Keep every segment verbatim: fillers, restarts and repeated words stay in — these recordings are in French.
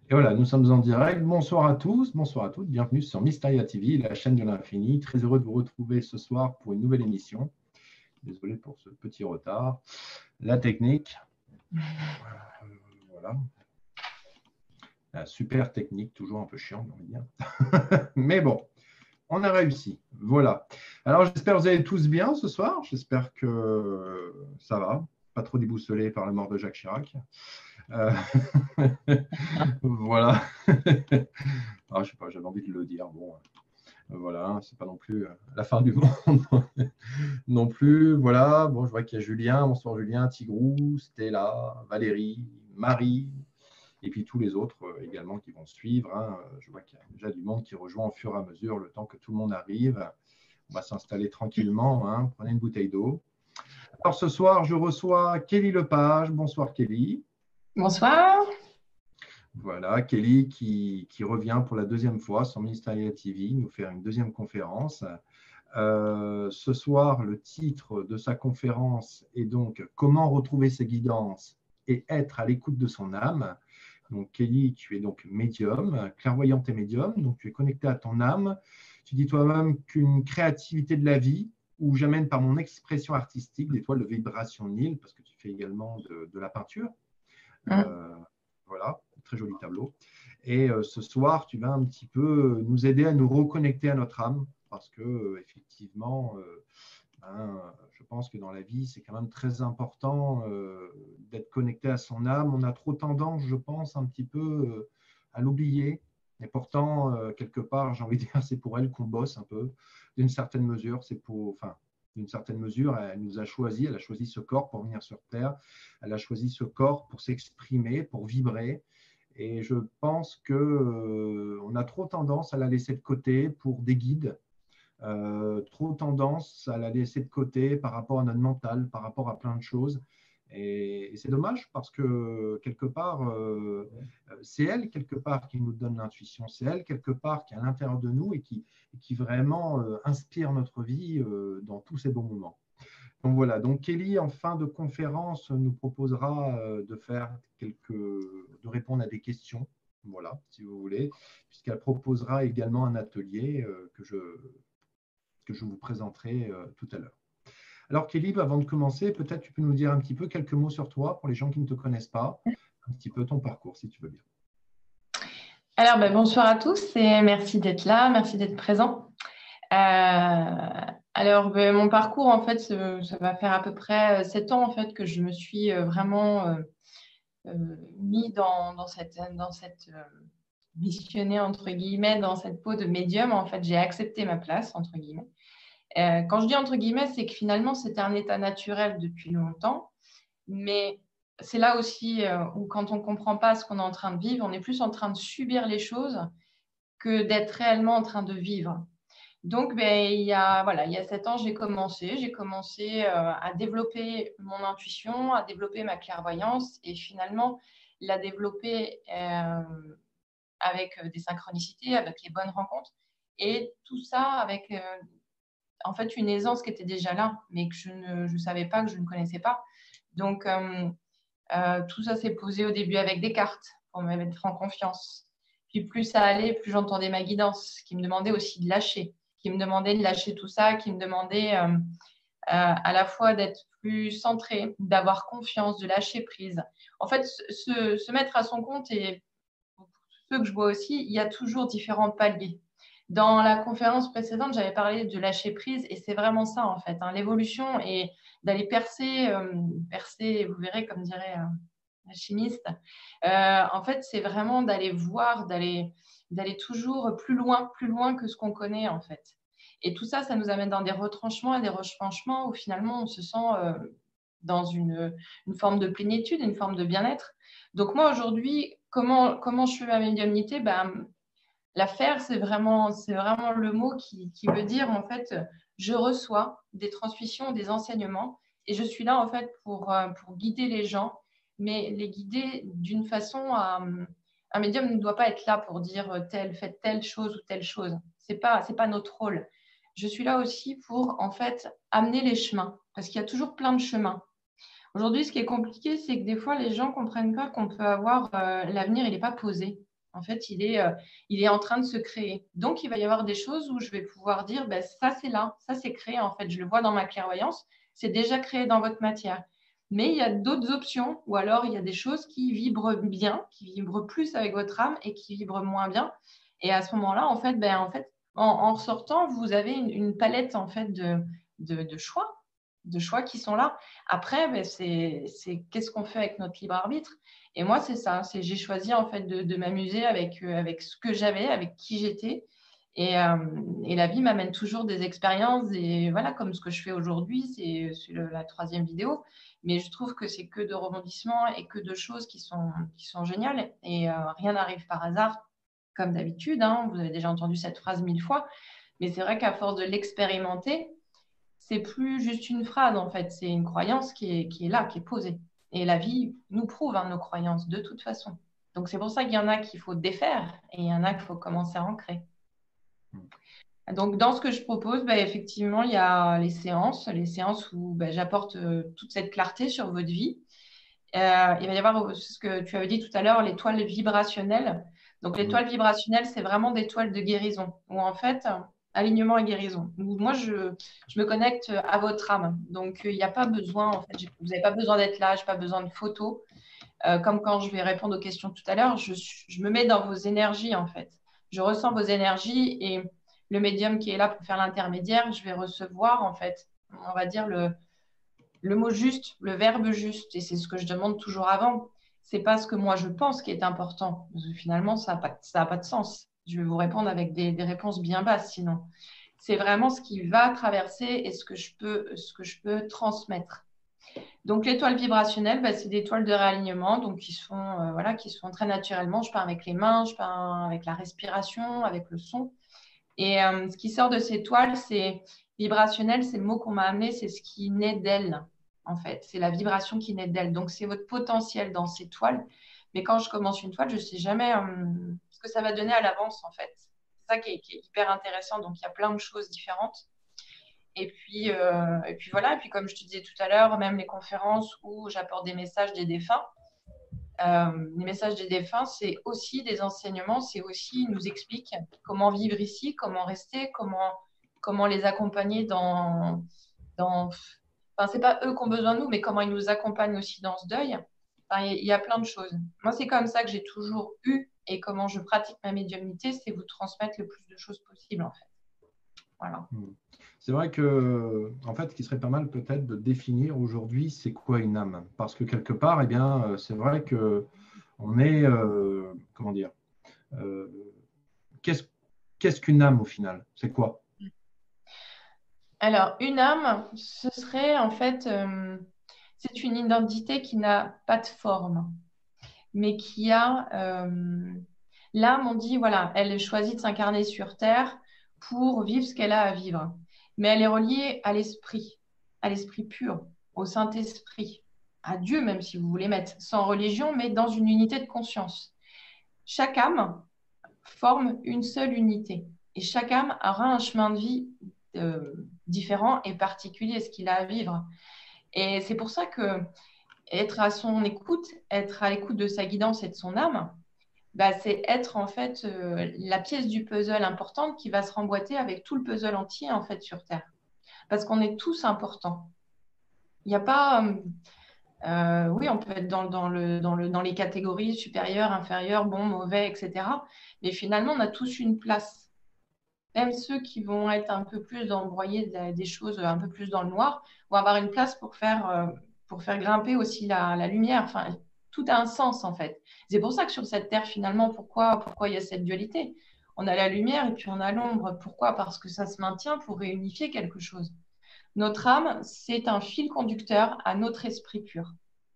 Et voilà, nous sommes en direct. Bonsoir à tous, bonsoir à toutes. Bienvenue sur Mysteria T V, la chaîne de l'infini. Très heureux de vous retrouver ce soir pour une nouvelle émission. Désolé pour ce petit retard. La technique, euh, voilà. La super technique, toujours un peu chiant, on va dire. Mais bon, on a réussi. Voilà. Alors, j'espère que vous allez tous bien ce soir. J'espère que ça va. Pas trop déboussolé par la mort de Jacques Chirac. Euh, voilà. Ah, je sais pas, j'avais envie de le dire. Bon, euh, voilà, c'est pas non plus euh, la fin du monde non plus. Voilà, bon, je vois qu'il y a Julien. Bonsoir Julien, Tigrou, Stella, Valérie, Marie, et puis tous les autres euh, également qui vont suivre. Hein. Je vois qu'il y a déjà du monde qui rejoint au fur et à mesure, le temps que tout le monde arrive. On va s'installer tranquillement. Hein. Prenez une bouteille d'eau. Alors ce soir, je reçois Kelly Lepage. Bonsoir Kelly. Bonsoir. Voilà, Kelly qui, qui revient pour la deuxième fois sur Mysteria T V, nous faire une deuxième conférence. Euh, ce soir, le titre de sa conférence est donc Comment retrouver ses guidances et être à l'écoute de son âme. Donc Kelly, tu es donc médium, clairvoyante et médium, donc tu es connecté à ton âme. Tu dis toi-même qu'une créativité de la vie, où j'amène par mon expression artistique des toiles de vibration Nil, parce que tu fais également de, de la peinture. Mm. Euh, voilà, très joli tableau. Et euh, ce soir, tu vas un petit peu nous aider à nous reconnecter à notre âme, parce que euh, effectivement, euh, ben, je pense que dans la vie, c'est quand même très important euh, d'être connecté à son âme. On a trop tendance, je pense, un petit peu euh, à l'oublier. Et pourtant, euh, quelque part, j'ai envie de dire, c'est pour elle qu'on bosse un peu, d'une certaine mesure. C'est pour, enfin, d'une certaine mesure, elle nous a choisi, elle a choisi ce corps pour venir sur Terre, elle a choisi ce corps pour s'exprimer, pour vibrer. Et je pense que euh, on a trop tendance à la laisser de côté pour des guides, euh, trop tendance à la laisser de côté par rapport à notre mental, par rapport à plein de choses. Et, et c'est dommage parce que quelque part, euh, c'est elle quelque part qui nous donne l'intuition, c'est elle quelque part qui est à l'intérieur de nous et qui, et qui vraiment euh, inspire notre vie euh, dans tous ces bons moments. Donc voilà, donc Kelly, en fin de conférence, nous proposera euh, de faire quelques, de répondre à des questions, voilà, si vous voulez, puisqu'elle proposera également un atelier euh, que je, que je vous présenterai euh, tout à l'heure. Alors Kelly, avant de commencer, peut-être tu peux nous dire un petit peu quelques mots sur toi pour les gens qui ne te connaissent pas, un petit peu ton parcours, si tu veux bien. Alors, ben, bonsoir à tous et merci d'être là, merci d'être présent. Euh, alors, ben, mon parcours, en fait, ça, ça va faire à peu près euh, sept ans en fait, que je me suis euh, vraiment euh, euh, mis dans, dans cette, dans cette euh, missionnée, entre guillemets, dans cette peau de médium. En fait, j'ai accepté ma place, entre guillemets. Euh, quand je dis entre guillemets, c'est que finalement, c'était un état naturel depuis longtemps. Mais c'est là aussi euh, où quand on ne comprend pas ce qu'on est en train de vivre, on est plus en train de subir les choses que d'être réellement en train de vivre. Donc, ben, il y a, voilà, il y a sept ans, j'ai commencé. J'ai commencé euh, à développer mon intuition, à développer ma clairvoyance et finalement la développer euh, avec euh, des synchronicités, avec les bonnes rencontres. Et tout ça avec euh, en fait une aisance qui était déjà là, mais que je ne je savais pas, que je ne connaissais pas. Donc, euh, euh, tout ça s'est posé au début avec des cartes pour me mettre en confiance. Puis plus ça allait, plus j'entendais ma guidance qui me demandait aussi de lâcher, qui me demandait de lâcher tout ça, qui me demandait euh, euh, à la fois d'être plus centré, d'avoir confiance, de lâcher prise. En fait, se, se mettre à son compte et pour ceux que je vois aussi, il y a toujours différents paliers. Dans la conférence précédente, j'avais parlé de lâcher prise et c'est vraiment ça en fait. Hein, l'évolution et d'aller percer, euh, percer, vous verrez comme dirait euh, la chimiste. Euh, en fait, c'est vraiment d'aller voir, d'aller, d'aller toujours plus loin, plus loin que ce qu'on connaît en fait. Et tout ça, ça nous amène dans des retranchements et des retranchements où finalement on se sent euh, dans une, une forme de plénitude, une forme de bien-être. Donc moi aujourd'hui, comment, comment je fais ma médiumnité? Ben, la faire, c'est vraiment, c'est vraiment le mot qui, qui veut dire en fait, je reçois des transmissions, des enseignements et je suis là en fait pour, euh, pour guider les gens, mais les guider d'une façon à. Un médium ne doit pas être là pour dire telle, faites telle chose ou telle chose. C'est pas, c'est pas notre rôle. Je suis là aussi pour en fait amener les chemins parce qu'il y a toujours plein de chemins. Aujourd'hui, ce qui est compliqué, c'est que des fois, les gens ne comprennent pas qu'on peut avoir euh, l'avenir, il n'est pas posé. En fait, il est, euh, il est en train de se créer. Donc, il va y avoir des choses où je vais pouvoir dire, ben, ça, c'est là, ça, c'est créé. En fait, je le vois dans ma clairvoyance, c'est déjà créé dans votre matière. Mais il y a d'autres options, ou alors il y a des choses qui vibrent bien, qui vibrent plus avec votre âme et qui vibrent moins bien. Et à ce moment-là, en fait, ben, en, fait en, en ressortant, vous avez une, une palette en fait, de, de, de choix, de choix qui sont là. Après, ben, c'est, c'est qu'est-ce qu'on fait avec notre libre arbitre. Et moi, c'est ça. C'est, j'ai choisi en fait de, de m'amuser avec, euh, avec ce que j'avais, avec qui j'étais. Et, euh, et la vie m'amène toujours des expériences. Et voilà, comme ce que je fais aujourd'hui, c'est, c'est le, la troisième vidéo. Mais je trouve que c'est que de rebondissements et que de choses qui sont, qui sont géniales. Et euh, rien n'arrive par hasard, comme d'habitude. Hein. Vous avez déjà entendu cette phrase mille fois. Mais c'est vrai qu'à force de l'expérimenter, c'est plus juste une phrase, en fait. C'est une croyance qui est, qui est là, qui est posée. Et la vie nous prouve hein, nos croyances de toute façon. Donc, c'est pour ça qu'il y en a qu'il faut défaire et il y en a qu'il faut commencer à ancrer. Donc, dans ce que je propose, bah, effectivement, il y a les séances, les séances où bah, j'apporte euh, toute cette clarté sur votre vie. Euh, il va y avoir ce que tu avais dit tout à l'heure, l'étoile vibrationnelle. Donc, l'étoile vibrationnelle, c'est vraiment des toiles de guérison, où en fait, alignement et guérison. Moi, je, je me connecte à votre âme. Donc, il n'y a pas besoin, en fait, vous n'avez pas besoin d'être là, je n'ai pas besoin de photos. Euh, comme quand je vais répondre aux questions tout à l'heure, je, je me mets dans vos énergies, en fait. Je ressens vos énergies et le médium qui est là pour faire l'intermédiaire, je vais recevoir, en fait, on va dire le, le mot juste, le verbe juste. Et c'est ce que je demande toujours avant. C'est pas ce que moi je pense qui est important. Parce que finalement, ça n'a pas, ça a pas de sens. Je vais vous répondre avec des, des réponses bien basses sinon. C'est vraiment ce qui va traverser et ce que je peux, ce que je peux transmettre. Donc, l'étoile vibrationnelle, bah, c'est des toiles de réalignement donc qui sont, euh, voilà, qui sont très naturellement. Je pars avec les mains, je pars avec la respiration, avec le son. Et euh, ce qui sort de ces toiles, c'est vibrationnel, c'est le mot qu'on m'a amené, c'est ce qui naît d'elle, en fait. C'est la vibration qui naît d'elle. Donc, c'est votre potentiel dans ces toiles. Mais quand je commence une toile, je ne sais jamais euh, ce que ça va donner à l'avance, en fait. C'est ça qui est, qui est hyper intéressant. Donc, il y a plein de choses différentes. Et puis, euh, et puis voilà, et puis comme je te disais tout à l'heure, même les conférences où j'apporte des messages des défunts, euh, les messages des défunts, c'est aussi des enseignements, c'est aussi, ils nous expliquent comment vivre ici, comment rester, comment, comment les accompagner dans... dans... Enfin, c'est pas eux qui ont besoin de nous, mais comment ils nous accompagnent aussi dans ce deuil. Enfin, il y, y a plein de choses. Moi, c'est comme ça que j'ai toujours eu et comment je pratique ma médiumnité, c'est vous transmettre le plus de choses possible, en fait. Voilà. C'est vrai que, en fait, ce qui serait pas mal peut-être de définir aujourd'hui, c'est quoi une âme. Parce que quelque part, eh bien, c'est vrai que on est, euh, comment dire, euh, qu'est-ce, qu'est-ce qu'une âme au final? C'est quoi? Alors, une âme, ce serait en fait, euh, c'est une identité qui n'a pas de forme, mais qui a, euh, l'âme, on dit, voilà, elle choisit de s'incarner sur Terre pour vivre ce qu'elle a à vivre. Mais elle est reliée à l'esprit, à l'esprit pur, au Saint-Esprit, à Dieu même si vous voulez mettre, sans religion, mais dans une unité de conscience. Chaque âme forme une seule unité et chaque âme aura un chemin de vie euh, différent et particulier, ce qu'il a à vivre. Et c'est pour ça que être à son écoute, être à l'écoute de sa guidance et de son âme, bah, c'est être en fait euh, la pièce du puzzle importante qui va se remboîter avec tout le puzzle entier en fait sur Terre. Parce qu'on est tous importants. Il n'y a pas... Euh, euh, oui, on peut être dans, dans, le, dans, le, dans les catégories supérieures, inférieures, bon, mauvais, et cetera. Mais finalement, on a tous une place. Même ceux qui vont être un peu plus embroyés des choses un peu plus dans le noir vont avoir une place pour faire, euh, pour faire grimper aussi la, la lumière. Enfin, tout a un sens en fait. C'est pour ça que sur cette terre, finalement, pourquoi, pourquoi il y a cette dualité? On a la lumière et puis on a l'ombre. Pourquoi? Parce que ça se maintient pour réunifier quelque chose. Notre âme, c'est un fil conducteur à notre esprit pur.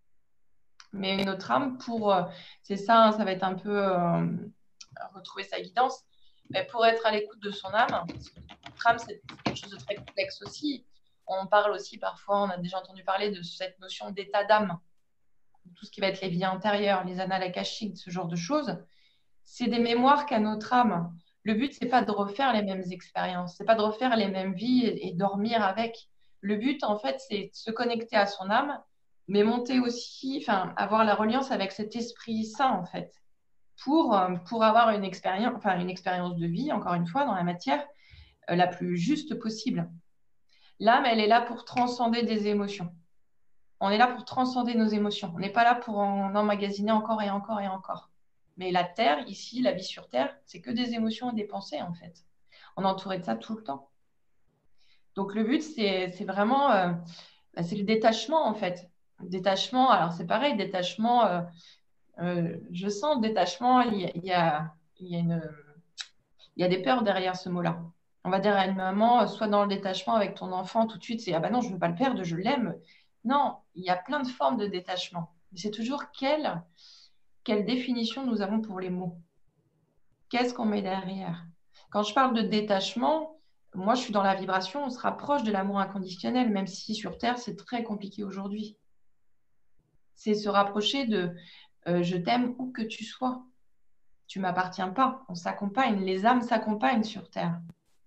Mais notre âme, pour, euh, c'est ça, hein, ça va être un peu euh, retrouver sa guidance. Mais pour être à l'écoute de son âme, parce que notre âme, c'est quelque chose de très complexe aussi. On parle aussi parfois, on a déjà entendu parler de cette notion d'état d'âme, tout ce qui va être les vies antérieures, les annales akashiques, ce genre de choses. C'est des mémoires qu'a notre âme. Le but, c'est pas de refaire les mêmes expériences, c'est pas de refaire les mêmes vies et, et dormir avec. Le but, en fait, c'est de se connecter à son âme, mais monter aussi, enfin, avoir la reliance avec cet esprit saint, en fait. pour, euh, pour avoir une expérience, enfin, une expérience de vie, encore une fois, dans la matière euh, la plus juste possible. L'âme, elle est là pour transcender des émotions. On est là pour transcender nos émotions. On n'est pas là pour en emmagasiner encore et encore et encore. Mais la Terre, ici, la vie sur Terre, c'est que des émotions et des pensées, en fait. On est entouré de ça tout le temps. Donc, le but, c'est vraiment, euh, bah, c'est le détachement, en fait. Le détachement, alors c'est pareil, détachement, euh, euh, je sens le détachement, il y a, il y a, il y a une, il y a des peurs derrière ce mot-là. On va dire à une maman, euh, soit dans le détachement avec ton enfant, tout de suite, c'est ah ben non, je ne veux pas le perdre, je l'aime. Non, il y a plein de formes de détachement. C'est toujours quelle, quelle définition nous avons pour les mots. Qu'est-ce qu'on met derrière? Quand je parle de détachement, moi, je suis dans la vibration, on se rapproche de l'amour inconditionnel, même si sur Terre, c'est très compliqué aujourd'hui. C'est se rapprocher de euh, je t'aime où que tu sois. Tu m'appartiens pas. On s'accompagne, les âmes s'accompagnent sur Terre.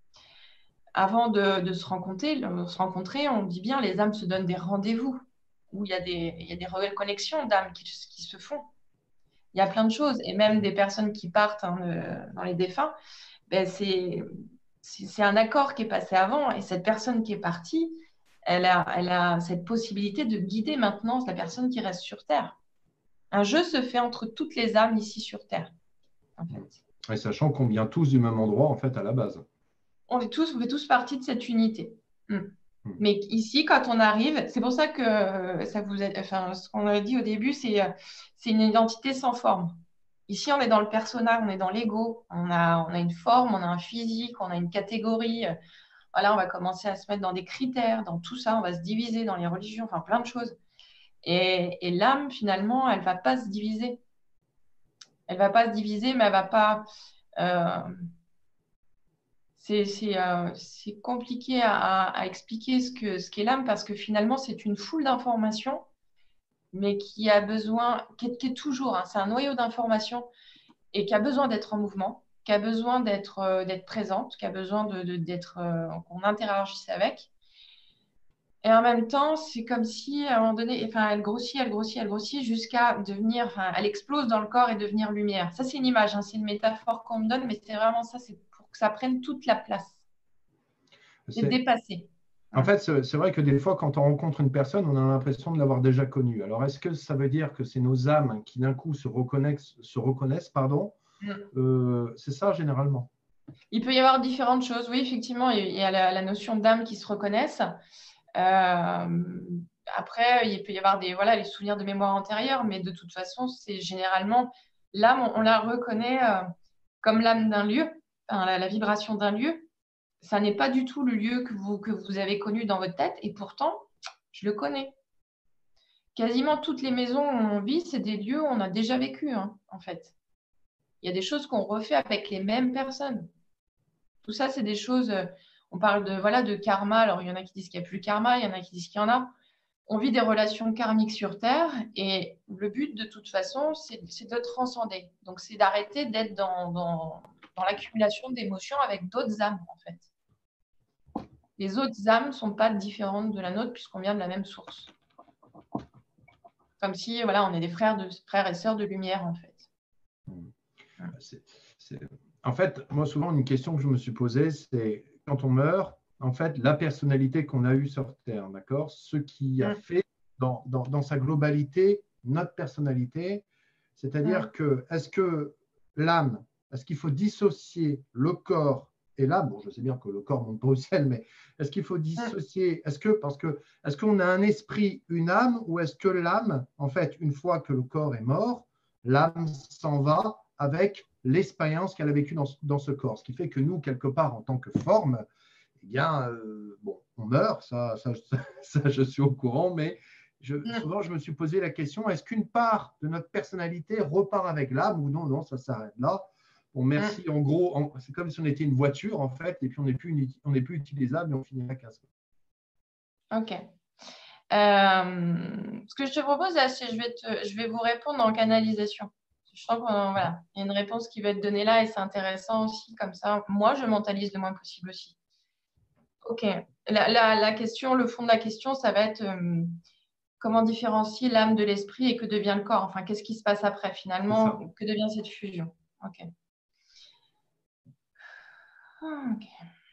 Avant de, de se rencontrer, de se rencontrer, on dit bien les âmes se donnent des rendez-vous où il y a des, il y a des reconnexions d'âmes qui, qui se font. Il y a plein de choses. Et même des personnes qui partent hein, de, dans les défunts, ben c'est c'est un accord qui est passé avant. Et cette personne qui est partie, elle a, elle a cette possibilité de guider maintenant la personne qui reste sur Terre. Un jeu se fait entre toutes les âmes ici sur Terre, en fait. Et sachant qu'on vient tous du même endroit, en fait, à la base. On est tous, on fait tous partie de cette unité. Mm. Mm. Mais ici, quand on arrive, c'est pour ça que ça vous a, enfin, ce qu'on a dit au début, c'est c'est une identité sans forme. Ici, on est dans le personnage, on est dans l'ego, on a, on a une forme, on a un physique, on a une catégorie. Voilà, on va commencer à se mettre dans des critères, dans tout ça, on va se diviser dans les religions, enfin plein de choses. Et, et l'âme, finalement, elle ne va pas se diviser. Elle ne va pas se diviser, mais elle ne va pas... Euh, c'est euh, compliqué à, à expliquer ce qu'est ce qu'est l'âme parce que finalement, c'est une foule d'informations, mais qui a besoin, qui est, qui est toujours, hein, c'est un noyau d'informations et qui a besoin d'être en mouvement, qui a besoin d'être euh, d'être présente, qui a besoin de, de, d'être euh, qu'on interagisse avec. Et en même temps, c'est comme si, à un moment donné, enfin, elle grossit, elle grossit, elle grossit jusqu'à devenir, enfin, elle explose dans le corps et devenir lumière. Ça, c'est une image, hein, c'est une métaphore qu'on me donne, mais c'est vraiment ça, c'est pour que ça prenne toute la place. C'est dépassé. En fait, c'est vrai que des fois, quand on rencontre une personne, on a l'impression de l'avoir déjà connue. Alors, est-ce que ça veut dire que c'est nos âmes qui d'un coup se reconnaissent, se reconnaissent, pardon mm. euh, C'est ça, généralement. Il peut y avoir différentes choses. Oui, effectivement, il y a la, la notion d'âme qui se reconnaissent. Euh, après, il peut y avoir des, voilà, les souvenirs de mémoire antérieure, mais de toute façon, c'est généralement l'âme, on, on la reconnaît euh, comme l'âme d'un lieu, enfin, la, la vibration d'un lieu. Ça n'est pas du tout le lieu que vous, que vous avez connu dans votre tête, et pourtant, je le connais. Quasiment toutes les maisons où on vit, c'est des lieux où on a déjà vécu, hein, en fait. Il y a des choses qu'on refait avec les mêmes personnes. Tout ça, c'est des choses... On parle de, voilà, de karma. Alors, il y en a qui disent qu'il n'y a plus de karma, il y en a qui disent qu'il y en a. On vit des relations karmiques sur Terre et le but, de toute façon, c'est de transcender. Donc, c'est d'arrêter d'être dans, dans, dans l'accumulation d'émotions avec d'autres âmes, en fait. Les autres âmes ne sont pas différentes de la nôtre puisqu'on vient de la même source. Comme si, voilà, on est des frères, de, frères et sœurs de lumière, en fait. C'est, c'est... En fait, moi, souvent, une question que je me suis posée, c'est quand on meurt, en fait, la personnalité qu'on a eue sur Terre, d'accord? Ce qui a fait dans, dans, dans sa globalité notre personnalité, c'est-à-dire mmh. que est-ce que l'âme, est-ce qu'il faut dissocier le corps et l'âme? Bon, je sais bien que le corps monte pas au ciel, mais est-ce qu'il faut dissocier? Est-ce que, parce que, est-ce qu'on a un esprit, une âme, ou est-ce que l'âme, en fait, une fois que le corps est mort, l'âme s'en va avec l'expérience qu'elle a vécue dans, dans ce corps. Ce qui fait que nous, quelque part, en tant que forme, eh bien, euh, bon, on meurt, ça, ça, ça, ça, je suis au courant, mais je, souvent, je me suis posé la question, est-ce qu'une part de notre personnalité repart avec l'âme ou non? Non, ça s'arrête là. Bon, merci. En gros, c'est comme si on était une voiture, en fait, et puis on n'est plus, plus utilisable et on finit la casse. Ok. Euh, ce que je te propose, là, c'est je vais te, je vais vous répondre en canalisation. Je sens qu'il voilà, y a une réponse qui va être donnée là et c'est intéressant aussi, comme ça, moi, je mentalise le moins possible aussi. Ok. La, la, la question, le fond de la question, ça va être euh, comment différencier l'âme de l'esprit et que devient le corps? Enfin, qu'est-ce qui se passe après finalement? Que devient cette fusion? Ok. Ok.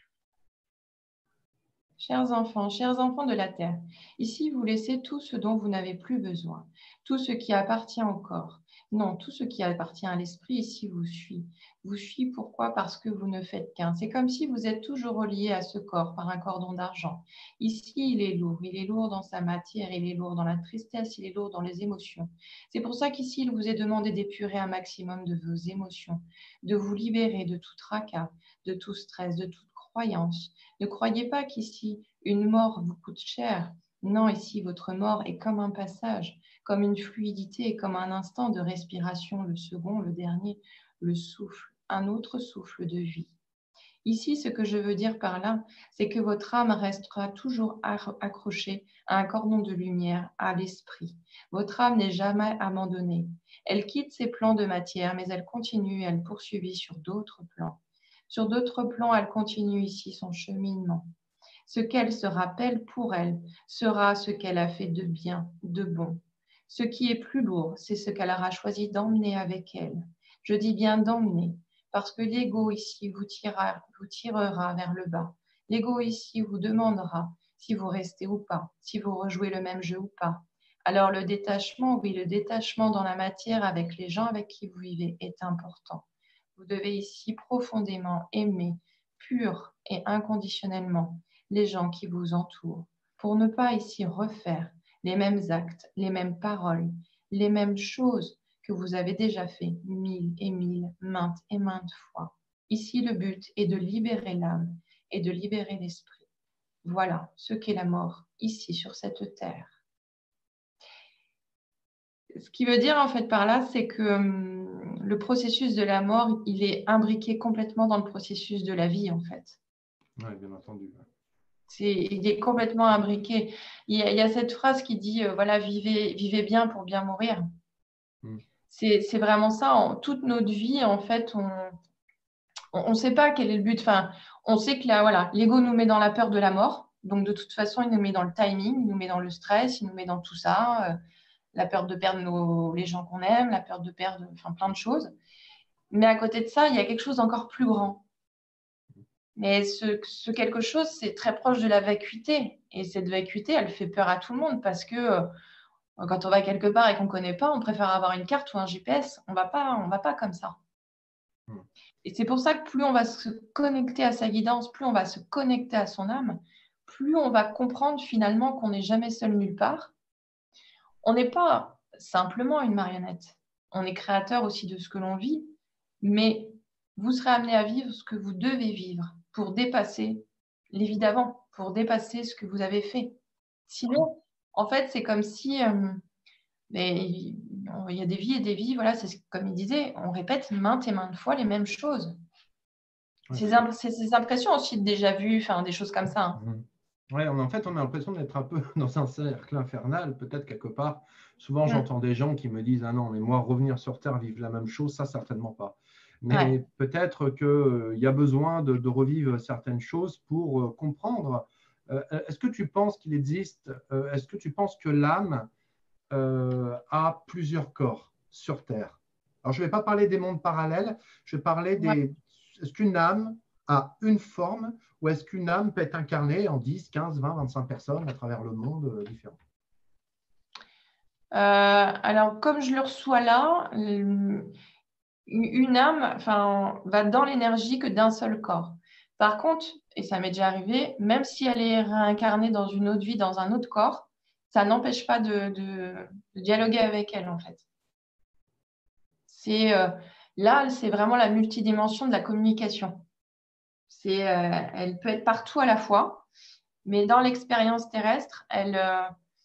Chers enfants, chers enfants de la terre, ici vous laissez tout ce dont vous n'avez plus besoin, tout ce qui appartient au corps. Non, tout ce qui appartient à l'esprit ici vous suit. Vous suit pourquoi? Parce que vous ne faites qu'un. C'est comme si vous êtes toujours relié à ce corps par un cordon d'argent. Ici, il est lourd. Il est lourd dans sa matière, il est lourd dans la tristesse, il est lourd dans les émotions. C'est pour ça qu'ici, il vous est demandé d'épurer un maximum de vos émotions, de vous libérer de tout tracas, de tout stress, de toute croyance. Ne croyez pas qu'ici, une mort vous coûte cher. Non, ici, votre mort est comme un passage, comme une fluidité, comme un instant de respiration, le second, le dernier, le souffle, un autre souffle de vie. Ici, ce que je veux dire par là, c'est que votre âme restera toujours accrochée à un cordon de lumière, à l'esprit. Votre âme n'est jamais abandonnée. Elle quitte ses plans de matière, mais elle continue, elle poursuit sur d'autres plans. Sur d'autres plans, elle continue ici son cheminement. Ce qu'elle se rappelle pour elle sera ce qu'elle a fait de bien, de bon. Ce qui est plus lourd, c'est ce qu'elle aura choisi d'emmener avec elle. Je dis bien d'emmener, parce que l'ego ici vous tirera, vous tirera vers le bas. L'ego ici vous demandera si vous restez ou pas, si vous rejouez le même jeu ou pas. Alors le détachement, oui, le détachement dans la matière avec les gens avec qui vous vivez est important. Vous devez ici profondément aimer, pur et inconditionnellement, les gens qui vous entourent, pour ne pas ici refaire les mêmes actes, les mêmes paroles, les mêmes choses que vous avez déjà fait mille et mille, maintes et maintes fois. Ici, le but est de libérer l'âme et de libérer l'esprit. Voilà ce qu'est la mort ici sur cette terre. Ce qui veut dire en fait par là, c'est que hum, le processus de la mort, il est imbriqué complètement dans le processus de la vie en fait. Oui, bien entendu. C'est, il est complètement imbriqué. Il y a, il y a cette phrase qui dit, euh, voilà, vivez, vivez bien pour bien mourir. Mm. C'est, c'est vraiment ça. En toute notre vie, en fait, on ne sait pas quel est le but. Enfin, on sait que là, voilà, l'ego nous met dans la peur de la mort. Donc, de toute façon, il nous met dans le timing, il nous met dans le stress, il nous met dans tout ça. Euh, la peur de perdre nos, les gens qu'on aime, la peur de perdre enfin, plein de choses. Mais à côté de ça, il y a quelque chose d'encore plus grand. Mais ce, ce quelque chose, c'est très proche de la vacuité. Et cette vacuité, elle fait peur à tout le monde parce que euh, quand on va quelque part et qu'on ne connaît pas, on préfère avoir une carte ou un G P S. On ne va pas, on va pas comme ça. Hmm. Et c'est pour ça que plus on va se connecter à sa guidance, plus on va se connecter à son âme, plus on va comprendre finalement qu'on n'est jamais seul nulle part. On n'est pas simplement une marionnette. On est créateur aussi de ce que l'on vit, mais vous serez amené à vivre ce que vous devez vivre pour dépasser les vies d'avant, pour dépasser ce que vous avez fait. Sinon, en fait, c'est comme si euh, mais, il y a des vies et des vies, voilà, c'est comme il disait, on répète maintes et maintes fois les mêmes choses. Ouais, ces, imp ces impressions aussi déjà vues, enfin des choses comme ça. Hein. Mmh. Oui, en fait, on a l'impression d'être un peu dans un cercle infernal, peut-être quelque part. Souvent, mmh. j'entends des gens qui me disent « Ah non, mais moi, revenir sur Terre, vivre la même chose, ça, certainement pas. » Mais ouais. peut-être qu'il euh, y a besoin de, de revivre certaines choses pour euh, comprendre. Euh, est-ce que tu penses qu'il existe, euh, est-ce que tu penses que l'âme euh, a plusieurs corps sur Terre? Alors, je ne vais pas parler des mondes parallèles, je vais parler des… Ouais. Est-ce qu'une âme a une forme ou est-ce qu'une âme peut être incarnée en dix, quinze, vingt, vingt-cinq personnes à travers le monde euh, différent? euh, Alors, comme je le reçois là, une âme enfin, va dans l'énergie que d'un seul corps. Par contre, et ça m'est déjà arrivé, même si elle est réincarnée dans une autre vie, dans un autre corps, ça n'empêche pas de, de, de dialoguer avec elle, en fait. C'est, euh, là, c'est vraiment la multidimension de la communication. C'est, euh, elle peut être partout à la fois, mais dans l'expérience terrestre, elle… Euh,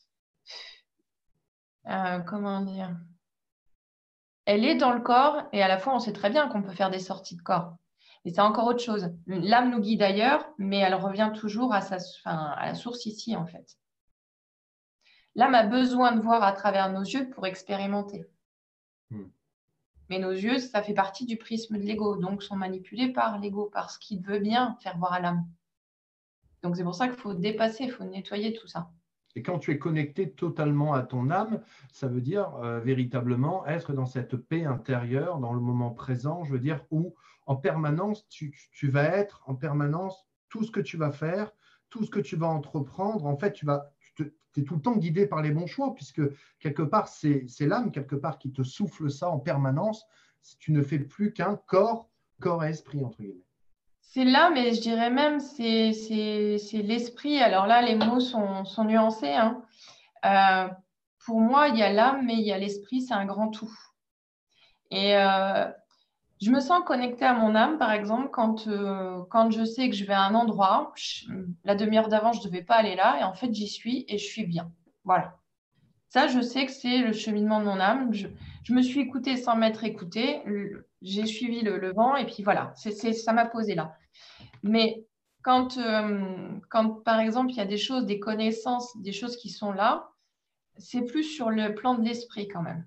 euh, comment dire elle est dans le corps et à la fois, on sait très bien qu'on peut faire des sorties de corps. Et c'est encore autre chose. L'âme nous guide ailleurs, mais elle revient toujours à, sa, enfin, à la source ici, en fait. L'âme a besoin de voir à travers nos yeux pour expérimenter. Hmm. Mais nos yeux, ça fait partie du prisme de l'ego, donc sont manipulés par l'ego, parce qu'il veut bien faire voir à l'âme. Donc c'est pour ça qu'il faut dépasser, il faut nettoyer tout ça. Et quand tu es connecté totalement à ton âme, ça veut dire euh, véritablement être dans cette paix intérieure, dans le moment présent, je veux dire, où en permanence, tu, tu vas être en permanence, tout ce que tu vas faire, tout ce que tu vas entreprendre, en fait, tu vas, tu es tout le temps guidé par les bons choix, puisque quelque part, c'est l'âme, quelque part, qui te souffle ça en permanence. Si tu ne fais plus qu'un corps, corps et esprit, entre guillemets. C'est là, mais je dirais même c'est c'est l'esprit. Alors là, les mots sont, sont nuancés, hein. Euh, pour moi, il y a l'âme, mais il y a l'esprit, c'est un grand tout. Et euh, je me sens connectée à mon âme, par exemple, quand, euh, quand je sais que je vais à un endroit, je- la demi-heure d'avant, je ne devais pas aller là, et en fait, j'y suis et je suis bien. Voilà. Ça, je sais que c'est le cheminement de mon âme. Je, je me suis écoutée sans m'être écoutée. Le- J'ai suivi le, le vent, et puis voilà, c'est, c'est, ça m'a posé là. Mais quand, euh, quand, par exemple, il y a des choses, des connaissances, des choses qui sont là, c'est plus sur le plan de l'esprit quand même.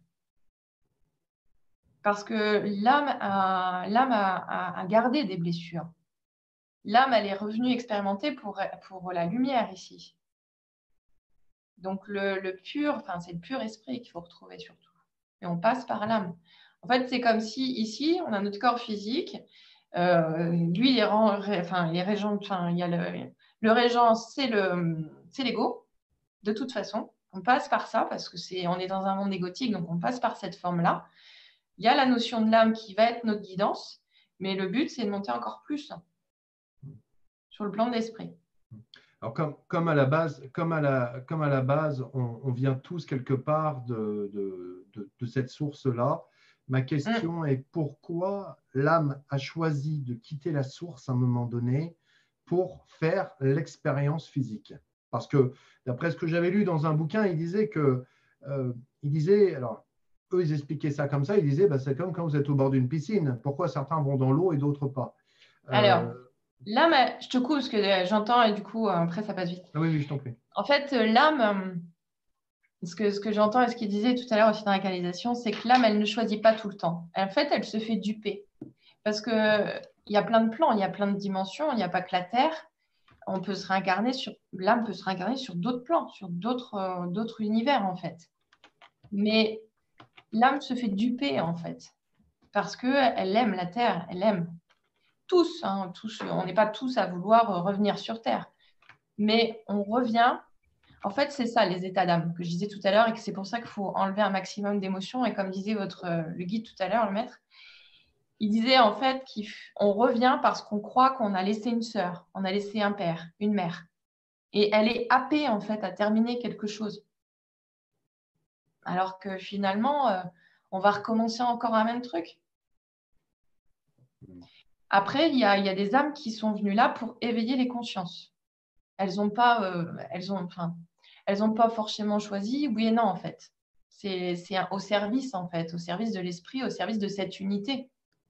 Parce que l'âme a, l'âme a, a- a gardé des blessures. L'âme, elle est revenue expérimenter pour, pour la lumière ici. Donc, le, le pur, enfin, c'est le pur esprit qu'il faut retrouver surtout. Et on passe par l'âme. En fait, c'est comme si ici, on a notre corps physique. Euh, lui, il est rend- ré- enfin, les régents, enfin, il y a le, le régent, c'est le, c'est l'ego. De toute façon, on passe par ça parce que c'est, on est dans un monde égotique, donc on passe par cette forme-là. Il y a la notion de l'âme qui va être notre guidance, mais le but, c'est de monter encore plus sur le plan de l'esprit. Alors, comme, comme, à la base, comme, à la, comme à la base, on, on vient tous quelque part de, de, de, de cette source-là, ma Mm. question est pourquoi l'âme a choisi de quitter la source à un moment donné pour faire l'expérience physique? Parce que, d'après ce que j'avais lu dans un bouquin, il disait que, euh, il disait, alors, eux, ils expliquaient ça comme ça, ils disaient, bah, c'est comme quand vous êtes au bord d'une piscine, pourquoi certains vont dans l'eau et d'autres pas? Alors, Euh, l'âme, elle- je te coupe parce que euh, j'entends et du coup, euh, après, ça passe vite. ah oui, oui, je t'en prie. En fait, euh, l'âme, euh, ce que, ce que j'entends et ce qu'il disait tout à l'heure aussi dans la canalisation, c'est que l'âme, elle ne choisit pas tout le temps. En fait, elle se fait duper. Parce que euh, il y a plein de plans, il y a plein de dimensions, il n'y a pas que la Terre. On peut se réincarner sur, l'âme peut se réincarner sur d'autres plans, sur d'autres euh, d'autres univers, en fait. Mais l'âme se fait duper, en fait. Parce qu'elle aime la Terre, elle aime. Tous, hein, tous, on n'est pas tous à vouloir revenir sur Terre. Mais on revient. En fait, c'est ça, les états d'âme, que je disais tout à l'heure, et que c'est pour ça qu'il faut enlever un maximum d'émotions. Et comme disait votre, euh, le guide tout à l'heure, le maître, il disait en fait qu'on revient parce qu'on croit qu'on a laissé une sœur, on a laissé un père, une mère. Et elle est happée, en fait, à terminer quelque chose. Alors que finalement, euh, on va recommencer encore un même truc. Après, il y a, il y a des âmes qui sont venues là pour éveiller les consciences. Elles n'ont pas, euh, elles ont, enfin, elles ont pas forcément choisi, oui et non, en fait. C'est c'est un- au service, en fait, au service de l'esprit, au service de cette unité.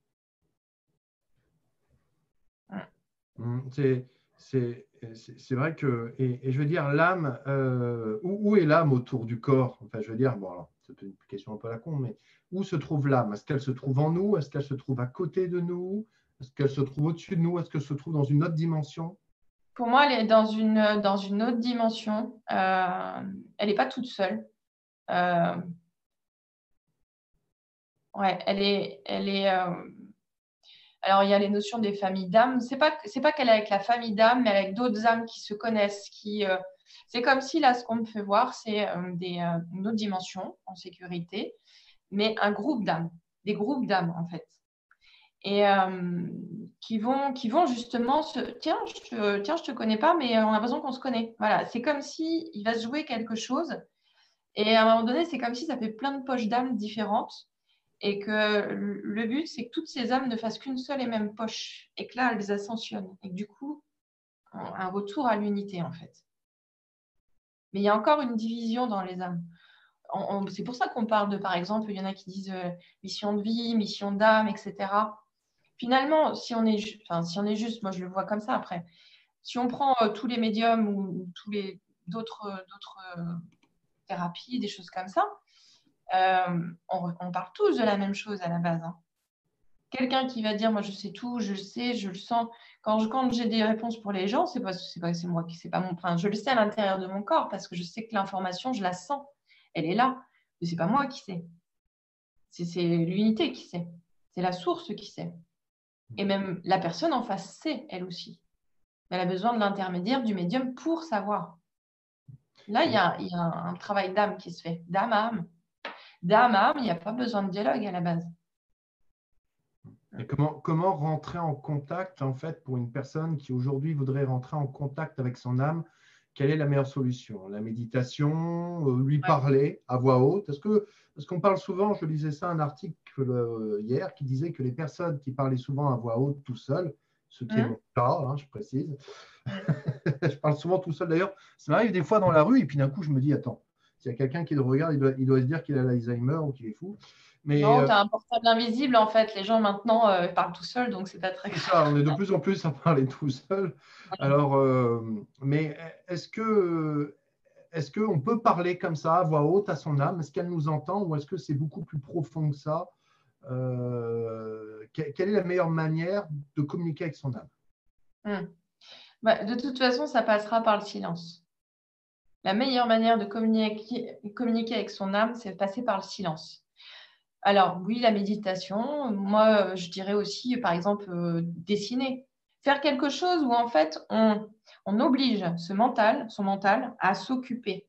Mm, C'est, c'est, c'est c'est vrai que, et, et je veux dire, l'âme, euh, où, où est l'âme autour du corps? Enfin, je veux dire, bon, alors, c'est une question un peu à la con, mais où se trouve l'âme? Est-ce qu'elle se trouve en nous? Est-ce qu'elle se trouve à côté de nous? Est-ce qu'elle se trouve au-dessus de nous? Est-ce qu'elle se trouve dans une autre dimension? Pour moi, elle est dans une, dans une autre dimension. Euh, elle n'est pas toute seule. Euh, ouais, elle est, elle est. euh, Alors, il y a les notions des familles d'âmes. C'est pas, c'est pas qu'elle est avec la famille d'âmes, mais avec d'autres âmes qui se connaissent, qui. euh, C'est comme si là, ce qu'on me fait voir, c'est euh, des, euh, une autre dimension en sécurité, mais un groupe d'âmes, des groupes d'âmes en fait, et euh, qui vont, qui vont justement se. Tiens, je te, tiens, je te connais pas, mais on a l'impression qu'on se connaît. Voilà, c'est comme si il va se jouer quelque chose, et à un moment donné, c'est comme si ça fait plein de poches d'âmes différentes. Et que le but, c'est que toutes ces âmes ne fassent qu'une seule et même poche, et que là, elles ascensionnent. Et que du coup, un retour à l'unité, en fait. Mais il y a encore une division dans les âmes. On- on- c'est pour ça qu'on parle de, par exemple, il y en a qui disent euh, mission de vie, mission d'âme, et cetera. Finalement, si on est, ju- enfin, si on est juste, moi je le vois comme ça après, si on prend euh, tous les médiums ou, ou tous les d'autres euh, d'autres euh, thérapies, des choses comme ça, euh, on, on parle tous de la même chose à la base, hein. quelqu'un qui va dire, moi, je sais tout, je le sais, je le sens. Quand, je, quand j'ai des réponses pour les gens, c'est pas, c'est pas, c'est moi qui, c'est pas mon, enfin, je le sais à l'intérieur de mon corps parce que je sais que l'information, je la sens, elle est là, mais c'est pas moi qui sais. C'est, c'est l'unité qui sait, c'est la source qui sait. Et même la personne en face sait, elle aussi. Elle a besoin de l'intermédiaire du médium pour savoir. Là, il y a, il y a un, un travail d'âme qui se fait, d'âme à âme. D'âme à âme, il n'y a pas besoin de dialogue à la base. Et comment, comment rentrer en contact, en fait, pour une personne qui aujourd'hui voudrait rentrer en contact avec son âme, quelle est la meilleure solution? La méditation, euh, lui Ouais. parler à voix haute? Est-ce que, parce qu'on parle souvent, je lisais ça, un article euh, hier qui disait que les personnes qui parlaient souvent à voix haute tout seul, ce qui est Mmh. mon cas, hein, je précise, Mmh. je parle souvent tout seul d'ailleurs, ça m'arrive des fois dans la rue et puis d'un coup je me dis, attends, s'il y a quelqu'un qui le regarde, il doit, il doit se dire qu'il a l'Alzheimer ou qu'il est fou. Mais Non, euh, tu as un portable invisible en fait. Les gens maintenant euh, parlent tout seuls, donc c'est pas très C'est grave. ça, on est de plus en plus à parler tout seul. Alors, euh, mais est-ce que, est-ce qu'on peut parler comme ça, à voix haute, à son âme? Est-ce qu'elle nous entend ou est-ce que c'est beaucoup plus profond que ça? Euh, que- quelle est la meilleure manière de communiquer avec son âme? Mmh. Bah, de toute façon, ça passera par le silence. La meilleure manière de communiquer, communiquer avec son âme, c'est de passer par le silence. Alors oui, la méditation, moi je dirais aussi par exemple euh, dessiner. Faire quelque chose où en fait on, on oblige ce mental, son mental à s'occuper.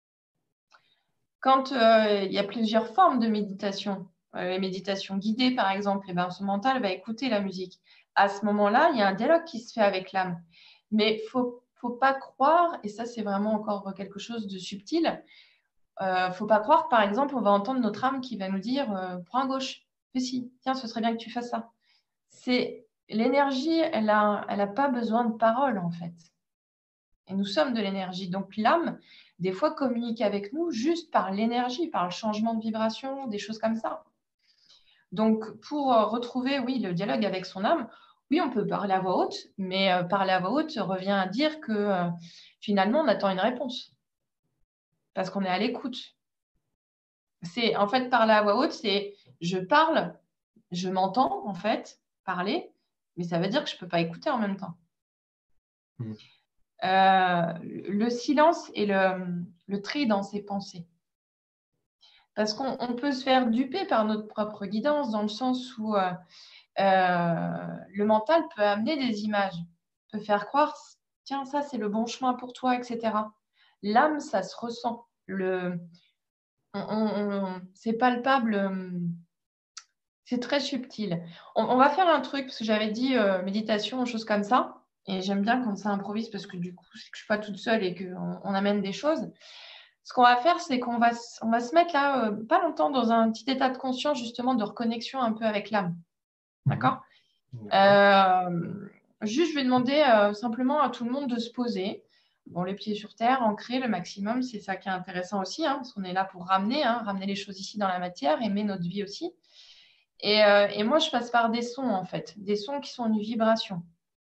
Quand euh, il y a plusieurs formes de méditation, euh, les méditations guidées par exemple, et ben, ce mental va écouter la musique. À ce moment-là, il y a un dialogue qui se fait avec l'âme. Mais il ne faut, faut pas croire, et ça c'est vraiment encore quelque chose de subtil, euh, faut pas croire que, par exemple, on va entendre notre âme qui va nous dire euh, prends à gauche, fais ci, tiens, ce serait bien que tu fasses ça. C'est l'énergie, elle a, elle a pas besoin de paroles en fait. Et nous sommes de l'énergie. Donc l'âme, des fois, communique avec nous juste par l'énergie, par le changement de vibration, des choses comme ça. Donc pour euh, retrouver, oui, le dialogue avec son âme, oui, on peut parler à voix haute, mais euh, parler à voix haute revient à dire que euh, finalement, on attend une réponse parce qu'on est à l'écoute. C'est en fait parler à voix haute, c'est je parle, je m'entends en fait parler, mais ça veut dire que je ne peux pas écouter en même temps. Hmm. Euh, le silence et le, le tri dans ses pensées. Parce qu'on on peut se faire duper par notre propre guidance dans le sens où euh, euh, le mental peut amener des images, peut faire croire, tiens, ça c'est le bon chemin pour toi, et cetera. L'âme, ça se ressent. Le, on, on, on, c'est palpable. C'est très subtil. On, on va faire un truc, parce que j'avais dit euh, méditation, choses comme ça. Et j'aime bien quand ça improvise, parce que du coup, c'est que je ne suis pas toute seule et qu'on on amène des choses. Ce qu'on va faire, c'est qu'on va, on va se mettre là, euh, pas longtemps, dans un petit état de conscience, justement, de reconnexion un peu avec l'âme. D'accord? D'accord. euh, Juste, je vais demander euh, simplement à tout le monde de se poser. Bon, les pieds sur terre, ancrer le maximum, c'est ça qui est intéressant aussi, hein, parce qu'on est là pour ramener, hein, ramener les choses ici dans la matière, aimer notre vie aussi. Et, euh, et moi, je passe par des sons, en fait, des sons qui sont une vibration.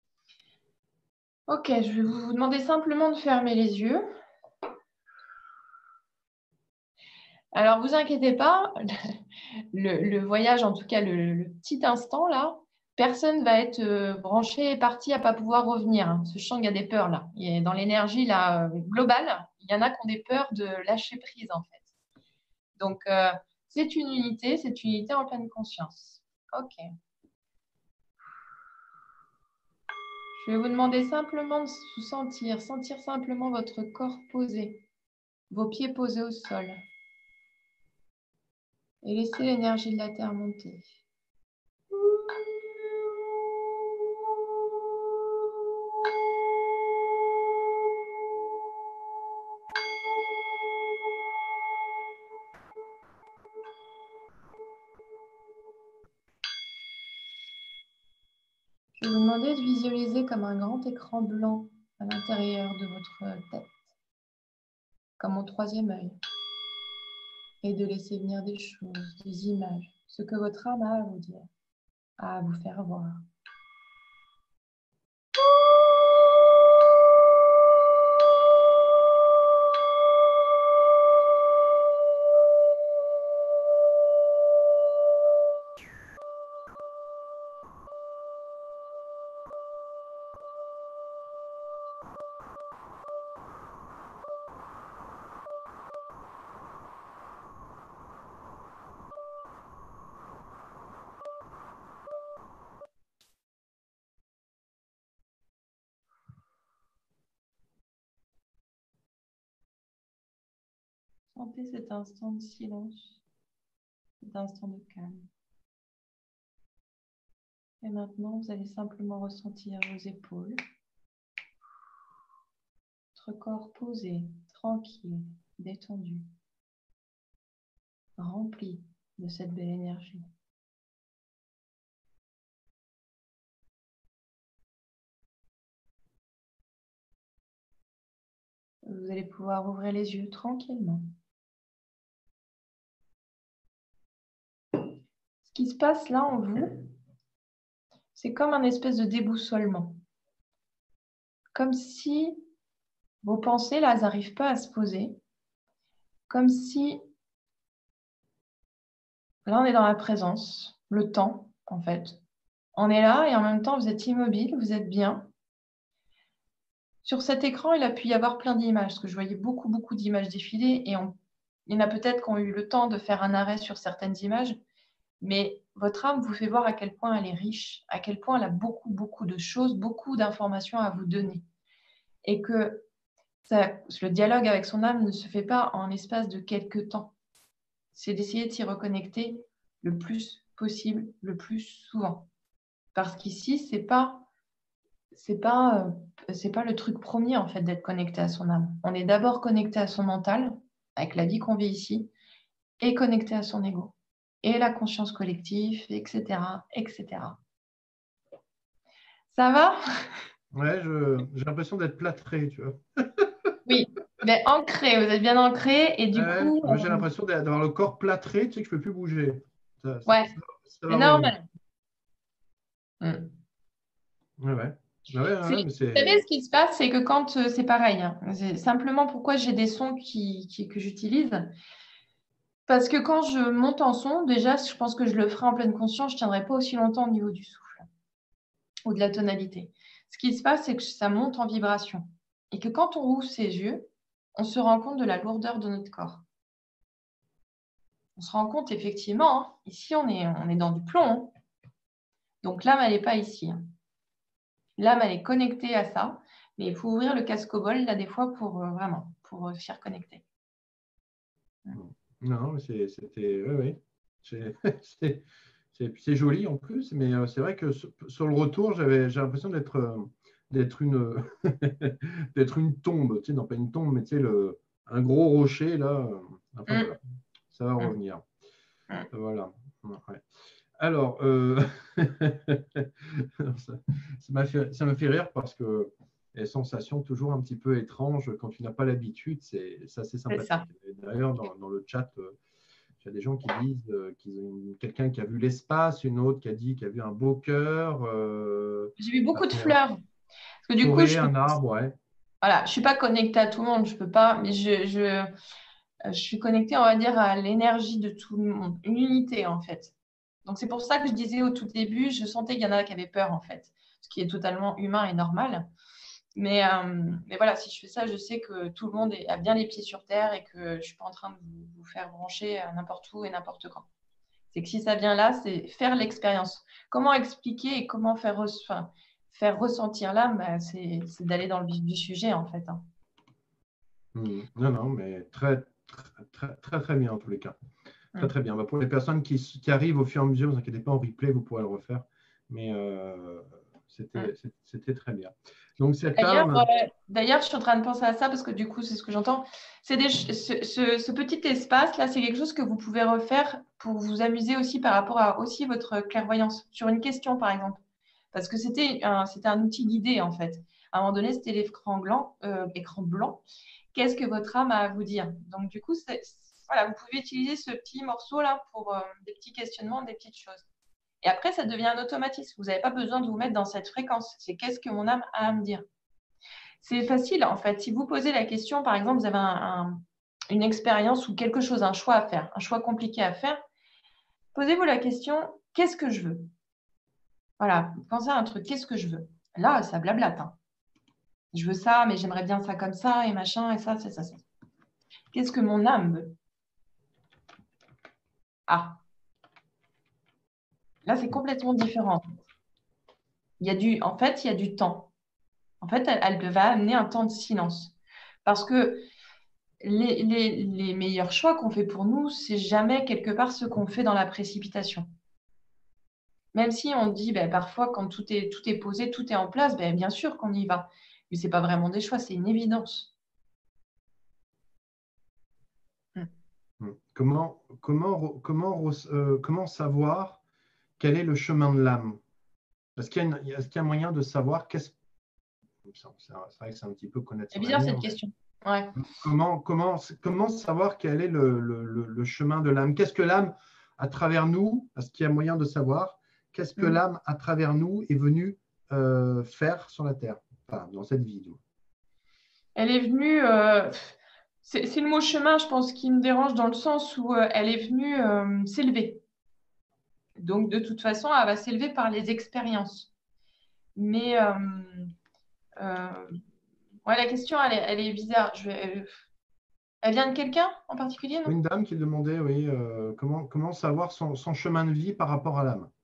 Ok, je vais vous demander simplement de fermer les yeux. Alors, vous inquiétez pas, le, le voyage, en tout cas le, le petit instant là, personne va être euh, branché et parti à pas pouvoir revenir. Hein. Ce champ, il y a des peurs là. Il y a, dans l'énergie là, euh, globale, il y en a qui ont des peurs de lâcher prise, en fait. Donc, euh, c'est une unité, c'est une unité en pleine conscience. Ok. Je vais vous demander simplement de vous sentir, sentir simplement votre corps posé, vos pieds posés au sol. Et laissez l'énergie de la terre monter. Je vais vous demander de visualiser comme un grand écran blanc à l'intérieur de votre tête, comme au troisième œil, et de laisser venir des choses, des images, ce que votre âme a à vous dire, à vous faire voir. Sentez cet instant de silence, cet instant de calme. Et maintenant, vous allez simplement ressentir vos épaules, votre corps posé, tranquille, détendu, rempli de cette belle énergie. Vous allez pouvoir ouvrir les yeux tranquillement. Ce qui se passe là en vous, c'est comme un espèce de déboussolement. Comme si vos pensées, là, elles n'arrivent pas à se poser. Comme si, là, on est dans la présence, le temps, en fait. On est là et en même temps, vous êtes immobile, vous êtes bien. Sur cet écran, il a pu y avoir plein d'images, parce que je voyais beaucoup, beaucoup d'images défiler. Et on, il y en a peut-être qui ont eu le temps de faire un arrêt sur certaines images. Mais votre âme vous fait voir à quel point elle est riche, à quel point elle a beaucoup, beaucoup de choses, beaucoup d'informations à vous donner. Et que ça, le dialogue avec son âme ne se fait pas en l'espace de quelques temps. C'est d'essayer de s'y reconnecter le plus possible, le plus souvent. Parce qu'ici, ce n'est pas, c'est pas, euh, c'est pas le truc premier en fait, d'être connecté à son âme. On est d'abord connecté à son mental, avec la vie qu'on vit ici, et connecté à son ego. Et la conscience collective, et cetera, et cetera. Ça va? Ouais, je, j'ai l'impression d'être plâtré, tu vois. Oui, mais ancré, vous êtes bien ancré, et du Ouais, coup, moi, j'ai euh, l'impression d'avoir le corps plâtré, tu sais que je ne peux plus bouger. Ça, ça, ouais, ça- ça c'est va revenir. normal. Mm. Ouais, ouais. Ouais, ouais, C'est- ouais, mais Vous savez, ce c'est. qui se passe, c'est que quand euh, c'est pareil, hein, c'est simplement pourquoi j'ai des sons qui, qui- que j'utilise. Parce que quand je monte en son, déjà, je pense que je le ferai en pleine conscience, je ne tiendrai pas aussi longtemps au niveau du souffle ou de la tonalité. Ce qui se passe, c'est que ça monte en vibration. Et que quand on ouvre ses yeux, on se rend compte de la lourdeur de notre corps. On se rend compte effectivement, hein, ici, on est, on est dans du plomb. Hein. Donc l'âme, elle n'est pas ici. Hein. L'âme, elle est connectée à ça. Mais il faut ouvrir le casque-bol, là, des fois, pour euh, vraiment, pour euh, s'y reconnecter. Non, mais c'est- c'était. Oui, oui. C'est c'est- c'est- c'est joli en plus, mais euh, c'est vrai que sur, sur le retour, j'avais j'ai l'impression d'être euh, d'être une, d'être une tombe. Tu sais, non, pas une tombe, mais tu sais, le, un gros rocher, là. euh, Enfin, Hum, voilà. Ça va hum, revenir. hum. Voilà. Ouais. Alors, euh, ça, ça m'a fait, ça me fait rire parce que les sensations toujours un petit peu étranges quand tu n'as pas l'habitude, c'est c'est assez C'est sympathique. ça. Et d'ailleurs, dans, dans le chat, euh, il y a des gens qui disent euh, qu'ils ont quelqu'un qui a vu l'espace, une autre qui a dit qu'il a vu un beau cœur, euh, J'ai vu beaucoup de après un fleurs. Parce que du coup, forêt, je peux, un arbre, ouais. voilà, je suis pas connectée à tout le monde, je peux pas, mais je, je, je suis connectée, on va dire, à l'énergie de tout le monde, une unité en fait. Donc c'est pour ça que je disais au tout début, je sentais qu'il y en a qui avaient peur en fait, ce qui est totalement humain et normal. Mais, euh, mais voilà, si je fais ça, je sais que tout le monde est- a bien les pieds sur terre et que je ne suis pas en train de vous, vous faire brancher à n'importe où et n'importe quand. C'est que si ça vient là, c'est faire l'expérience. Comment expliquer et comment faire, re- enfin, faire ressentir l'âme, bah, c'est c'est d'aller dans le vif du sujet en fait. Hein. Hmm. Non, non, mais très, très, très, très, très bien en tous les cas. Très, Mm. très bien. Bah, pour les personnes qui, qui arrivent au fur et à mesure, ne vous inquiétez pas, en replay, vous pourrez le refaire. Mais euh, Mm. c'était c'était très bien. Donc, cette D'ailleurs, âme, euh, d'ailleurs, je suis en train de penser à ça parce que du coup, c'est ce que j'entends. C'est des ch- ce, ce- ce petit espace-là, c'est quelque chose que vous pouvez refaire pour vous amuser aussi par rapport à aussi votre clairvoyance sur une question, par exemple. Parce que c'était un, c'était un outil guidé, en fait. À un moment donné, c'était l'écran blanc, euh, écran blanc. Qu'est-ce que votre âme a à vous dire? Donc, du coup, c'est- voilà, vous pouvez utiliser ce petit morceau-là pour euh, des petits questionnements, des petites choses. Et après, ça devient un automatisme. Vous n'avez pas besoin de vous mettre dans cette fréquence. C'est qu'est-ce que mon âme a à me dire? C'est facile, en fait. Si vous posez la question, par exemple, vous avez un- un- une expérience ou quelque chose, un choix à faire, un choix compliqué à faire, posez-vous la question, qu'est-ce que je veux? Voilà, pensez à un truc, qu'est-ce que je veux? Là, ça blablate. Hein. Je veux ça, mais j'aimerais bien ça comme ça, et machin, et ça, c'est ça, ça. Qu'est-ce que mon âme veut? Ah, là, c'est complètement différent. Il y a du, en fait, il y a du temps. En fait, elle, elle va amener un temps de silence. Parce que les, les, les meilleurs choix qu'on fait pour nous, c'est jamais quelque part ce qu'on fait dans la précipitation. Même si on dit ben, parfois quand tout est, tout est posé, tout est en place, ben, bien sûr qu'on y va. Mais ce n'est pas vraiment des choix, c'est une évidence. Comment, comment, comment, euh, comment savoir quel est le chemin de l'âme? Est-ce qu'il y, a une- est-ce qu'il y a moyen de savoir qu'est-ce c'est vrai que c'est un petit peu connaître C'est son bizarre avenir, cette question. Ouais. Comment, comment, comment savoir quel est le, le, le chemin de l'âme? Qu'est-ce que l'âme, à travers nous, est-ce qu'il y a moyen de savoir qu'est-ce que Mm. l'âme, à travers nous, est venue euh, faire sur la Terre, enfin, dans cette vie? Elle est venue, euh, c'est c'est le mot chemin, je pense, qui me dérange dans le sens où euh, elle est venue euh, s'élever. Donc, de toute façon, elle va s'élever par les expériences. Mais euh, euh, ouais, la question, elle est, elle est bizarre. Je vais, euh, elle vient de quelqu'un en particulier, non? Une dame qui demandait, oui, euh, comment, comment savoir son, son chemin de vie par rapport à l'âme?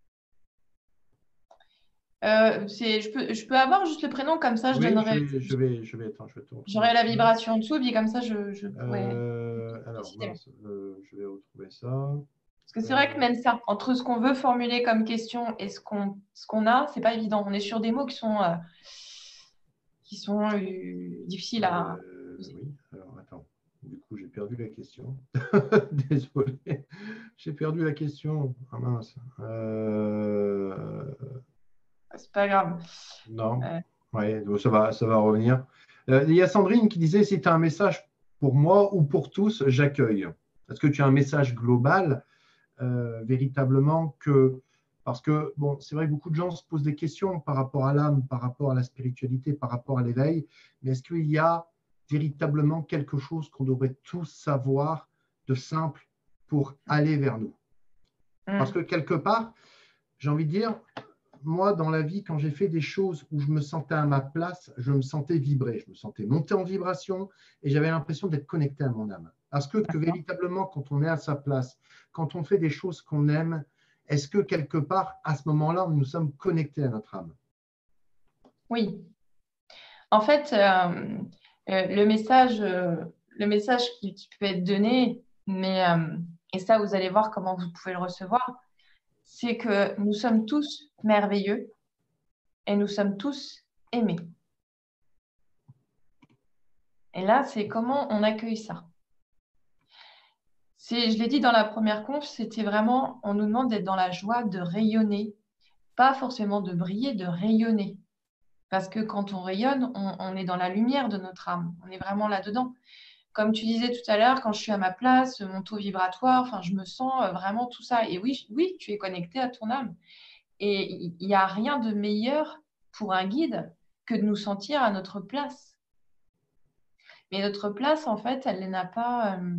Euh, c'est, je peux, je peux avoir juste le prénom, comme ça, je Oui, je donnerai, vais, je vais, je vais, attends, je vais te retrouver j'aurai la ça. vibration en dessous, puis comme ça, je, je pourrais Euh, alors, décider. mince, euh, je vais retrouver ça. Parce que c'est vrai que Euh, même ça, entre ce qu'on veut formuler comme question et ce qu'on ce qu'on a, c'est pas évident. On est sur des mots qui sont, euh, qui sont euh, difficiles à euh, poser. oui, alors attends. Du coup, j'ai perdu la question. Désolé. J'ai perdu la question. Ah mince. Euh, C'est pas grave. non. Euh, Ouais, donc ça va, ça va revenir. Euh, il y a Sandrine qui disait, si tu as un message pour moi ou pour tous, j'accueille. Est-ce que tu as un message global euh, véritablement que... Parce que, bon, c'est vrai que beaucoup de gens se posent des questions par rapport à l'âme, par rapport à la spiritualité, par rapport à l'éveil, mais est-ce qu'il y a véritablement quelque chose qu'on devrait tous savoir de simple pour aller vers nous? Parce hmm. que quelque part, j'ai envie de dire, moi, dans la vie, quand j'ai fait des choses où je me sentais à ma place, je me sentais vibrer, je me sentais monter en vibration et j'avais l'impression d'être connecté à mon âme. Parce que, que D'accord. véritablement, quand on est à sa place, quand on fait des choses qu'on aime, est-ce que quelque part, à ce moment-là, nous sommes connectés à notre âme? Oui. En fait, euh, euh, le message, euh, le message qui, qui peut être donné, mais euh, et ça, vous allez voir comment vous pouvez le recevoir, c'est que nous sommes tous merveilleux et nous sommes tous aimés. Et là, c'est comment on accueille ça. C'est, je l'ai dit dans la première conf, c'était vraiment, on nous demande d'être dans la joie, de rayonner, pas forcément de briller, de rayonner. Parce que quand on rayonne, on, on est dans la lumière de notre âme, on est vraiment là-dedans. Comme tu disais tout à l'heure, quand je suis à ma place, mon taux vibratoire, enfin, je me sens euh, vraiment tout ça. Et oui, oui, tu es connecté à ton âme. Et il n'y a rien de meilleur pour un guide que de nous sentir à notre place. Mais notre place, en fait, elle n'a pas. euh,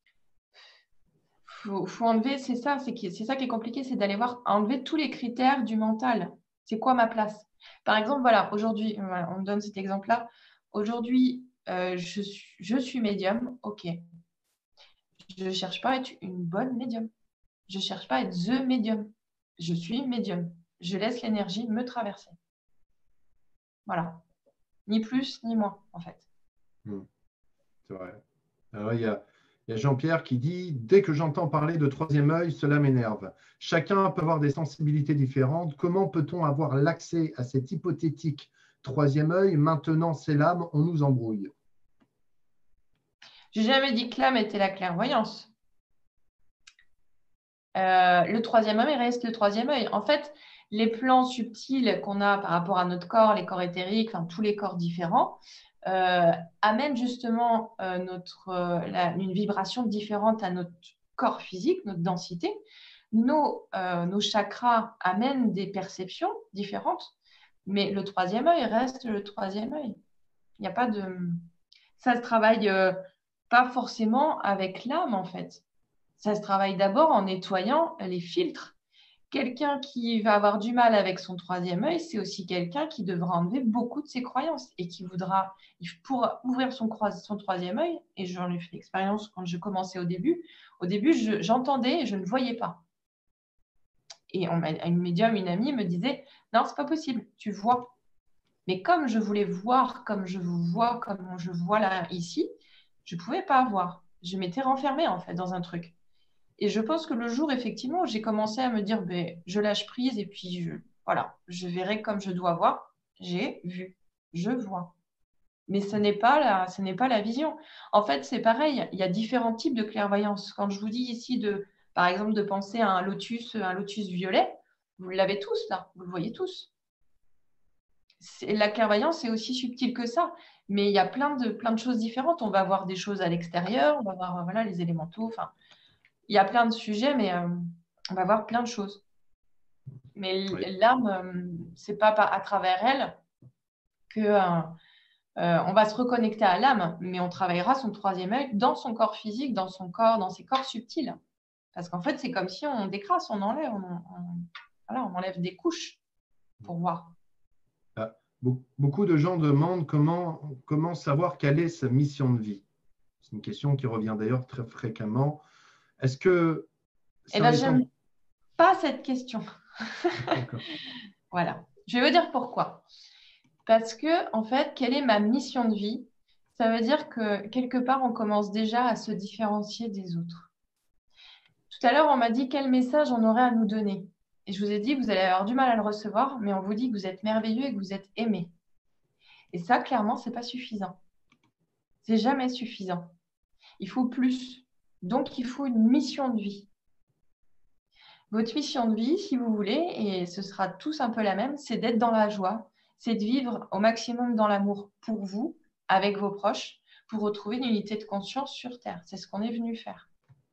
faut, faut enlever, c'est ça, c'est qui- c'est ça qui est compliqué, c'est d'aller voir, enlever tous les critères du mental. C'est quoi ma place? Par exemple, voilà, aujourd'hui, voilà, on me donne cet exemple-là. Aujourd'hui, euh, je suis, je suis médium, ok. Je ne cherche pas à être une bonne médium. Je ne cherche pas à être the médium. Je suis médium. Je laisse l'énergie me traverser. Voilà. Ni plus, ni moins, en fait. Hmm, c'est vrai. Alors, il y a, il y a Jean-Pierre qui dit, dès que j'entends parler de troisième œil, cela m'énerve. Chacun peut avoir des sensibilités différentes. Comment peut-on avoir l'accès à cet hypothétique troisième œil? Maintenant, c'est l'âme, on nous embrouille. J'ai jamais dit que l'âme était la clairvoyance. Euh, le troisième œil reste le troisième œil. En fait, les plans subtils qu'on a par rapport à notre corps, les corps éthériques, enfin, tous les corps différents, euh, amènent justement euh, notre, euh, la- une vibration différente à notre corps physique, notre densité. Nos, euh, nos chakras amènent des perceptions différentes, mais le troisième œil reste le troisième œil. Il n'y a pas de... Ça se travaille euh, pas forcément avec l'âme, en fait. Ça se travaille d'abord en nettoyant les filtres. Quelqu'un qui va avoir du mal avec son troisième œil, c'est aussi quelqu'un qui devra enlever beaucoup de ses croyances et qui voudra, pour ouvrir son, son troisième œil, et j'en ai fait l'expérience quand je commençais au début, au début, je- j'entendais et je ne voyais pas. Et on une médium, une amie me disait, non, c'est pas possible, tu vois. Mais comme je voulais voir, comme je vous vois, comme je vois là, ici, Je ne pouvais pas voir. Je m'étais renfermée en fait dans un truc. Et je pense que le jour, effectivement, où j'ai commencé à me dire, ben, je lâche prise et puis je, voilà, je verrai comme je dois voir, j'ai vu, je vois. Mais ce n'est pas la, ce n'est pas la vision. En fait, c'est pareil, il y a différents types de clairvoyance. Quand je vous dis ici, de, par exemple, de penser à un lotus, un lotus violet, vous l'avez tous là, vous le voyez tous. C'est- La clairvoyance, c'est aussi subtil que ça. Mais il y a plein de, plein de choses différentes. On va voir des choses à l'extérieur, on va voir voilà, les élémentaux, enfin. Il y a plein de sujets, mais euh, on va voir plein de choses. Mais Oui. l'âme, euh, c'est pas par- à travers elle que euh, euh, on va se reconnecter à l'âme, mais on travaillera son troisième œil dans son corps physique, dans son corps, dans ses corps subtils. Parce qu'en fait, c'est comme si on décrasse, on enlève, on, on- voilà, on enlève des couches pour voir. Ah, be- beaucoup de gens demandent comment, comment savoir quelle est sa mission de vie. C'est une question qui revient d'ailleurs très fréquemment. Est-ce que Eh c'est en bien, étant… j'aime pas cette question. D'accord. Voilà. Je vais vous dire pourquoi. Parce que, en fait, quelle est ma mission de vie? Ça veut dire que quelque part, on commence déjà à se différencier des autres. Tout à l'heure, on m'a dit quel message on aurait à nous donner. Et je vous ai dit que vous allez avoir du mal à le recevoir, mais on vous dit que vous êtes merveilleux et que vous êtes aimé. Et ça, clairement, c'est pas suffisant. C'est jamais suffisant. Il faut plus. Donc, il faut une mission de vie. Votre mission de vie, si vous voulez, et ce sera tous un peu la même, c'est d'être dans la joie, c'est de vivre au maximum dans l'amour pour vous, avec vos proches, pour retrouver une unité de conscience sur Terre. C'est ce qu'on est venu faire.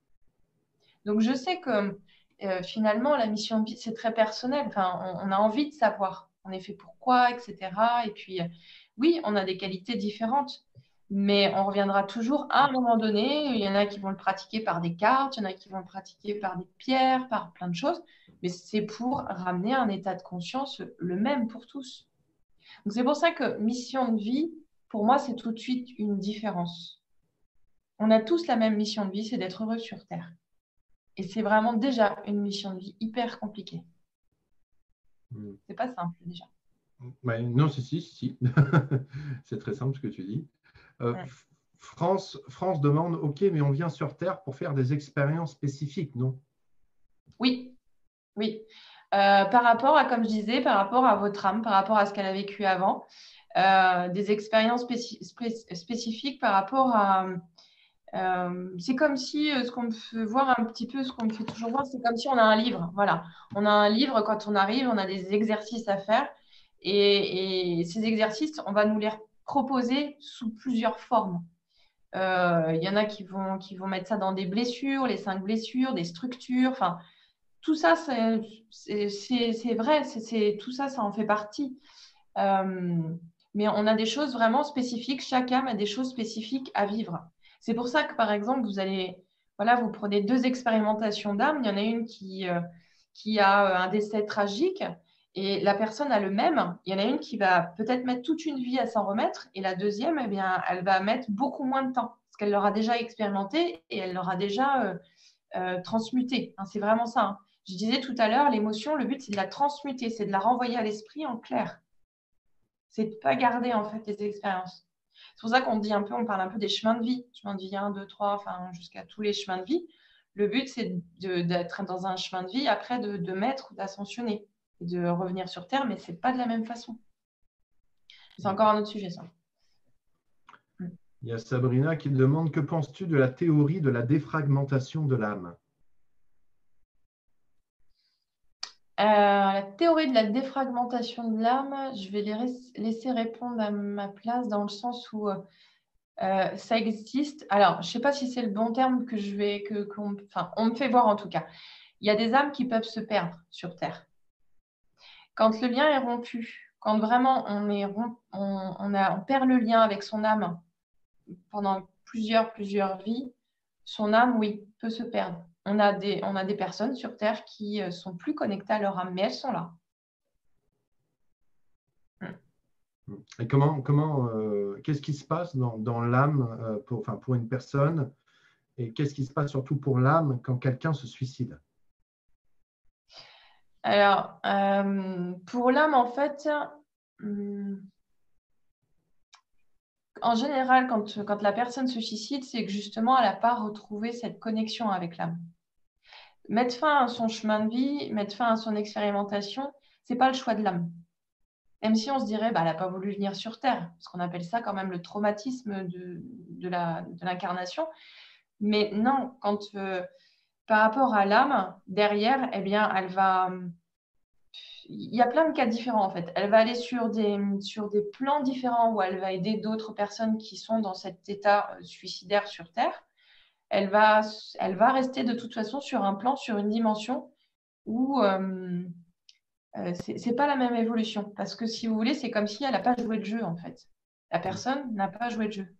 Donc, je sais que euh, finalement, la mission de vie, c'est très personnel. Enfin, on, on a envie de savoir, en effet, pourquoi, et cetera. Et puis, euh, oui, on a des qualités différentes, mais on reviendra toujours à un moment donné. Il y en a qui vont le pratiquer par des cartes, il y en a qui vont le pratiquer par des pierres, par plein de choses, mais c'est pour ramener un état de conscience le même pour tous. Donc, c'est pour ça que mission de vie, pour moi, c'est tout de suite une différence. On a tous la même mission de vie, c'est d'être heureux sur Terre. Et c'est vraiment déjà une mission de vie hyper compliquée. Hmm. C'est pas simple déjà. Ouais, non, si, si, si. C'est très simple ce que tu dis. Euh, Mm. F- France, France demande, OK, mais on vient sur Terre pour faire des expériences spécifiques, non? Oui, oui. Euh, par rapport à, comme je disais, par rapport à votre âme, par rapport à ce qu'elle a vécu avant, euh, des expériences spéci- spé- spécifiques par rapport à… euh, c'est comme si, euh, ce qu'on me fait voir un petit peu, ce qu'on me fait toujours voir, c'est comme si on a un livre. Voilà. On a un livre, quand on arrive, on a des exercices à faire. Et, et ces exercices, on va nous les proposer sous plusieurs formes. Euh, Il y en a qui vont, qui vont mettre ça dans des blessures, les cinq blessures, des structures. Enfin, tout ça, c'est c'est- c'est- c'est vrai. C'est c'est- tout ça, ça en fait partie. Euh, mais on a des choses vraiment spécifiques. Chaque âme a des choses spécifiques à vivre. C'est pour ça que, par exemple, vous allez, voilà, vous prenez deux expérimentations d'âme. Il y en a une qui, euh, qui a euh, un décès tragique et la personne a le même. Il y en a une qui va peut-être mettre toute une vie à s'en remettre et la deuxième, eh bien, elle va mettre beaucoup moins de temps parce qu'elle l'aura déjà expérimenté et elle l'aura déjà euh, euh, transmuté. Hein, c'est vraiment ça. Hein. Je disais tout à l'heure, l'émotion, le but, c'est de la transmuter, c'est de la renvoyer à l'esprit en clair. C'est de ne pas garder en fait les expériences. C'est pour ça qu'on dit un peu, on parle un peu des chemins de vie, chemin de vie un, deux, trois, enfin jusqu'à tous les chemins de vie. Le but, c'est de- d'être dans un chemin de vie, après de, de mettre ou d'ascensionner et de revenir sur Terre, mais c'est pas de la même façon. C'est encore un autre sujet, ça. Il y a Sabrina qui demande, que penses-tu de la théorie de la défragmentation de l'âme? Euh, la théorie de la défragmentation de l'âme, je vais les laisser répondre à ma place dans le sens où euh, ça existe. Alors, je ne sais pas si c'est le bon terme que je vais, que, qu'on- enfin, on me fait voir en tout cas. Il y a des âmes qui peuvent se perdre sur Terre. Quand le lien est rompu, quand vraiment on, est romp- on, on a, on perd le lien avec son âme pendant plusieurs, plusieurs vies, son âme, oui, peut se perdre. On a des, on a des personnes sur Terre qui euh, sont plus connectées à leur âme, mais elles sont là. Et comment, comment, euh, qu'est-ce qui se passe dans, dans l'âme euh, pour, enfin, pour une personne, et qu'est-ce qui se passe surtout pour l'âme quand quelqu'un se suicide? Alors, euh, pour l'âme, en fait, hum, en général, quand, quand la personne se suicide, c'est que justement, elle n'a pas retrouvé cette connexion avec l'âme. Mettre fin à son chemin de vie, mettre fin à son expérimentation, ce n'est pas le choix de l'âme. Même si on se dirait, bah, elle n'a pas voulu venir sur Terre, parce qu'on appelle ça quand même le traumatisme de, de la, de l'incarnation. Mais non, quand euh, par rapport à l'âme, derrière, eh bien, elle va... Il y a plein de cas différents en fait. Elle va aller sur des, sur des plans différents où elle va aider d'autres personnes qui sont dans cet état suicidaire sur Terre. Elle va, elle va rester de toute façon sur un plan, sur une dimension où euh, euh, c'est c'est pas la même évolution. Parce que si vous voulez, c'est comme si elle n'a pas joué de jeu en fait. La personne n'a pas joué de jeu.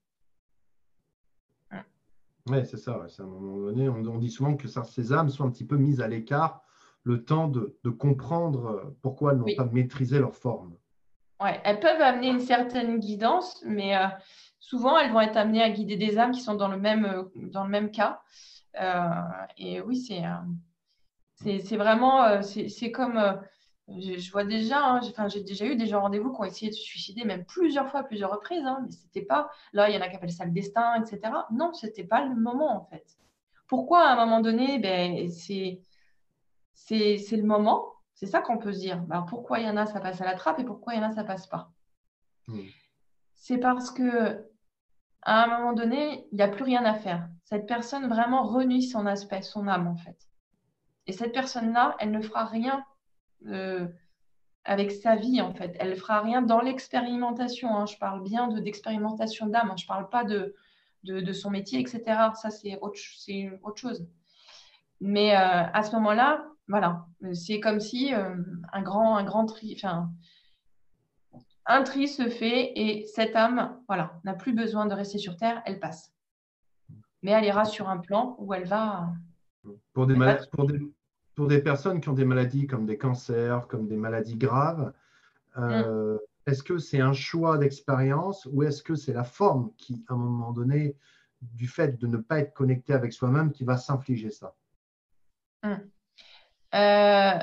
Oui, c'est ça. Ouais. C'est à un moment donné, on, on dit souvent que ça, ces âmes sont un petit peu mises à l'écart le temps de, de comprendre pourquoi elles n'ont pas Oui. maîtrisé leur forme. Ouais, elles peuvent amener une certaine guidance, mais euh, souvent elles vont être amenées à guider des âmes qui sont dans le même, euh, dans le même cas. Euh, et oui, c'est euh, c'est c'est vraiment, euh, c'est c'est comme, euh, je, je vois déjà, hein, j'ai enfin, j'ai déjà eu des gens rendez-vous qui ont essayé de se suicider, même plusieurs fois, plusieurs reprises, hein, mais c'était pas, là il y en a qui appellent ça le destin, et cetera. Non, c'était pas le moment en fait. Pourquoi à un moment donné, ben, c'est c'est c'est le moment, c'est ça qu'on peut se dire. Ben, pourquoi il y en a, ça passe à la trappe et pourquoi il y en a, ça passe pas. Hmm. C'est parce que à un moment donné, il n'y a plus rien à faire. Cette personne vraiment renie son aspect, son âme en fait. Et cette personne-là, elle ne fera rien euh, avec sa vie en fait. Elle ne fera rien dans l'expérimentation. Hein. Je parle bien de d'expérimentation d'âme. Hein. Je ne parle pas de, de, de son métier, et cetera. Ça, c'est autre, c'est autre chose. Mais euh, à ce moment-là, voilà, c'est comme si euh, un grand, un grand tri, enfin, un tri se fait et cette âme, voilà, n'a plus besoin de rester sur Terre, elle passe. Mais elle ira sur un plan où elle va, Pour des, elle va. mala- pour des, pour des personnes qui ont des maladies comme des cancers, comme des maladies graves, Mm. euh, est-ce que c'est un choix d'expérience ou est-ce que c'est la forme qui, à un moment donné, du fait de ne pas être connecté avec soi-même, qui va s'infliger ça? Mm. Euh,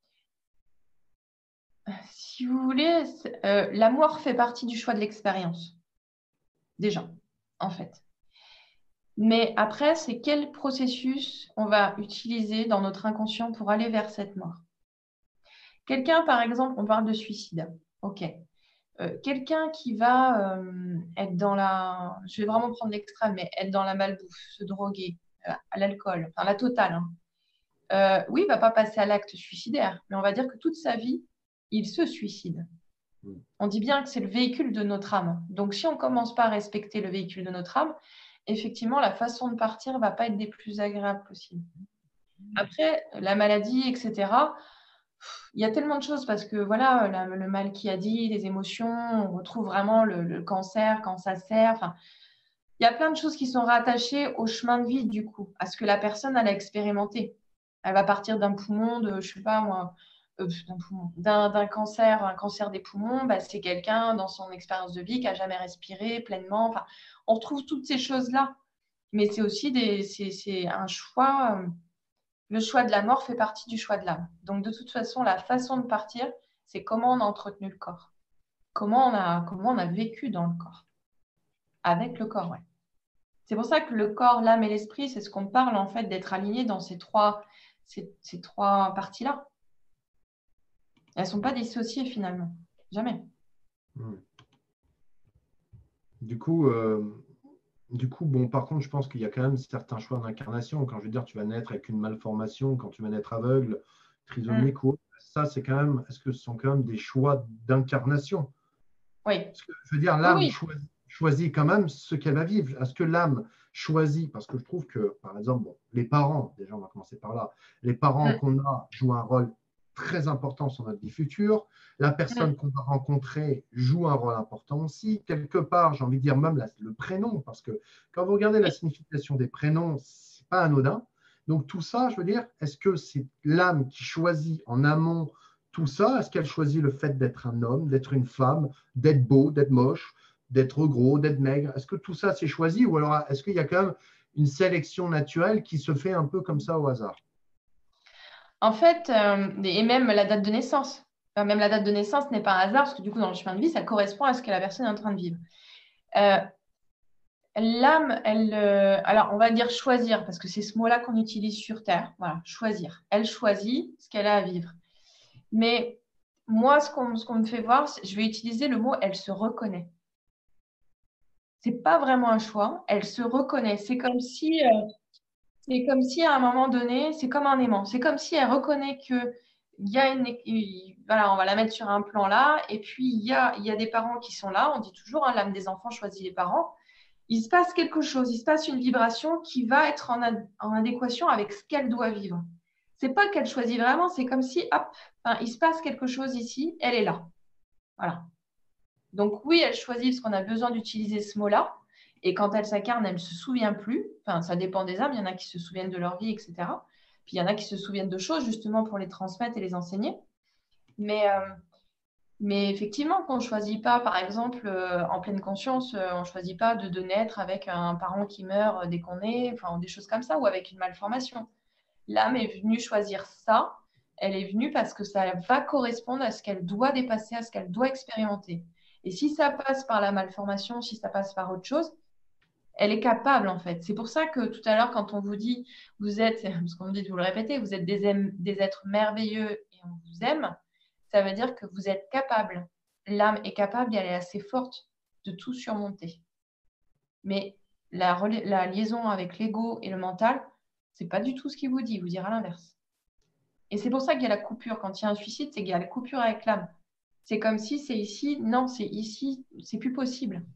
si vous voulez, euh, l'amour fait partie du choix de l'expérience, déjà, en fait. Mais après, c'est quel processus on va utiliser dans notre inconscient pour aller vers cette mort. Quelqu'un, par exemple, on parle de suicide. OK. Euh, quelqu'un qui va euh, être dans la, je vais vraiment prendre l'extrême, mais être dans la malbouffe, se droguer, euh, à l'alcool, enfin la totale. Hein. Euh, oui, il ne va pas passer à l'acte suicidaire, mais on va dire que toute sa vie, il se suicide. Hmm. On dit bien que c'est le véhicule de notre âme. Donc, si on ne commence pas à respecter le véhicule de notre âme, effectivement, la façon de partir ne va pas être des plus agréables possibles. Après, la maladie, et cetera, il y a tellement de choses parce que voilà, la- le mal qui a dit, les émotions, on retrouve vraiment le, le cancer quand ça sert. Enfin, il y a plein de choses qui sont rattachées au chemin de vie, du coup, à ce que la personne elle a expérimenté. Elle va partir d'un poumon, de, je sais pas moi, euh, d'un poumon, d'un, d'un cancer, un cancer des poumons, bah, c'est quelqu'un dans son expérience de vie qui a jamais respiré pleinement. Enfin, on retrouve toutes ces choses-là. Mais c'est aussi des, c'est, c'est un choix. euh, Le choix de la mort fait partie du choix de l'âme. Donc, de toute façon, la façon de partir, c'est comment on a entretenu le corps. Comment on a, comment on a vécu dans le corps. Avec le corps, ouais. C'est pour ça que le corps, l'âme et l'esprit, c'est ce qu'on parle en fait d'être aligné dans ces trois, ces, ces trois parties-là. Elles ne sont pas dissociées finalement. Jamais. Hmm. Du coup, euh, du coup, bon, par contre, je pense qu'il y a quand même certains choix d'incarnation. Quand je veux dire, tu vas naître avec une malformation, quand tu vas naître aveugle, Mm. trisomique ou autre, ça, c'est quand même, est-ce que ce sont quand même des choix d'incarnation? Oui. Parce que, je veux dire, Oui, l'âme oui. choisit, choisit quand même ce qu'elle va vivre. Est-ce que l'âme choisit, parce que je trouve que, par exemple, bon, les parents, déjà, on va commencer par là, les parents Mm. qu'on a jouent un rôle très important sur notre vie future. La Mm. personne qu'on va rencontrer joue un rôle important aussi. Quelque part, j'ai envie de dire même la- le prénom, parce que quand vous regardez la Oui. signification des prénoms, c'est pas anodin. Donc tout ça, je veux dire, est-ce que c'est l'âme qui choisit en amont tout ça? Est-ce qu'elle choisit le fait d'être un homme, d'être une femme, d'être beau, d'être moche, d'être gros, d'être maigre? Est-ce que tout ça c'est choisi ou alors est-ce qu'il y a quand même une sélection naturelle qui se fait un peu comme ça au hasard? En fait, euh, et même la date de naissance. Enfin, même la date de naissance n'est pas un hasard, parce que du coup, dans le chemin de vie, ça correspond à ce que la personne est en train de vivre. Euh, L'âme, elle, euh, alors on va dire choisir, parce que c'est ce mot-là qu'on utilise sur Terre. Voilà, choisir. Elle choisit ce qu'elle a à vivre. Mais moi, ce qu'on ce qu'on me fait voir, je vais utiliser le mot elle se reconnaît. C'est pas vraiment un choix, elle se reconnaît. C'est comme si, euh, c'est comme si à un moment donné, c'est comme un aimant. C'est comme si elle reconnaît que il y a une, il- voilà, on va la mettre sur un plan là, et puis il y a, il y a des parents qui sont là. On dit toujours, hein, l'âme des enfants choisit les parents. Il se passe quelque chose, il se passe une vibration qui va être en, ad- en adéquation avec ce qu'elle doit vivre. C'est pas qu'elle choisit vraiment, c'est comme si, hop, enfin, il se passe quelque chose ici, elle est là. Voilà. Donc oui, elle choisit parce qu'on a besoin d'utiliser ce mot-là. Et quand elle s'incarne, elle ne se souvient plus. Enfin, ça dépend des âmes. Il y en a qui se souviennent de leur vie, et cetera. Puis il y en a qui se souviennent de choses justement pour les transmettre et les enseigner. Mais, euh, mais effectivement, qu'on ne choisit pas, par exemple, euh, en pleine conscience, euh, on ne choisit pas de, de naître avec un parent qui meurt dès qu'on est, enfin, des choses comme ça, ou avec une malformation. L'âme est venue choisir ça. Elle est venue parce que ça va correspondre à ce qu'elle doit dépasser, à ce qu'elle doit expérimenter. Et si ça passe par la malformation, si ça passe par autre chose, elle est capable en fait. C'est pour ça que tout à l'heure, quand on vous dit, vous êtes, parce qu'on me dit de vous le répéter, vous êtes des, aim- des êtres merveilleux et on vous aime, ça veut dire que vous êtes capable. L'âme est capable et elle est assez forte de tout surmonter. Mais la, rela- la liaison avec l'ego et le mental, c'est pas du tout ce qu'il vous dit, il vous dira l'inverse. Et c'est pour ça qu'il y a la coupure. Quand il y a un suicide, c'est qu'il y a la coupure avec l'âme. C'est comme si c'est ici, non, c'est ici, c'est plus possible.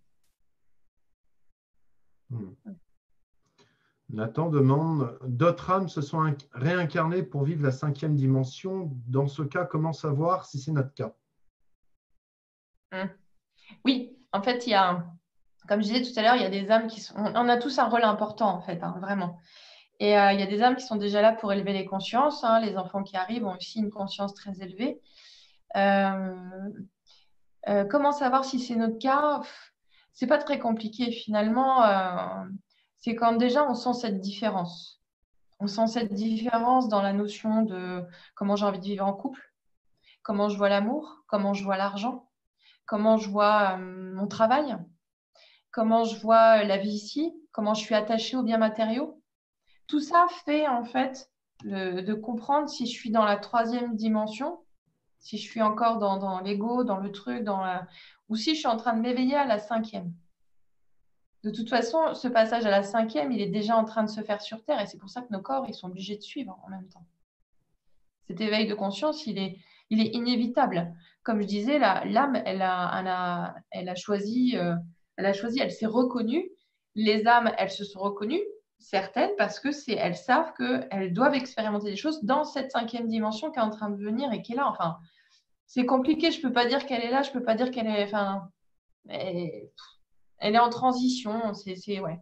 Hmm. Nathan demande, d'autres âmes se sont inc- réincarnées pour vivre la cinquième dimension. Dans ce cas, comment savoir si c'est notre cas? Hum. Oui, en fait, il y a, comme je disais tout à l'heure, il y a des âmes qui sont, on on a tous un rôle important, en fait, hein, vraiment. Et euh, il y a des âmes qui sont déjà là pour élever les consciences, hein. Les enfants qui arrivent ont aussi une conscience très élevée. Euh, euh, comment savoir si c'est notre cas? Pff, c'est pas très compliqué finalement. Euh, c'est quand déjà on sent cette différence. On sent cette différence dans la notion de comment j'ai envie de vivre en couple, comment je vois l'amour, comment je vois l'argent, comment je vois euh, mon travail, comment je vois la vie ici, comment je suis attachée aux biens matériaux. Tout ça fait en fait le- de comprendre si je suis dans la troisième dimension, si je suis encore dans, dans l'ego, dans le truc, dans la... ou si je suis en train de m'éveiller à la cinquième. De toute façon, ce passage à la cinquième, il est déjà en train de se faire sur Terre et c'est pour ça que nos corps, ils sont obligés de suivre en même temps. Cet éveil de conscience, il est, il est inévitable. Comme je disais, la- l'âme, elle a, elle a, elle a choisi, euh, elle a choisi, elle s'est reconnue. Les âmes, elles se sont reconnues, certaines, parce que c'est, elles savent qu'elles doivent expérimenter des choses dans cette cinquième dimension qui est en train de venir et qui est là. Enfin, c'est compliqué. Je peux pas dire qu'elle est là. Je peux pas dire qu'elle est. Enfin, elle, elle est en transition. C'est, c'est ouais.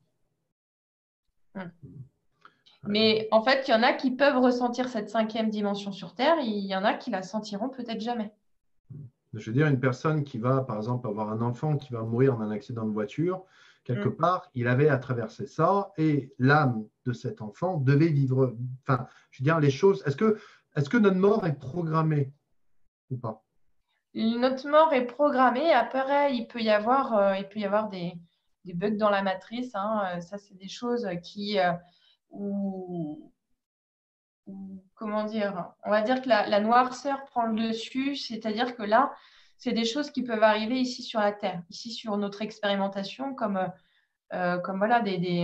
Hmm. Mais en fait, il y en a qui peuvent ressentir cette cinquième dimension sur Terre. Il y en a qui la sentiront peut-être jamais. Je veux dire, une personne qui va, par exemple, avoir un enfant qui va mourir dans un accident de voiture, quelque Hmm. part, il avait à traverser ça et l'âme de cet enfant devait vivre. Enfin, je veux dire, les choses. Est-ce que, est-ce que notre mort est programmée ou pas? Notre mort est programmée. Après, il peut y avoir, euh, il peut y avoir des, des bugs dans la matrice, hein. Euh, Ça, c'est des choses qui, euh, où- où- comment dire, on va dire que la, la noirceur prend le dessus. C'est-à-dire que là, c'est des choses qui peuvent arriver ici sur la Terre, ici sur notre expérimentation, comme, euh, euh, comme voilà, des, des,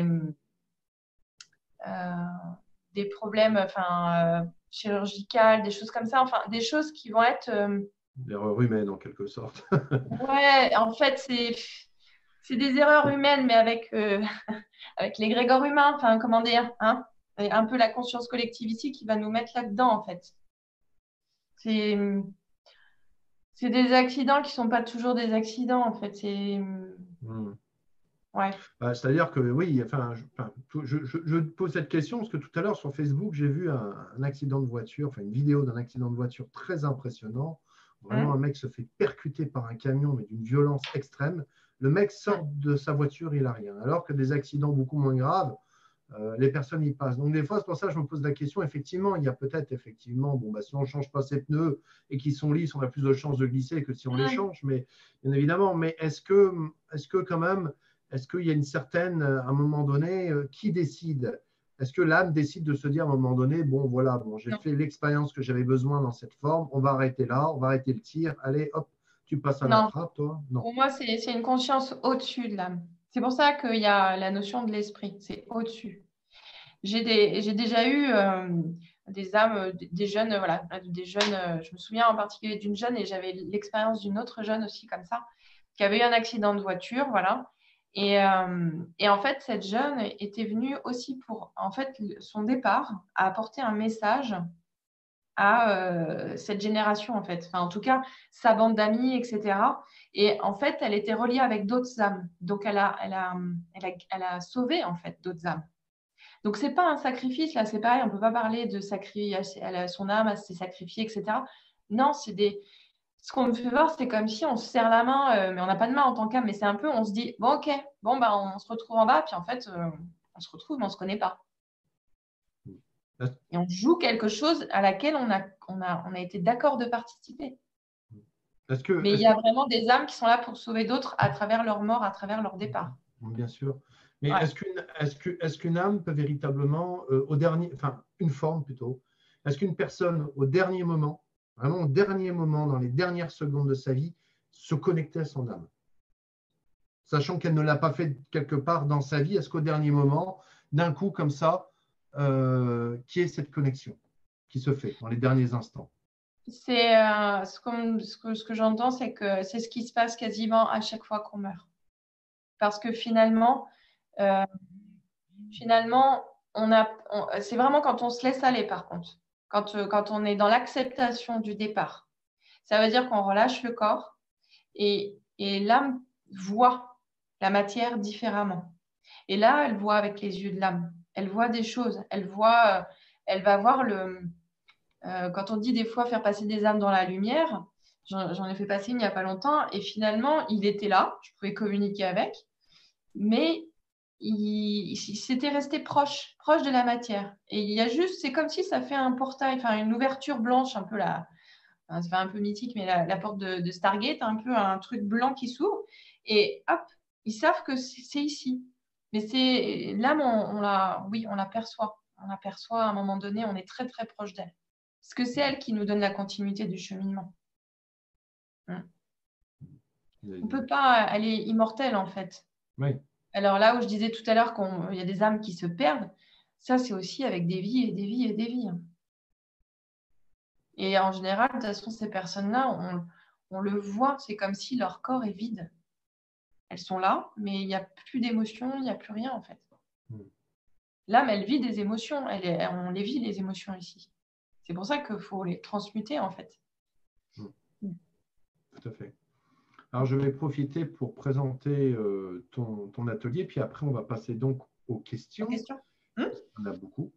euh, des problèmes, enfin, euh, chirurgicales, des choses comme ça. Enfin, des choses qui vont être euh, L'erreur humaine, en quelque sorte. ouais, en fait, c'est c'est des erreurs humaines, mais avec, euh, avec l'égrégore humain, enfin, comment dire, hein? Et un peu la conscience collective ici qui va nous mettre là-dedans, en fait. C'est c'est des accidents qui sont pas toujours des accidents, en fait. C'est Hmm. ouais. Bah, c'est-à-dire que oui, enfin, je, enfin, je, je- je te pose cette question parce que tout à l'heure sur Facebook, j'ai vu un, un accident de voiture, enfin une vidéo d'un accident de voiture très impressionnant. Vraiment, un Hum, mec se fait percuter par un camion, mais d'une violence extrême. Le mec sort hum, de sa voiture, il n'a rien. Alors que des accidents beaucoup moins graves, euh, les personnes y passent. Donc des fois, c'est pour ça que je me pose la question. Effectivement, il y a peut-être, effectivement, bon, bah, si on ne change pas ses pneus et qu'ils sont lisses, on a plus de chances de glisser que si on les hum. change, mais bien évidemment. Mais est-ce que est-ce que quand même, est-ce qu'il y a une certaine, à un moment donné, euh, qui décide? Est-ce que l'âme décide de se dire à un moment donné, bon, voilà, bon, j'ai fait l'expérience que j'avais besoin dans cette forme, on va arrêter là, on va arrêter le tir, allez, hop, tu passes à la Non, trappe, toi? Non. pour moi, c'est c'est une conscience au-dessus de l'âme. C'est pour ça qu'il y a la notion de l'esprit, c'est au-dessus. J'ai des, j'ai déjà eu euh, des âmes, euh, des des jeunes, euh, voilà, des jeunes. euh, je me souviens en particulier d'une jeune et j'avais l'expérience d'une autre jeune aussi comme ça, qui avait eu un accident de voiture, voilà. Et, euh, et en fait, cette jeune était venue aussi pour, en fait, le- son départ a apporté un message à euh, cette génération, en fait. Enfin, en tout cas, sa bande d'amis, et cetera. Et en fait, elle était reliée avec d'autres âmes. Donc, elle a, elle a, elle a, elle a sauvé, en fait, d'autres âmes. Donc, c'est pas un sacrifice, là, c'est pareil, on peut pas parler de sacrifier, elle a son âme, elle s'est sacrifiée, et cetera. Non, c'est des. Ce qu'on me fait voir, c'est comme si on se serre la main, euh, mais on n'a pas de main en tant qu'âme, mais c'est un peu, on se dit, bon, ok, bon, bah, on se retrouve en bas, puis en fait, euh, on se retrouve, mais on se connaît pas. Et on joue quelque chose à laquelle on a, on a, on a été d'accord de participer. Est-ce que, Mais il est-ce y a que, vraiment des âmes qui sont là pour sauver d'autres à travers leur mort, à travers leur départ. bien sûr, mais Ouais. est-ce qu'une est-ce que, est-ce qu'une âme peut véritablement, euh, au dernier, enfin, une forme plutôt, est-ce qu'une personne, au dernier moment, vraiment au dernier moment, dans les dernières secondes de sa vie, se connectait à son âme? Sachant qu'elle ne l'a pas fait quelque part dans sa vie, est-ce qu'au dernier moment, d'un coup, comme ça, euh, qui est cette connexion qui se fait dans les derniers instants? C'est euh, ce, qu'on- ce que, ce que j'entends, c'est que c'est ce qui se passe quasiment à chaque fois qu'on meurt. Parce que finalement, euh, finalement, on a, on- c'est vraiment quand on se laisse aller, par contre, quand, euh, quand on est dans l'acceptation du départ. Ça veut dire qu'on relâche le corps et, et l'âme voit la matière différemment. Et là, elle voit avec les yeux de l'âme. Elle voit des choses. Elle voit, euh, elle va voir le. euh, quand on dit des fois faire passer des âmes dans la lumière, j'en j'en ai fait passer une il n'y a pas longtemps et finalement, il était là. Je pouvais communiquer avec, mais il, il s'était resté proche, proche de la matière. Et il y a juste, c'est comme si ça fait un portail, enfin une ouverture blanche, un peu là. Enfin, ça fait un peu mythique, mais la, la porte de, de Stargate, un peu un truc blanc qui s'ouvre. Et hop, ils savent que c'est c'est ici. Mais c'est l'âme, on, on la, oui, on l'aperçoit. On l'aperçoit à un moment donné, on est très très proche d'elle. Parce que c'est elle qui nous donne la continuité du cheminement. Hmm. On ne peut pas, elle est immortelle en fait. Oui. Alors là où je disais tout à l'heure qu'il y a des âmes qui se perdent, ça c'est aussi avec des vies et des vies et des vies. Et en général, de toute façon, ces personnes-là, on, on le voit, c'est comme si leur corps est vide. Elles sont là, mais il n'y a plus d'émotions, il n'y a plus rien en fait. Mm. L'âme, elle vit des émotions, elle est, on les vit les émotions ici. C'est pour ça qu'il faut les transmuter en fait. Mm. Tout à fait. Alors, je vais profiter pour présenter euh, ton, ton atelier, puis après, on va passer donc aux questions. Question hum Il y en a beaucoup.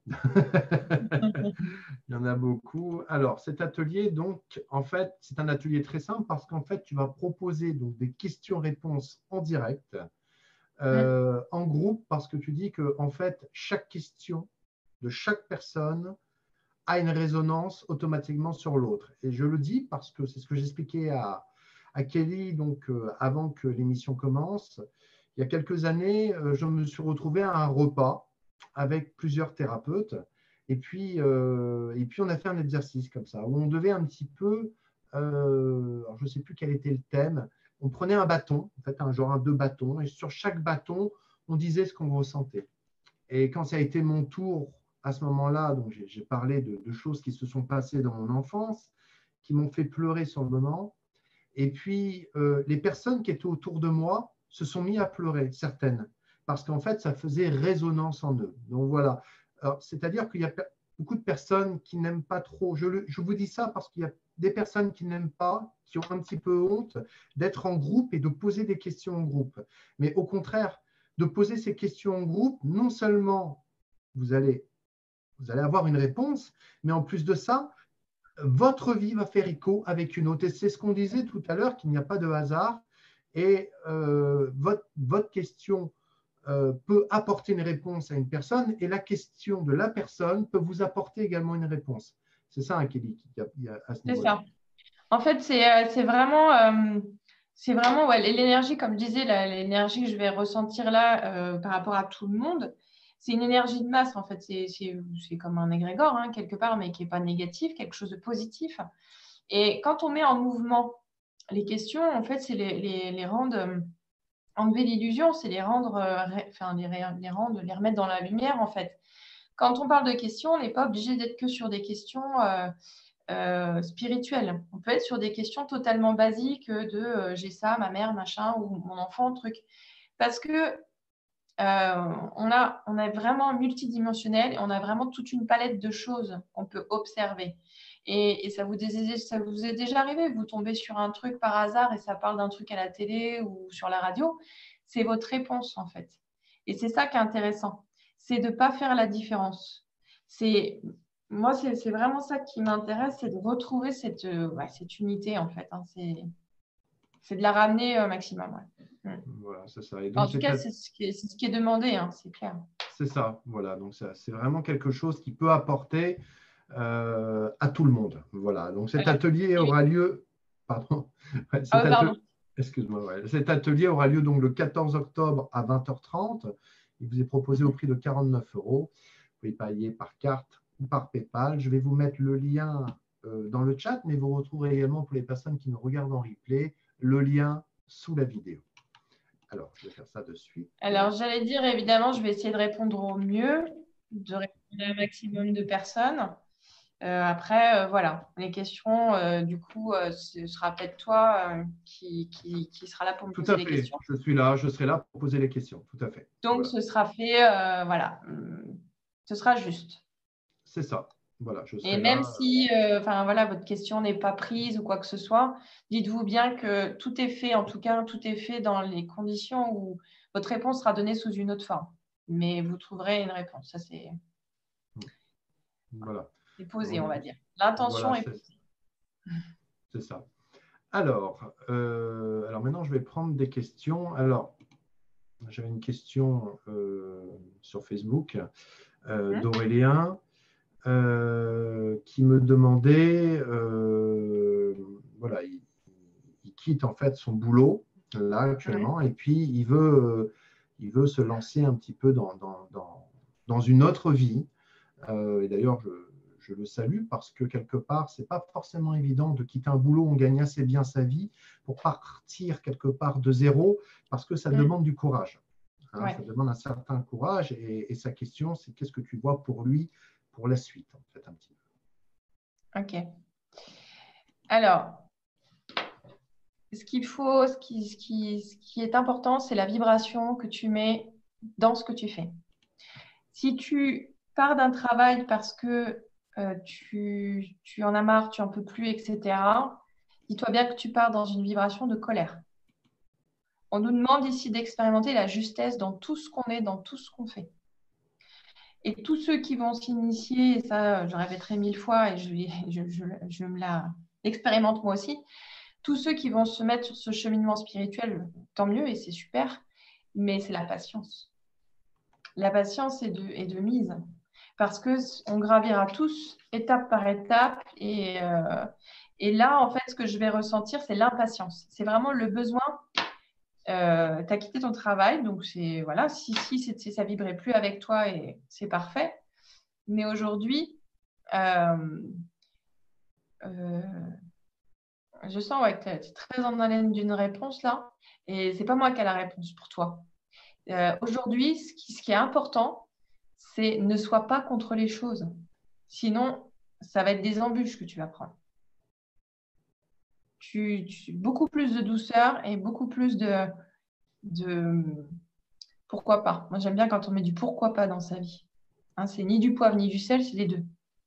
Il y en a beaucoup. Alors, cet atelier, donc, en fait, c'est un atelier très simple parce qu'en fait, tu vas proposer donc, des questions-réponses en direct, euh, hum. en groupe, parce que tu dis que, en fait, chaque question de chaque personne a une résonance automatiquement sur l'autre. Et je le dis parce que c'est ce que j'expliquais à, à Kelly donc, euh, avant que l'émission commence. Il y a quelques années, euh, je me suis retrouvé à un repas avec plusieurs thérapeutes. Et puis, euh, et puis, on a fait un exercice comme ça, où on devait un petit peu, euh, alors je ne sais plus quel était le thème, on prenait un bâton, en fait, un genre un deux bâtons, et sur chaque bâton, on disait ce qu'on ressentait. Et quand ça a été mon tour, à ce moment-là, donc j'ai parlé de, de choses qui se sont passées dans mon enfance, qui m'ont fait pleurer sur le moment. Et puis, euh, les personnes qui étaient autour de moi se sont mis à pleurer, certaines, parce qu'en fait, ça faisait résonance en eux. Donc voilà. C'est-à-dire qu'il y a beaucoup de personnes qui n'aiment pas trop. Je, le, je vous dis ça parce qu'il y a des personnes qui n'aiment pas, qui ont un petit peu honte d'être en groupe et de poser des questions en groupe. Mais au contraire, de poser ces questions en groupe, non seulement vous allez, vous allez avoir une réponse, mais en plus de ça, votre vie va faire écho avec une autre. Et c'est ce qu'on disait tout à l'heure, qu'il n'y a pas de hasard. Et euh, votre, votre question euh, peut apporter une réponse à une personne et la question de la personne peut vous apporter également une réponse. C'est ça, hein, Kelly, qu'il y a, il y a à ce C'est niveau-là. ça. En fait, c'est euh, c'est vraiment, euh, c'est vraiment ouais, l'énergie, comme je disais, la- l'énergie que je vais ressentir là euh, par rapport à tout le monde, c'est une énergie de masse en fait. C'est c'est- c'est comme un égrégore hein, quelque part, mais qui n'est pas négatif, quelque chose de positif. Et quand on met en mouvement les questions, en fait, c'est les, les, les rendre, euh, enlever l'illusion, c'est les rendre, euh, ré- enfin, les, ré- les rendre, les remettre dans la lumière en fait. Quand on parle de questions, on n'est pas obligé d'être que sur des questions euh, euh, spirituelles. On peut être sur des questions totalement basiques de euh, j'ai ça, ma mère, machin, ou mon enfant, truc. Parce que euh, on a, on est vraiment multidimensionnel et on a vraiment toute une palette de choses qu'on peut observer. Et, et ça, vous, dé- ça vous est déjà arrivé, vous tombez sur un truc par hasard et ça parle d'un truc à la télé ou sur la radio, c'est votre réponse en fait. Et c'est ça qui est intéressant, c'est de ne pas faire la différence. C'est, moi, c'est c'est vraiment ça qui m'intéresse, c'est de retrouver cette, euh, ouais, cette unité en fait. Hein. C'est c'est de la ramener au maximum. Ouais. Mm. Voilà, c'est ça. Et En donc, tout c'est cas, c'est ce qui est, c'est ce qui est demandé, hein, c'est clair. c'est ça. Voilà, donc ça, c'est vraiment quelque chose qui peut apporter euh, à tout le monde. Voilà, donc cet Alors, atelier et- aura lieu, pardon, Ouais, ah cet ouais, atelier, pardon. excuse-moi, ouais. Cet atelier aura lieu donc le quatorze octobre à vingt heures trente. Il vous est proposé au prix de quarante-neuf euros. Vous pouvez payer par carte ou par PayPal. Je vais vous mettre le lien euh, dans le chat, mais vous retrouverez également pour les personnes qui nous regardent en replay le lien sous la vidéo. Alors, je vais faire ça de suite. Alors, j'allais dire, évidemment, je vais essayer de répondre au mieux, de répondre à un maximum de personnes. Euh, après, euh, voilà, les questions, euh, du coup, euh, ce sera peut-être toi euh, qui, qui, qui sera là pour me Tout poser à les fait. questions. Je suis là, je serai là pour poser les questions. Tout à fait. Donc, Voilà. ce sera fait, euh, voilà, hum, ce sera juste. C'est ça. Voilà, je Et serai même là. si, euh, enfin, voilà, votre question n'est pas prise ou quoi que ce soit, dites-vous bien que tout est fait, en tout cas, tout est fait dans les conditions où votre réponse sera donnée sous une autre forme. Mais vous trouverez une réponse. Ça, c'est Voilà. c'est posé, Donc, on va dire. L'intention voilà, est c'est posée. c'est ça. Alors, euh, alors maintenant, je vais prendre des questions. Alors, j'avais une question euh, sur Facebook euh, Hum, d'Aurélien euh, qui me demandait, euh, voilà, il, il quitte en fait son boulot là ouais. actuellement et puis il veut, euh, il veut se lancer un petit peu dans, dans, dans, dans une autre vie. Euh, et d'ailleurs, je, je le salue parce que quelque part, c'est pas forcément évident de quitter un boulot où on gagne assez bien sa vie pour partir quelque part de zéro parce que ça Hum, demande du courage. Hein, ouais. ça demande un certain courage et, et sa question, c'est qu'est-ce que tu vois pour lui pour la suite, en fait, un petit Ok. Alors, ce qu'il faut, ce qui, ce qui, ce qui est important, c'est la vibration que tu mets dans ce que tu fais. Si tu pars d'un travail parce que euh, tu, tu en as marre, tu en peux plus, et cetera, dis-toi bien que tu pars dans une vibration de colère. On nous demande ici d'expérimenter la justesse dans tout ce qu'on est, dans tout ce qu'on fait. Et tous ceux qui vont s'initier, et ça, je répéterai mille fois et je, je, je, je me l'expérimente moi aussi, tous ceux qui vont se mettre sur ce cheminement spirituel, tant mieux et c'est super, mais c'est la patience. La patience est de, est de mise parce qu'on gravira tous étape par étape et, euh, et là, en fait, ce que je vais ressentir, c'est l'impatience. C'est vraiment le besoin. Euh, tu as quitté ton travail, donc c'est voilà, si, si c'est, ça vibrait plus avec toi et c'est parfait. Mais aujourd'hui, euh, euh, je sens ouais, que tu es très en haleine d'une réponse là, et c'est pas moi qui ai la réponse pour toi. Euh, aujourd'hui, ce qui, ce qui est important, c'est ne sois pas contre les choses. Sinon, ça va être des embûches que tu vas prendre. Tu, tu- beaucoup plus de douceur et beaucoup plus de, de pourquoi pas. Moi, j'aime bien quand on met du pourquoi pas dans sa vie. Hein, c'est ni du poivre ni du sel, c'est les deux.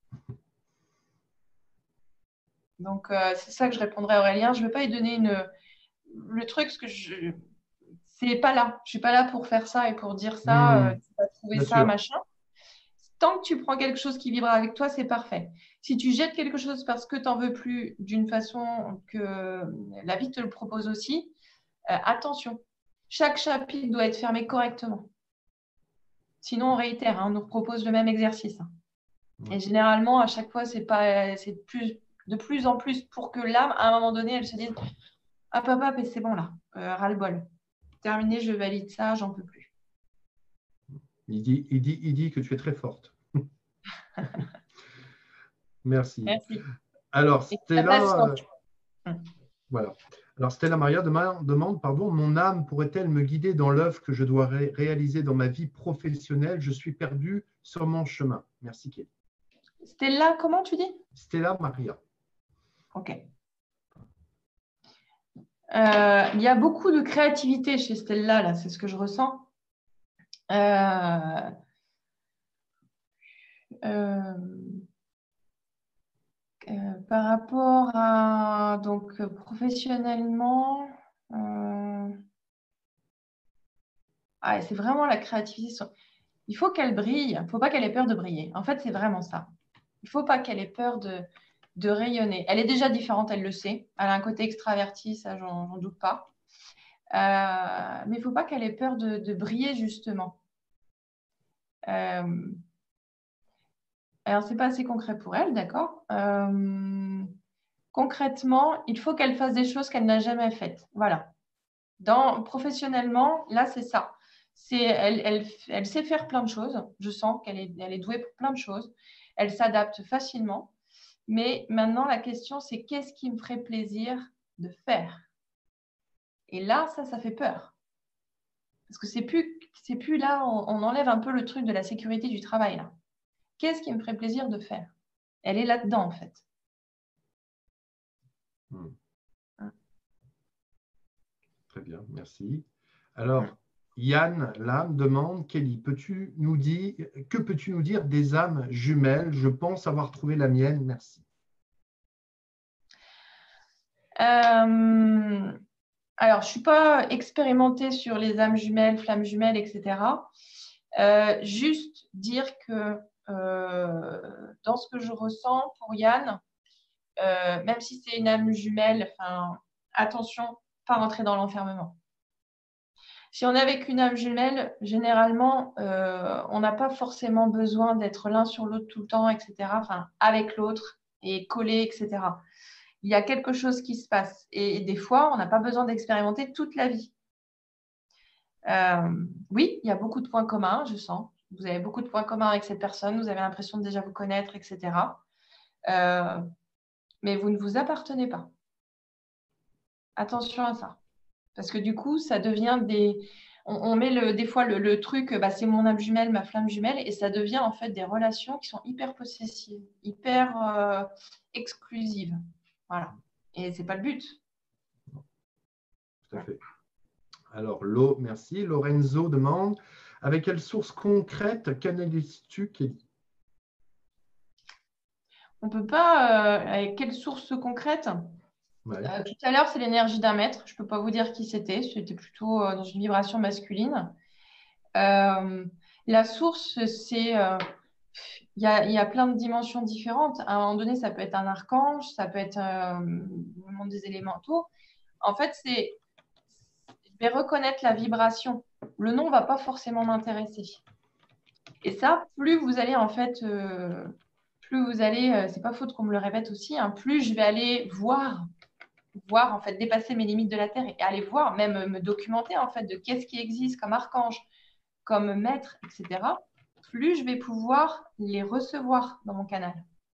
Donc, euh, c'est ça que je répondrai à Aurélien. Je ne vais pas lui donner une, le truc, ce que je, c'est pas là. Je suis pas là pour faire ça et pour dire peu. ça, euh, Hmm, tu vas trouver bien ça, sûr. machin. Tant que tu prends quelque chose qui vibre avec toi, c'est parfait. Si tu jettes quelque chose parce que tu n'en veux plus d'une façon que la vie te le propose aussi, euh, attention. Chaque chapitre doit être fermé correctement. Sinon, on réitère, hein, on nous propose le même exercice. Hein. Ouais. Et généralement, à chaque fois, c'est pas, c'est plus, de plus en plus pour que l'âme, à un moment donné, elle se dise hop, hop, hop, et c'est bon là, euh, ras-le-bol. Terminé, je valide ça, j'en peux plus. Il dit, il, dit, il dit que tu es très forte. Merci. Merci. Alors, Et la patience. Stella, euh, voilà. Alors, Stella Maria demande, demande pardon, mon âme pourrait-elle me guider dans l'œuvre que je dois ré réaliser dans ma vie professionnelle? Je suis perdue sur mon chemin. Merci, Kelly. Stella, comment tu dis? Stella Maria. Ok. Euh, il y a beaucoup de créativité chez Stella, là, c'est ce que je ressens. Euh, euh, euh, par rapport à, donc, professionnellement, euh, ah, c'est vraiment la créativité. Sur... Il faut qu'elle brille, il ne faut pas qu'elle ait peur de briller. En fait, c'est vraiment ça. Il ne faut pas qu'elle ait peur de, de rayonner. Elle est déjà différente, elle le sait. Elle a un côté extraverti, ça, j'en doute pas. Euh, mais il ne faut pas qu'elle ait peur de, de briller, justement. Euh, alors, ce n'est pas assez concret pour elle, d'accord. Euh, concrètement, il faut qu'elle fasse des choses qu'elle n'a jamais faites. Voilà. Dans, professionnellement, là, c'est ça. C'est, elle, elle, elle sait faire plein de choses. Je sens qu'elle est, elle est douée pour plein de choses. Elle s'adapte facilement. Mais maintenant, la question, c'est qu'est-ce qui me ferait plaisir de faire? Et là, ça, ça fait peur. Parce que c'est plus, c'est plus là, on, on enlève un peu le truc de la sécurité du travail. Là. Qu'est-ce qui me ferait plaisir de faire? Elle est là-dedans, en fait. Hmm. Très bien, merci. Alors, hmm. Yann Lam demande, Kelly, peux-tu nous dire, que peux-tu nous dire des âmes jumelles? Je pense avoir trouvé la mienne, merci. Euh, alors, je ne suis pas expérimentée sur les âmes jumelles, flammes jumelles, et cetera. Euh, juste dire que euh, dans ce que je ressens pour Yann, euh, même si c'est une âme jumelle, enfin, attention, pas rentrer dans l'enfermement. Si on est avec une âme jumelle, généralement, euh, on n'a pas forcément besoin d'être l'un sur l'autre tout le temps, et cetera. Enfin, avec l'autre et collé, et cetera. Il y a quelque chose qui se passe. Et, et des fois, on n'a pas besoin d'expérimenter toute la vie. Euh, oui, il y a beaucoup de points communs, je sens. Vous avez beaucoup de points communs avec cette personne. Vous avez l'impression de déjà vous connaître, et cetera. Euh, mais vous ne vous appartenez pas. Attention à ça. Parce que du coup, ça devient des... On, on met le, des fois le, le truc, bah, c'est mon âme jumelle, ma flamme jumelle, et ça devient en fait des relations qui sont hyper possessives, hyper euh, exclusives. Voilà. Et ce n'est pas le but. Tout à fait. Alors, Lo, merci. Lorenzo demande, avec quelle source concrète canalises-tu, Kelly? On ne peut pas, euh, avec quelle source concrète? Ouais. Euh, tout à l'heure, c'est l'énergie d'un maître. Je ne peux pas vous dire qui c'était. C'était plutôt euh, dans une vibration masculine. Euh, la source, c'est... Euh, il y a, il y a plein de dimensions différentes. À un moment donné, ça peut être un archange, ça peut être euh, le monde des élémentaux. En fait, c'est... Je vais reconnaître la vibration. Le nom ne va pas forcément m'intéresser. Et ça, plus vous allez en fait... Euh, plus vous allez... Euh, c'est pas faute qu'on me le répète aussi, hein, plus je vais aller voir voir en fait dépasser mes limites de la terre et aller voir, même me documenter en fait de qu'est-ce qui existe comme archange, comme maître, et cetera, plus je vais pouvoir les recevoir dans mon canal.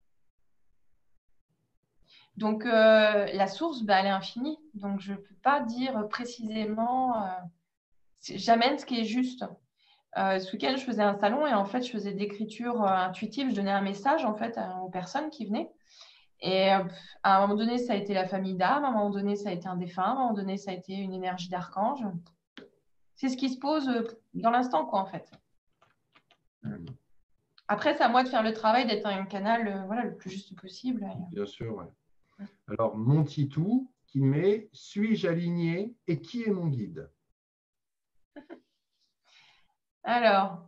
Donc, euh, la source, bah, elle est infinie. Donc, je ne peux pas dire précisément, euh, j'amène ce qui est juste. Euh, ce week-end, je faisais un salon et en fait, je faisais d'écriture euh, intuitive. Je donnais un message en fait aux personnes qui venaient. Et euh, à un moment donné, ça a été la famille d'âme, à un moment donné, ça a été un défunt, à un moment donné, ça a été une énergie d'archange. C'est ce qui se pose dans l'instant, quoi, en fait. Après, c'est à moi de faire le travail, d'être un canal euh, voilà, le plus juste possible. Bien sûr, ouais. Alors, mon Titou qui met « Suis-je aligné et qui est mon guide ?» Alors,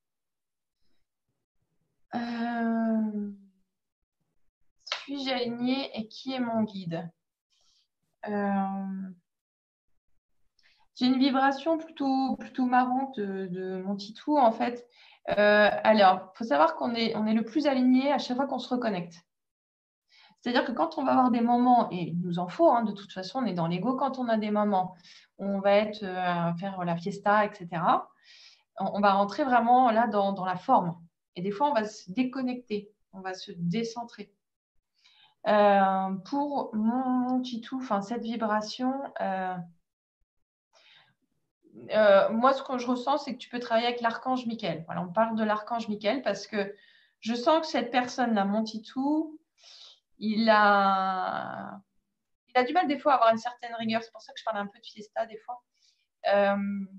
euh, suis-je aligné et qui est mon guide? euh, J'ai une vibration plutôt, plutôt marrante de, de mon Titou, en fait. Euh, alors, il faut savoir qu'on est, on est le plus aligné à chaque fois qu'on se reconnecte. C'est-à-dire que quand on va avoir des moments, et il nous en faut, hein, de toute façon, on est dans l'ego, quand on a des moments où on va être euh, à faire la fiesta, et cetera, on, on va rentrer vraiment là dans, dans la forme. Et des fois, on va se déconnecter, on va se décentrer. Euh, pour mon titou, enfin cette vibration, euh, euh, moi, ce que je ressens, c'est que tu peux travailler avec l'archange Michael. Voilà, on parle de l'archange Michael parce que je sens que cette personne-là, mon titou, il a, il a du mal des fois à avoir une certaine rigueur. C'est pour ça que je parle un peu de fiesta des fois. Euh,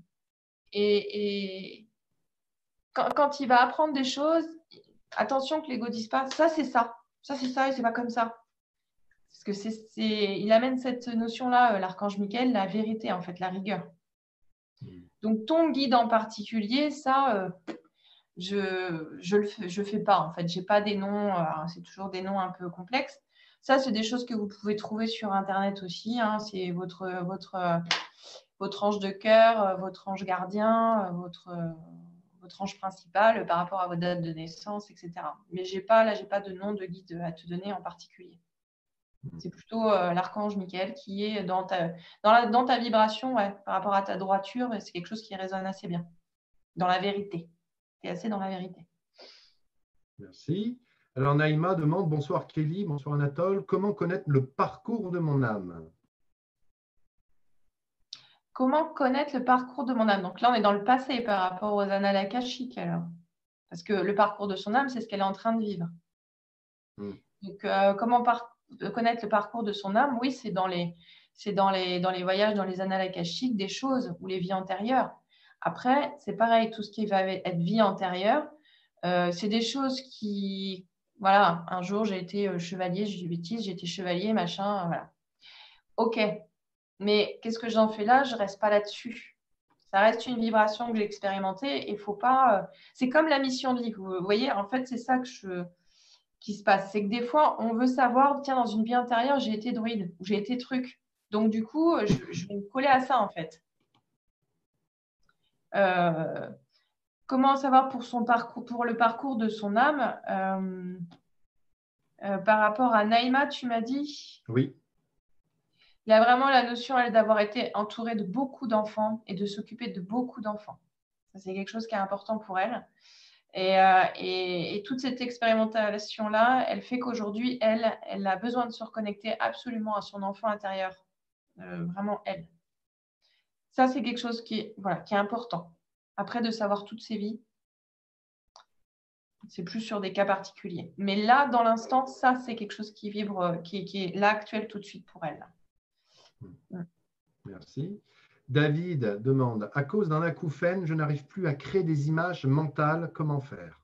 et et quand, quand il va apprendre des choses, attention que l'ego dise pas ça, c'est ça. Ça, c'est ça et c'est pas comme ça. Parce que c'est, c'est, il amène cette notion-là, euh, l'archange Michael, la vérité, en fait, la rigueur. Donc, ton guide en particulier, ça, euh, je ne le fais, je fais pas, en fait. Je n'ai pas des noms, euh, c'est toujours des noms un peu complexes. Ça, c'est des choses que vous pouvez trouver sur Internet aussi. Hein. C'est votre, votre, euh, votre ange de cœur, euh, votre ange gardien, euh, votre, euh, votre ange principal euh, par rapport à votre date de naissance, et cetera. Mais j'ai pas, là, je n'ai pas de nom de guide à te donner en particulier. C'est plutôt euh, l'archange Michael qui est dans ta, dans la, dans ta vibration, ouais, par rapport à ta droiture. C'est quelque chose qui résonne assez bien. Dans la vérité. Tu es assez dans la vérité. Merci. Alors, Naïma demande, bonsoir Kelly, bonsoir Anatole, comment connaître le parcours de mon âme? Comment connaître le parcours de mon âme? Donc là, on est dans le passé par rapport aux annales akashiques alors. Parce que le parcours de son âme, c'est ce qu'elle est en train de vivre. Mm. Donc, euh, comment par connaître le parcours de son âme? Oui, c'est dans les, c'est dans les, dans les voyages, dans les annales akashiques, des choses ou les vies antérieures. Après, c'est pareil, tout ce qui va être vie antérieure, euh, c'est des choses qui, voilà, un jour j'ai été euh, chevalier, j'ai dit bêtise, j'ai été chevalier, machin, euh, voilà. Ok, mais qu'est-ce que j'en fais là? Je reste pas là-dessus. Ça reste une vibration que j'ai expérimentée et faut pas. Euh, c'est comme la mission de vie. Vous voyez, en fait, c'est ça que je qui se passe. C'est que des fois, on veut savoir, tiens, dans une vie intérieure, j'ai été druide ou j'ai été truc. Donc, du coup, je, je vais me coller à ça, en fait. Euh, comment savoir pour, son parcours, pour le parcours de son âme euh, euh, par rapport à Naïma, tu m'as dit? Oui. Il y a vraiment la notion, elle, d'avoir été entourée de beaucoup d'enfants et de s'occuper de beaucoup d'enfants. Ça, c'est quelque chose qui est important pour elle. Et, euh, et, et toute cette expérimentation-là, elle fait qu'aujourd'hui, elle, elle a besoin de se reconnecter absolument à son enfant intérieur. Euh, vraiment, elle. Ça, c'est quelque chose qui est, voilà, qui est important. Après, de savoir toutes ses vies, c'est plus sur des cas particuliers. Mais là, dans l'instant, ça, c'est quelque chose qui vibre, qui, qui est là, actuel, tout de suite pour elle. Mmh. Merci. David demande, à cause d'un acouphène, je n'arrive plus à créer des images mentales, comment faire?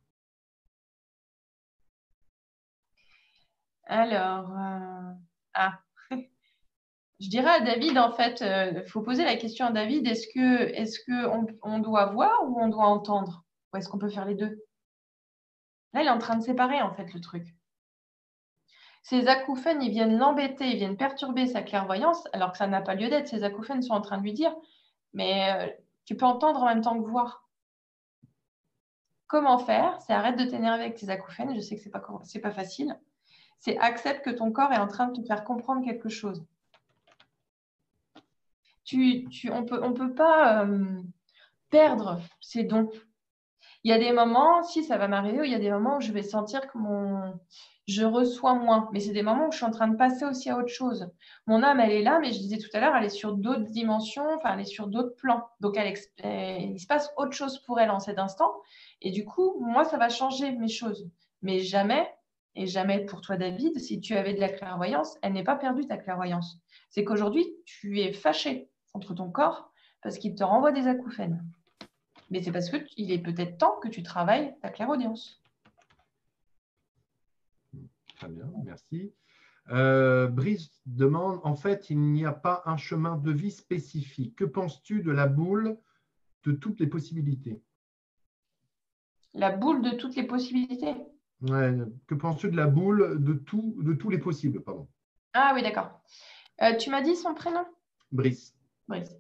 Alors, euh... ah, je dirais à David, en fait, il euh, faut poser la question à David, est-ce que, est-ce que on, on doit voir ou on doit entendre? Ou est-ce qu'on peut faire les deux? Là, il est en train de séparer, en fait, le truc. Ces acouphènes, ils viennent l'embêter, ils viennent perturber sa clairvoyance, alors que ça n'a pas lieu d'être. Ces acouphènes sont en train de lui dire, mais euh, tu peux entendre en même temps que voir. Comment faire? C'est arrête de t'énerver avec tes acouphènes. Je sais que c'est pas, c'est pas facile. C'est accepte que ton corps est en train de te faire comprendre quelque chose. Tu, tu, on peut, on peut pas euh, perdre ces dons. Il y a des moments, si ça va m'arriver, il y a des moments où je vais sentir que mon, je reçois moins. Mais c'est des moments où je suis en train de passer aussi à autre chose. Mon âme, elle est là, mais je disais tout à l'heure, elle est sur d'autres dimensions, enfin, elle est sur d'autres plans. Donc, elle, il se passe autre chose pour elle en cet instant. Et du coup, moi, ça va changer mes choses. Mais jamais, et jamais pour toi, David, si tu avais de la clairvoyance, elle n'est pas perdue, ta clairvoyance. C'est qu'aujourd'hui, tu es fâché contre ton corps parce qu'il te renvoie des acouphènes. Mais c'est parce qu'il est peut-être temps que tu travailles ta clairaudience. Très bien, merci. Euh, Brice demande, en fait, il n'y a pas un chemin de vie spécifique. Que penses-tu de la boule de toutes les possibilités? La boule de toutes les possibilités? Ouais, que penses-tu de la boule de, tout, de tous les possibles, pardon. Ah oui, d'accord. Euh, tu m'as dit son prénom? Brice. Brice.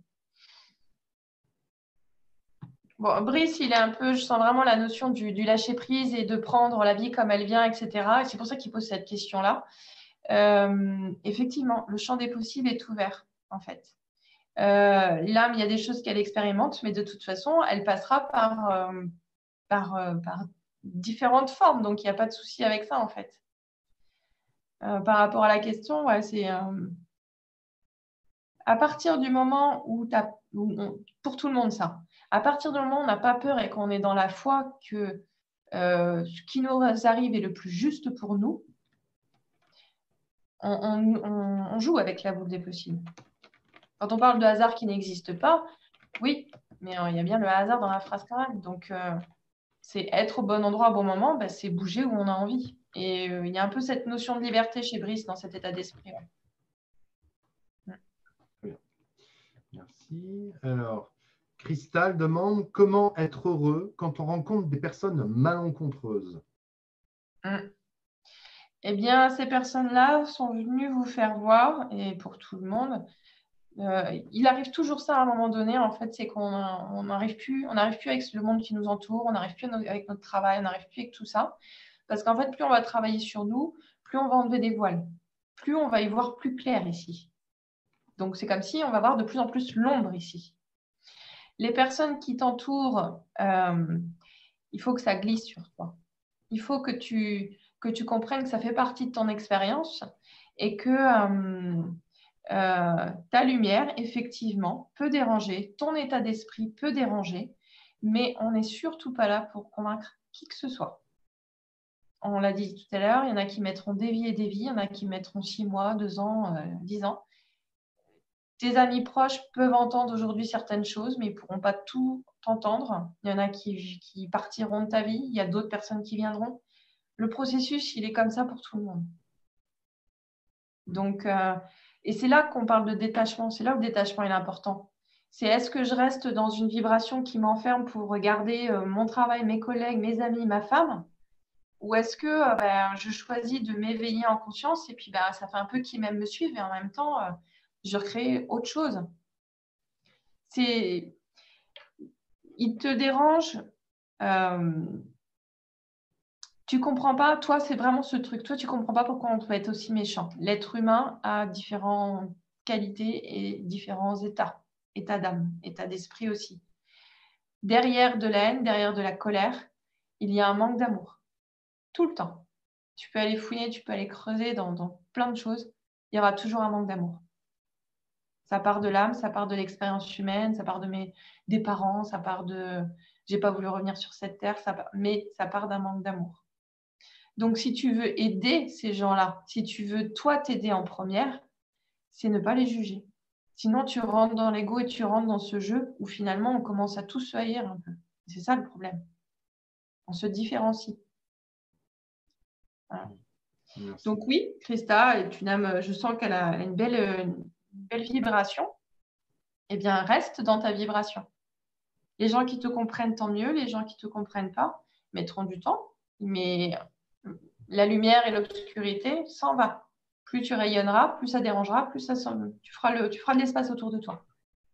Bon, Brice, il est un peu, je sens vraiment la notion du, du lâcher prise et de prendre la vie comme elle vient, et cetera. Et c'est pour ça qu'il pose cette question-là. euh, effectivement, le champ des possibles est ouvert, en fait. Euh, L'âme, il y a des choses qu'elle expérimente, mais de toute façon, elle passera par, euh, par, euh, par différentes formes. Donc, il n'y a pas de souci avec ça, en fait. Euh, par rapport à la question, ouais, c'est euh, à partir du moment où, t'as, où on, pour tout le monde, ça, à partir du moment où on n'a pas peur et qu'on est dans la foi que euh, ce qui nous arrive est le plus juste pour nous, on, on, on, on joue avec la boule des possibles. Quand on parle de hasard qui n'existe pas, oui, mais euh, il y a bien le hasard dans la phrase quand même. Donc, euh, c'est être au bon endroit au bon moment, bah, c'est bouger où on a envie. Et euh, il y a un peu cette notion de liberté chez Brice dans cet état d'esprit. Ouais. Bien. Merci. Alors, Cristal demande comment être heureux quand on rencontre des personnes malencontreuses. Mm. Eh bien, ces personnes-là sont venues vous faire voir, et pour tout le monde, euh, il arrive toujours ça à un moment donné, en fait, c'est qu'on n'arrive plus, on n'arrive plus avec le monde qui nous entoure, on n'arrive plus avec notre travail, on n'arrive plus avec tout ça. Parce qu'en fait, plus on va travailler sur nous, plus on va enlever des voiles, plus on va y voir plus clair ici. Donc, c'est comme si on va voir de plus en plus l'ombre ici. Les personnes qui t'entourent, euh, il faut que ça glisse sur toi. Il faut que tu, que tu comprennes que ça fait partie de ton expérience et que euh, euh, ta lumière, effectivement, peut déranger, ton état d'esprit peut déranger, mais on n'est surtout pas là pour convaincre qui que ce soit. On l'a dit tout à l'heure, il y en a qui mettront des vies et des vies, il y en a qui mettront six mois, deux ans, euh, dix ans. Tes amis proches peuvent entendre aujourd'hui certaines choses, mais ils ne pourront pas tout entendre. Il y en a qui, qui partiront de ta vie, il y a d'autres personnes qui viendront. Le processus, il est comme ça pour tout le monde. Donc, euh, et c'est là qu'on parle de détachement, c'est là où le détachement est important. C'est est-ce que je reste dans une vibration qui m'enferme pour regarder euh, mon travail, mes collègues, mes amis, ma femme, ou est-ce que euh, ben, je choisis de m'éveiller en conscience et puis ben, ça fait un peu qu'ils m'aiment me suivre et en même temps, euh, je crée autre chose. C'est, il te dérange, euh, tu comprends pas, toi, c'est vraiment ce truc. Toi, tu comprends pas pourquoi on peut être aussi méchant. L'être humain a différentes qualités et différents états, état d'âme, état d'esprit aussi. Derrière de la haine, derrière de la colère, il y a un manque d'amour. Tout le temps. Tu peux aller fouiller, tu peux aller creuser dans, dans plein de choses. Il y aura toujours un manque d'amour. Ça part de l'âme, ça part de l'expérience humaine, ça part de mes, des parents, ça part de... J'ai pas voulu revenir sur cette terre, ça part, mais ça part d'un manque d'amour. Donc, si tu veux aider ces gens-là, si tu veux toi t'aider en première, c'est ne pas les juger. Sinon, tu rentres dans l'ego et tu rentres dans ce jeu où finalement, on commence à tous se haïr un peu. C'est ça le problème. On se différencie. Voilà. Donc oui, Christa est une âme, je sens qu'elle a une belle, une belle vibration. Eh bien, reste dans ta vibration. Les gens qui te comprennent, tant mieux. Les gens qui ne te comprennent pas mettront du temps. Mais la lumière et l'obscurité s'en va. Plus tu rayonneras, plus ça dérangera, plus ça tu feras, le, tu feras de l'espace autour de toi.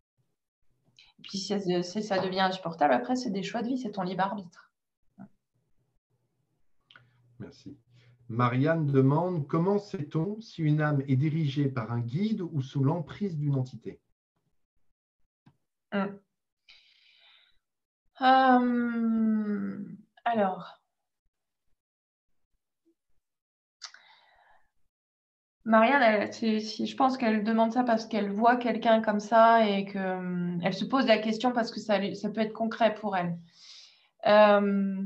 Et puis si ça, si ça devient insupportable, après, c'est des choix de vie, c'est ton libre arbitre. Merci. Marianne demande comment sait-on si une âme est dirigée par un guide ou sous l'emprise d'une entité? Hum. Euh, alors, Marianne, elle, c'est- si, je pense qu'elle demande ça parce qu'elle voit quelqu'un comme ça et qu'elle euh, se pose la question parce que ça, lui- ça peut être concret pour elle. Euh,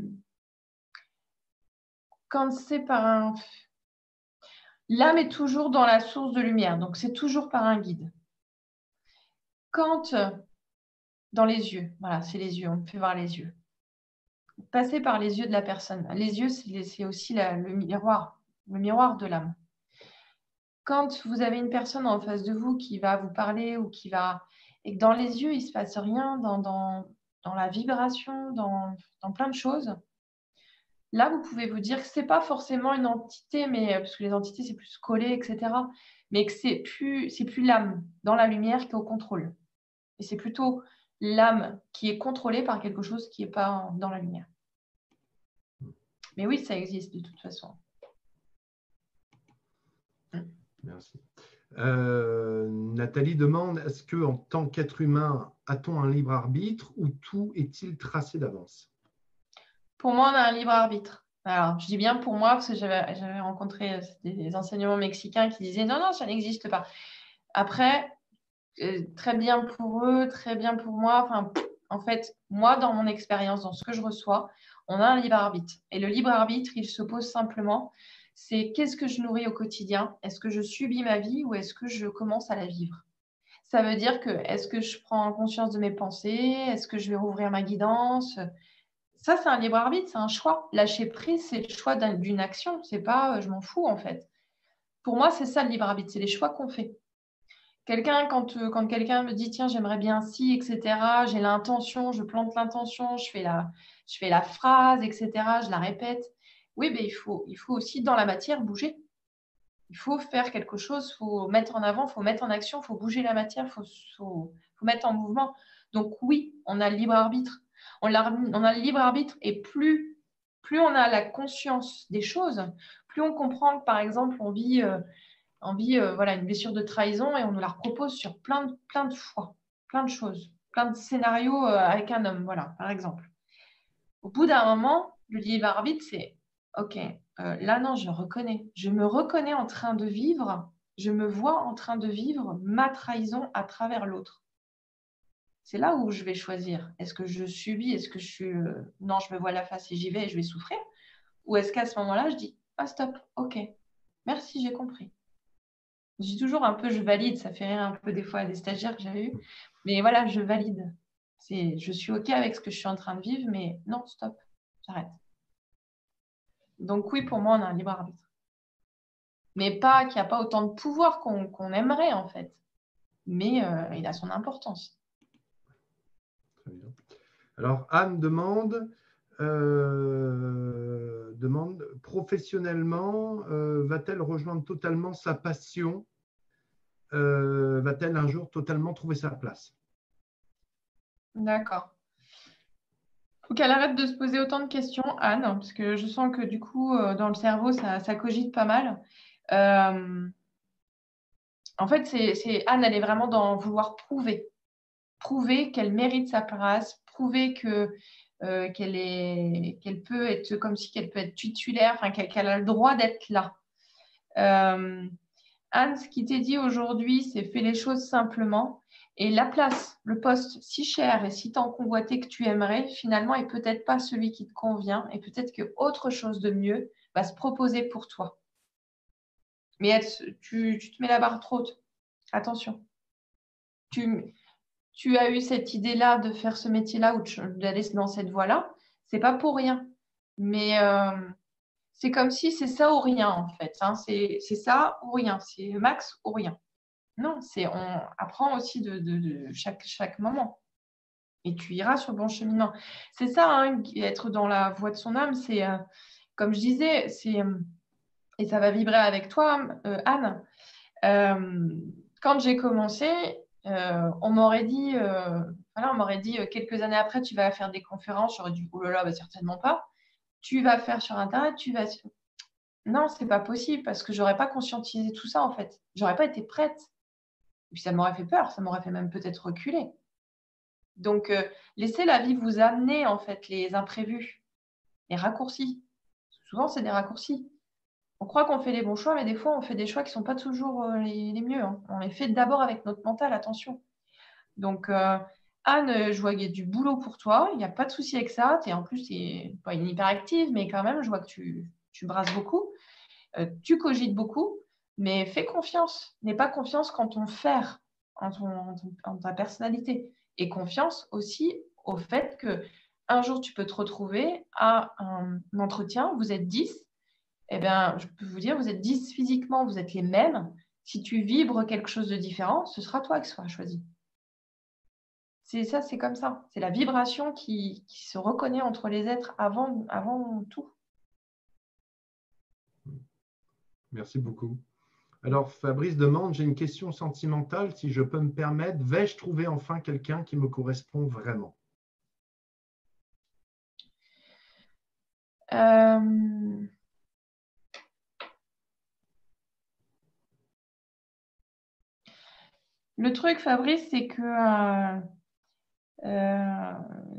quand c'est par un... L'âme est toujours dans la source de lumière, donc c'est toujours par un guide. Quand, euh, dans les yeux, voilà, c'est les yeux, on me fait voir les yeux. Passer par les yeux de la personne. Les yeux, c'est c'est aussi la- le miroir, le miroir de l'âme. Quand vous avez une personne en face de vous qui va vous parler ou qui va... Et que dans les yeux, il ne se passe rien, dans, dans, dans la vibration, dans, dans plein de choses, là, vous pouvez vous dire que ce n'est pas forcément une entité, mais, parce que les entités, c'est plus collé, et cetera. Mais que c'est plus, c'est plus l'âme dans la lumière qui est au contrôle. Et c'est plutôt l'âme qui est contrôlée par quelque chose qui n'est pas dans la lumière. Mais oui, ça existe de toute façon. Merci. Euh, Nathalie demande, est-ce qu'en tant qu'être humain, a-t-on un libre arbitre ou tout est-il tracé d'avance? Pour moi, on a un libre arbitre. Alors, je dis bien pour moi parce que j'avais j'avais rencontré euh, des enseignants mexicains qui disaient non, non, ça n'existe pas. Après, euh, très bien pour eux, très bien pour moi. Enfin, en fait, moi, dans mon expérience, dans ce que je reçois, on a un libre arbitre. Et le libre arbitre, il se pose simplement, c'est qu'est-ce que je nourris au quotidien? Est-ce que je subis ma vie ou est-ce que je commence à la vivre? Ça veut dire que est-ce que je prends conscience de mes pensées? Est-ce que je vais rouvrir ma guidance? Ça, c'est un libre arbitre, c'est un choix. Lâcher prise, c'est le choix d'un- d'une action. C'est pas euh, je m'en fous, en fait. Pour moi, c'est ça le libre arbitre, c'est les choix qu'on fait. Quelqu'un, quand, euh, quand quelqu'un me dit, tiens, j'aimerais bien ci, et cetera, j'ai l'intention, je plante l'intention, je fais la, je fais la phrase, et cetera, je la répète. Oui, mais il faut, il faut aussi, dans la matière, bouger. Il faut faire quelque chose, il faut mettre en avant, il faut mettre en action, il faut bouger la matière, il faut, faut, faut mettre en mouvement. Donc oui, on a le libre arbitre. On a, on a le libre arbitre et plus, plus on a la conscience des choses, plus on comprend que, par exemple, on vit... euh, on vit euh, voilà, une blessure de trahison et on nous la repropose sur plein de, plein de fois, plein de choses, plein de scénarios euh, avec un homme, voilà, par exemple. Au bout d'un moment, le libre arbitre, c'est OK, euh, là non, je reconnais. Je me reconnais en train de vivre, je me vois en train de vivre ma trahison à travers l'autre. C'est là où je vais choisir. Est-ce que je subis, est-ce que je suis euh, non, je me vois la face et j'y vais et je vais souffrir? Ou est-ce qu'à ce moment-là, je dis ah stop, OK, merci, j'ai compris. Je dis toujours un peu je valide, ça fait rire un peu des fois à des stagiaires que j'avais eu. Mais voilà, je valide. C'est, je suis OK avec ce que je suis en train de vivre, mais non, stop, j'arrête. Donc oui, pour moi, on a un libre arbitre. Mais pas qu'il n'y a pas autant de pouvoir qu'on qu'on aimerait, en fait. Mais euh, il a son importance. Très bien. Alors, Anne demande, euh, demande professionnellement, euh, va-t-elle rejoindre totalement sa passion? Euh, va-t-elle un jour totalement trouver sa place? D'accord. Faut qu'elle arrête de se poser autant de questions, Anne, parce que je sens que du coup, euh, dans le cerveau, ça, ça cogite pas mal. Euh, en fait, c'est, c'est Anne, elle est vraiment dans vouloir prouver. Prouver qu'elle mérite sa place, prouver que euh, qu'elle est, qu'elle peut être comme si qu'elle peut être titulaire, enfin qu'elle, qu'elle a le droit d'être là. Euh, Anne, ce qui t'est dit aujourd'hui, c'est fais les choses simplement. Et la place, le poste si cher et si tant convoité que tu aimerais, finalement, est peut-être pas celui qui te convient et peut-être que autre chose de mieux va se proposer pour toi. Mais elle, tu, tu te mets la barre trop haute. Attention. Tu, tu as eu cette idée-là de faire ce métier-là ou d'aller dans cette voie-là, c'est pas pour rien. Mais euh, c'est comme si c'est ça ou rien, en fait. Hein. C'est c'est ça ou rien. C'est max ou rien. Non, c'est on apprend aussi de, de, de chaque, chaque moment. Et tu iras sur le bon cheminement. C'est ça, hein, être dans la voie de son âme, c'est, euh, comme je disais, c'est, euh, et ça va vibrer avec toi, euh, Anne. Euh, quand j'ai commencé, euh, on m'aurait dit, euh, voilà, on m'aurait dit euh, quelques années après, tu vas faire des conférences. J'aurais dit, oh là là, bah, certainement pas. Tu vas faire sur Internet, tu vas. Non, c'est pas possible parce que j'aurais pas conscientisé tout ça en fait. J'aurais pas été prête. Et puis ça m'aurait fait peur, ça m'aurait fait même peut-être reculer. Donc, euh, laissez la vie vous amener en fait les imprévus, les raccourcis. Souvent, c'est des raccourcis. On croit qu'on fait les bons choix, mais des fois, on fait des choix qui ne sont pas toujours euh, les, les mieux. Hein. On les fait d'abord avec notre mental, attention. Donc, euh, Anne, je vois qu'il y a du boulot pour toi. Il n'y a pas de souci avec ça. Es, en plus, tu n'es pas une hyperactive, mais quand même, je vois que tu, tu brasses beaucoup. Euh, tu cogites beaucoup, mais fais confiance. N'aie pas confiance quand on faire en, ton, en, ton, en ta personnalité. Et confiance aussi au fait que un jour, tu peux te retrouver à un entretien. Vous êtes dix. Eh bien, je peux vous dire, vous êtes dix physiquement, vous êtes les mêmes. Si tu vibres quelque chose de différent, ce sera toi qui sera choisi. C'est ça, c'est comme ça. C'est la vibration qui, qui se reconnaît entre les êtres avant, avant tout. Merci beaucoup. Alors, Fabrice demande, j'ai une question sentimentale, si je peux me permettre, vais-je trouver enfin quelqu'un qui me correspond vraiment? Euh... le truc, Fabrice, c'est que euh, euh,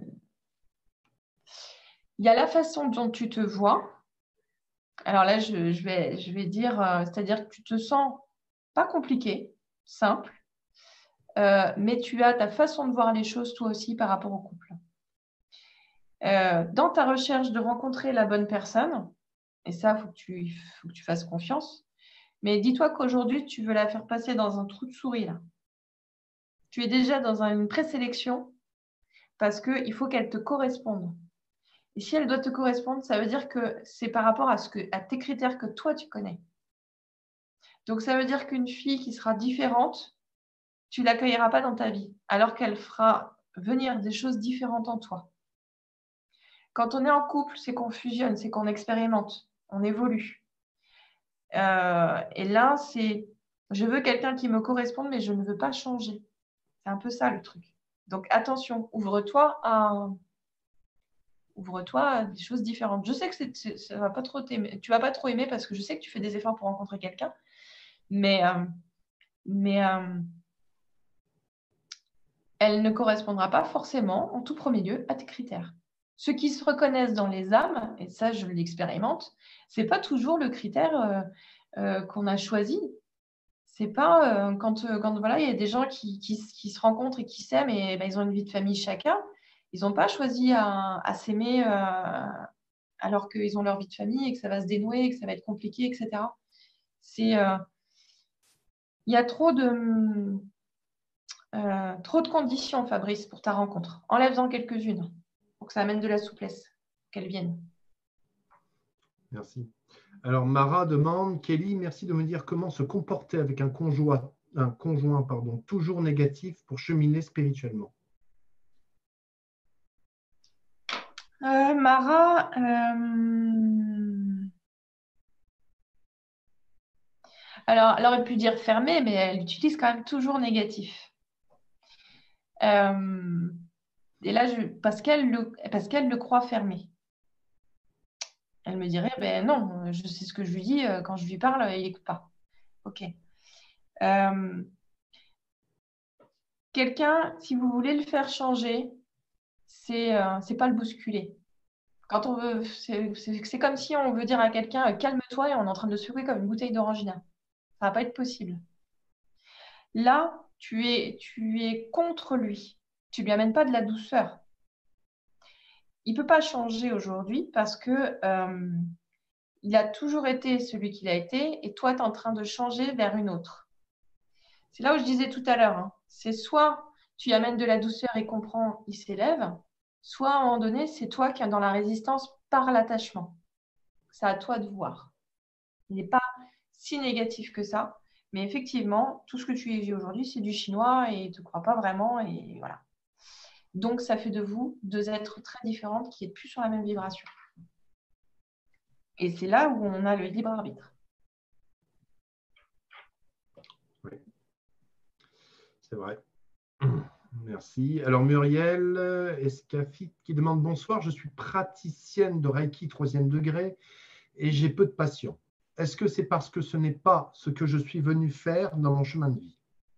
il y a la façon dont tu te vois. Alors là, je, je vais, je vais dire, euh, c'est-à-dire que tu te sens pas compliqué, simple, euh, mais tu as ta façon de voir les choses toi aussi par rapport au couple. Euh, dans ta recherche de rencontrer la bonne personne, et ça, il faut que tu, faut que tu fasses confiance, mais dis-toi qu'aujourd'hui, tu veux la faire passer dans un trou de souris, là. Tu es déjà dans une présélection parce qu'il faut qu'elle te corresponde. Et si elle doit te correspondre, ça veut dire que c'est par rapport à, ce que, à tes critères que toi, tu connais. Donc, ça veut dire qu'une fille qui sera différente, tu ne l'accueilleras pas dans ta vie, alors qu'elle fera venir des choses différentes en toi. Quand on est en couple, c'est qu'on fusionne, c'est qu'on expérimente, on évolue. Euh, et là, c'est je veux quelqu'un qui me corresponde, mais je ne veux pas changer. C'est un peu ça le truc. Donc attention, ouvre-toi à, ouvre-toi à des choses différentes. Je sais que c'est, c'est, ça va pas trop t'aimer, tu vas pas trop aimer parce que je sais que tu fais des efforts pour rencontrer quelqu'un, mais, euh, mais euh, elle ne correspondra pas forcément, en tout premier lieu, à tes critères. Ceux qui se reconnaissent dans les âmes, et ça je l'expérimente, c'est pas toujours le critère euh, euh, qu'on a choisi. C'est pas euh, quand, euh, quand voilà, il y a des gens qui, qui, qui se rencontrent et qui s'aiment et ben, ils ont une vie de famille chacun. Ils n'ont pas choisi à, à s'aimer euh, alors qu'ils ont leur vie de famille et que ça va se dénouer, et que ça va être compliqué, et cetera. C'est, euh, il y a trop de, euh, trop de conditions, Fabrice, pour ta rencontre. Enlève-en quelques-unes pour que ça amène de la souplesse, qu'elle vienne. Merci. Alors, Mara demande, Kelly, merci de me dire comment se comporter avec un conjoint, un conjoint pardon, toujours négatif pour cheminer spirituellement. Euh, Mara, euh... alors, elle aurait pu dire fermé, mais elle utilise quand même toujours négatif. Euh... Et là, je... parce qu'elle le... parce qu'elle le croit fermé. Elle me dirait, ben non, je sais ce que je lui dis, euh, quand je lui parle, il n'écoute pas. Ok. Euh, Quelqu'un, si vous voulez le faire changer, c'est euh, c'est pas le bousculer. Quand on veut, c'est c'est- c'est comme si on veut dire à quelqu'un, euh, calme-toi, et on est en train de le secouer comme une bouteille d'orangina. Ça va pas être possible. Là, tu es, tu es contre lui. Tu lui amènes pas de la douceur. Il peut pas changer aujourd'hui parce que euh, il a toujours été celui qu'il a été, et toi, tu es en train de changer vers une autre. C'est là où je disais tout à l'heure, hein, c'est soit tu y amènes de la douceur et comprends, il s'élève, soit à un moment donné, c'est toi qui es dans la résistance par l'attachement. C'est à toi de voir. Il n'est pas si négatif que ça, mais effectivement, tout ce que tu vis aujourd'hui, c'est du chinois et il ne te croit pas vraiment, et voilà. Donc, ça fait de vous deux êtres très différentes qui n'êtes plus sur la même vibration. Et c'est là où on a le libre arbitre. Oui, c'est vrai. Merci. Alors Muriel Escafit qui demande bonsoir, je suis praticienne de Reiki troisième degré et j'ai peu de patients. Est-ce que c'est parce que ce n'est pas ce que je suis venue faire dans mon chemin de vie?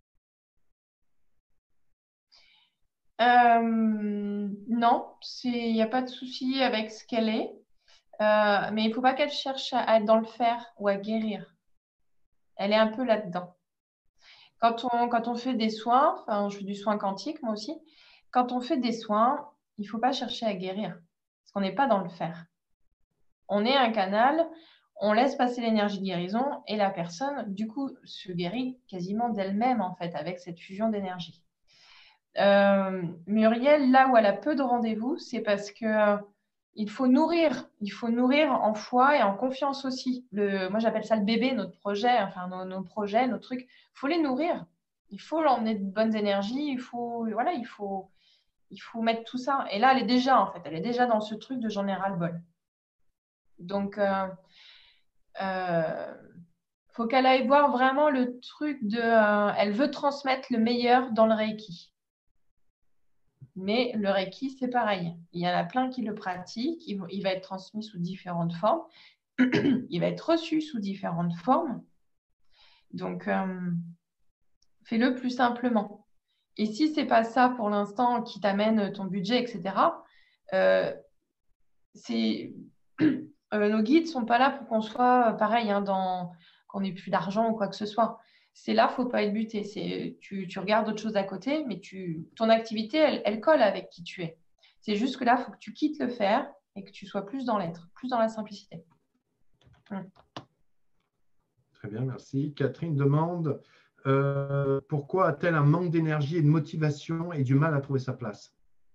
Euh, non, il n'y a pas de souci avec ce qu'elle est, euh, mais il ne faut pas qu'elle cherche à, à être dans le faire ou à guérir. Elle est un peu là-dedans. Quand on, quand on fait des soins, enfin, je fais du soin quantique moi aussi, quand on fait des soins, il ne faut pas chercher à guérir, parce qu'on n'est pas dans le faire. On est un canal, on laisse passer l'énergie de guérison et la personne, du coup, se guérit quasiment d'elle-même, en fait, avec cette fusion d'énergie. Euh, Muriel, là où elle a peu de rendez-vous, c'est parce que euh, il faut nourrir, il faut nourrir en foi et en confiance aussi. Le, moi, j'appelle ça le bébé, notre projet, enfin nos, nos projets, nos trucs. Il faut les nourrir. Il faut l'emmener de bonnes énergies. Il faut, voilà, il faut, il faut mettre tout ça. Et là, elle est déjà, en fait, elle est déjà dans ce truc de j'en ai ras-le-bol. Donc, euh, euh, faut qu'elle aille voir vraiment le truc de, euh, elle veut transmettre le meilleur dans le Reiki. Mais le Reiki, c'est pareil. Il y en a plein qui le pratiquent. Il, il va être transmis sous différentes formes. Il va être reçu sous différentes formes. Donc, il euh, fais-le plus simplement. Et si ce n'est pas ça pour l'instant qui t'amène ton budget, et cetera, euh, c'est... Euh, nos guides ne sont pas là pour qu'on soit pareil, hein, dans... qu'on n'ait plus d'argent ou quoi que ce soit. C'est là, il ne faut pas être buté. C'est... Tu, tu regardes autre chose à côté, mais tu... ton activité, elle, elle colle avec qui tu es. C'est juste que là, il faut que tu quittes le faire et que tu sois plus dans l'être, plus dans la simplicité. Hum. Très bien, merci. Catherine demande euh, pourquoi a-t-elle un manque d'énergie et de motivation et du mal à trouver sa place?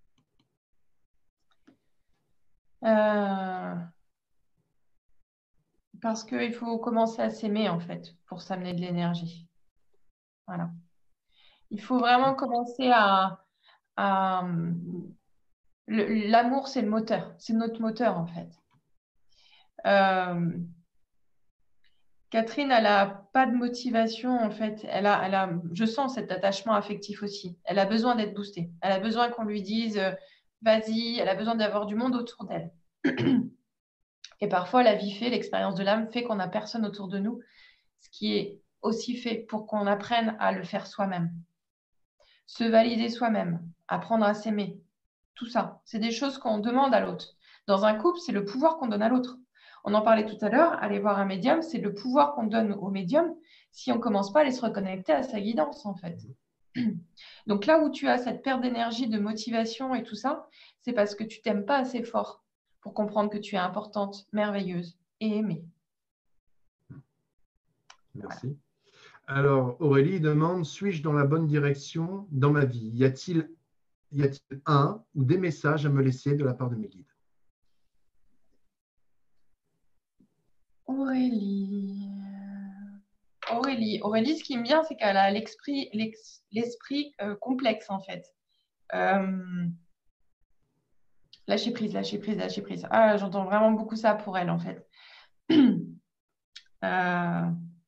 Euh... Parce qu'il faut commencer à s'aimer, en fait, pour s'amener de l'énergie. Voilà. Il faut vraiment commencer à... à... Le- L'amour, c'est le moteur. C'est notre moteur, en fait. Euh... Catherine, elle n'a pas de motivation, en fait. Elle a, elle a... Je sens cet attachement affectif aussi. Elle a besoin d'être boostée. Elle a besoin qu'on lui dise, euh, vas-y. Elle a besoin d'avoir du monde autour d'elle. Et parfois, la vie fait, l'expérience de l'âme fait qu'on n'a personne autour de nous, ce qui est aussi fait pour qu'on apprenne à le faire soi-même. Se valider soi-même, apprendre à s'aimer, tout ça, c'est des choses qu'on demande à l'autre. Dans un couple, c'est le pouvoir qu'on donne à l'autre. On en parlait tout à l'heure, aller voir un médium, c'est le pouvoir qu'on donne au médium si on ne commence pas à aller se reconnecter à sa guidance, en fait. Donc là où tu as cette perte d'énergie, de motivation et tout ça, c'est parce que tu t'aimes pas assez fort pour comprendre que tu es importante, merveilleuse et aimée. Merci. Alors, Aurélie demande, suis-je dans la bonne direction dans ma vie? Y a-t-il y a-t-il un ou des messages à me laisser de la part de mes guides? Aurélie. Aurélie. Aurélie, ce qui me vient, c'est qu'elle a l'esprit l'esprit euh, complexe, en fait. Euh, lâcher prise, lâcher prise, lâcher prise. Ah, j'entends vraiment beaucoup ça pour elle, en fait. euh,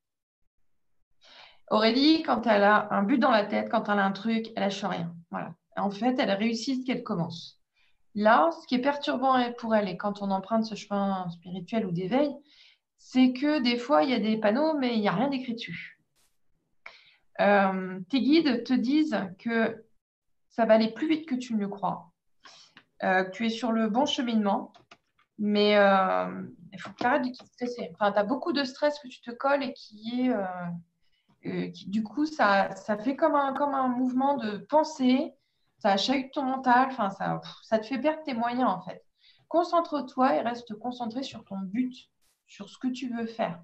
Aurélie, quand elle a un but dans la tête, quand elle a un truc, elle lâche rien. Voilà. En fait, elle réussit ce qu'elle commence. Là, ce qui est perturbant pour elle, et quand on emprunte ce chemin spirituel ou d'éveil, c'est que des fois, il y a des panneaux, mais il n'y a rien d'écrit dessus. Euh, tes guides te disent que ça va aller plus vite que tu ne le crois, euh, que tu es sur le bon cheminement, mais euh, il faut que tu arrêtes de te stresser. Enfin, tu as beaucoup de stress que tu te colles et qui est... Euh, euh, qui, du coup, ça, ça fait comme un, comme un mouvement de pensée, ça chahute ton mental, enfin, ça, ça te fait perdre tes moyens, en fait. Concentre-toi et reste concentré sur ton but, sur ce que tu veux faire.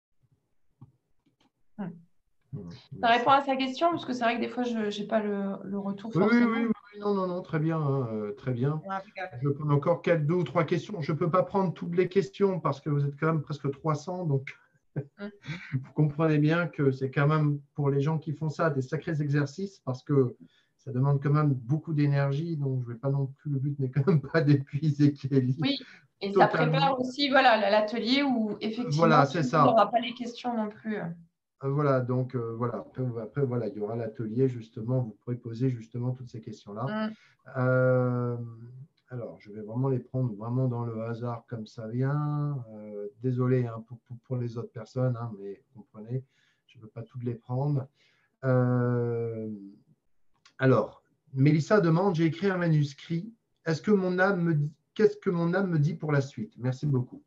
Hmm. Ça répond à sa question, parce que c'est vrai que des fois, je n'ai pas le, le retour Oui, oui, forcément. oui, oui, non, non, non, très bien, hein, euh, très bien. Ouais, Je prends encore quatre, deux ou trois questions. Je ne peux pas prendre toutes les questions parce que vous êtes quand même presque trois cents, donc hmm. vous comprenez bien que c'est quand même pour les gens qui font ça des sacrés exercices parce que ça demande quand même beaucoup d'énergie, donc je vais pas non plus, le but n'est quand même pas d'épuiser Kelly Oui, et ça totalement. prépare aussi voilà, l'atelier où effectivement, Voilà, tout c'est le monde ça. n'aura pas les questions non plus. Euh, Voilà, donc euh, voilà. Après, après, voilà, il y aura l'atelier, justement, vous pourrez poser justement toutes ces questions-là. Hmm. Euh, alors, je vais vraiment les prendre vraiment dans le hasard comme ça vient. Euh, désolé hein, pour, pour, pour les autres personnes, hein, mais vous comprenez, je ne peux pas toutes les prendre. Euh, alors, Mélissa demande, j'ai écrit un manuscrit. Est-ce que mon âme me dit, qu'est-ce que mon âme me dit pour la suite? Merci beaucoup.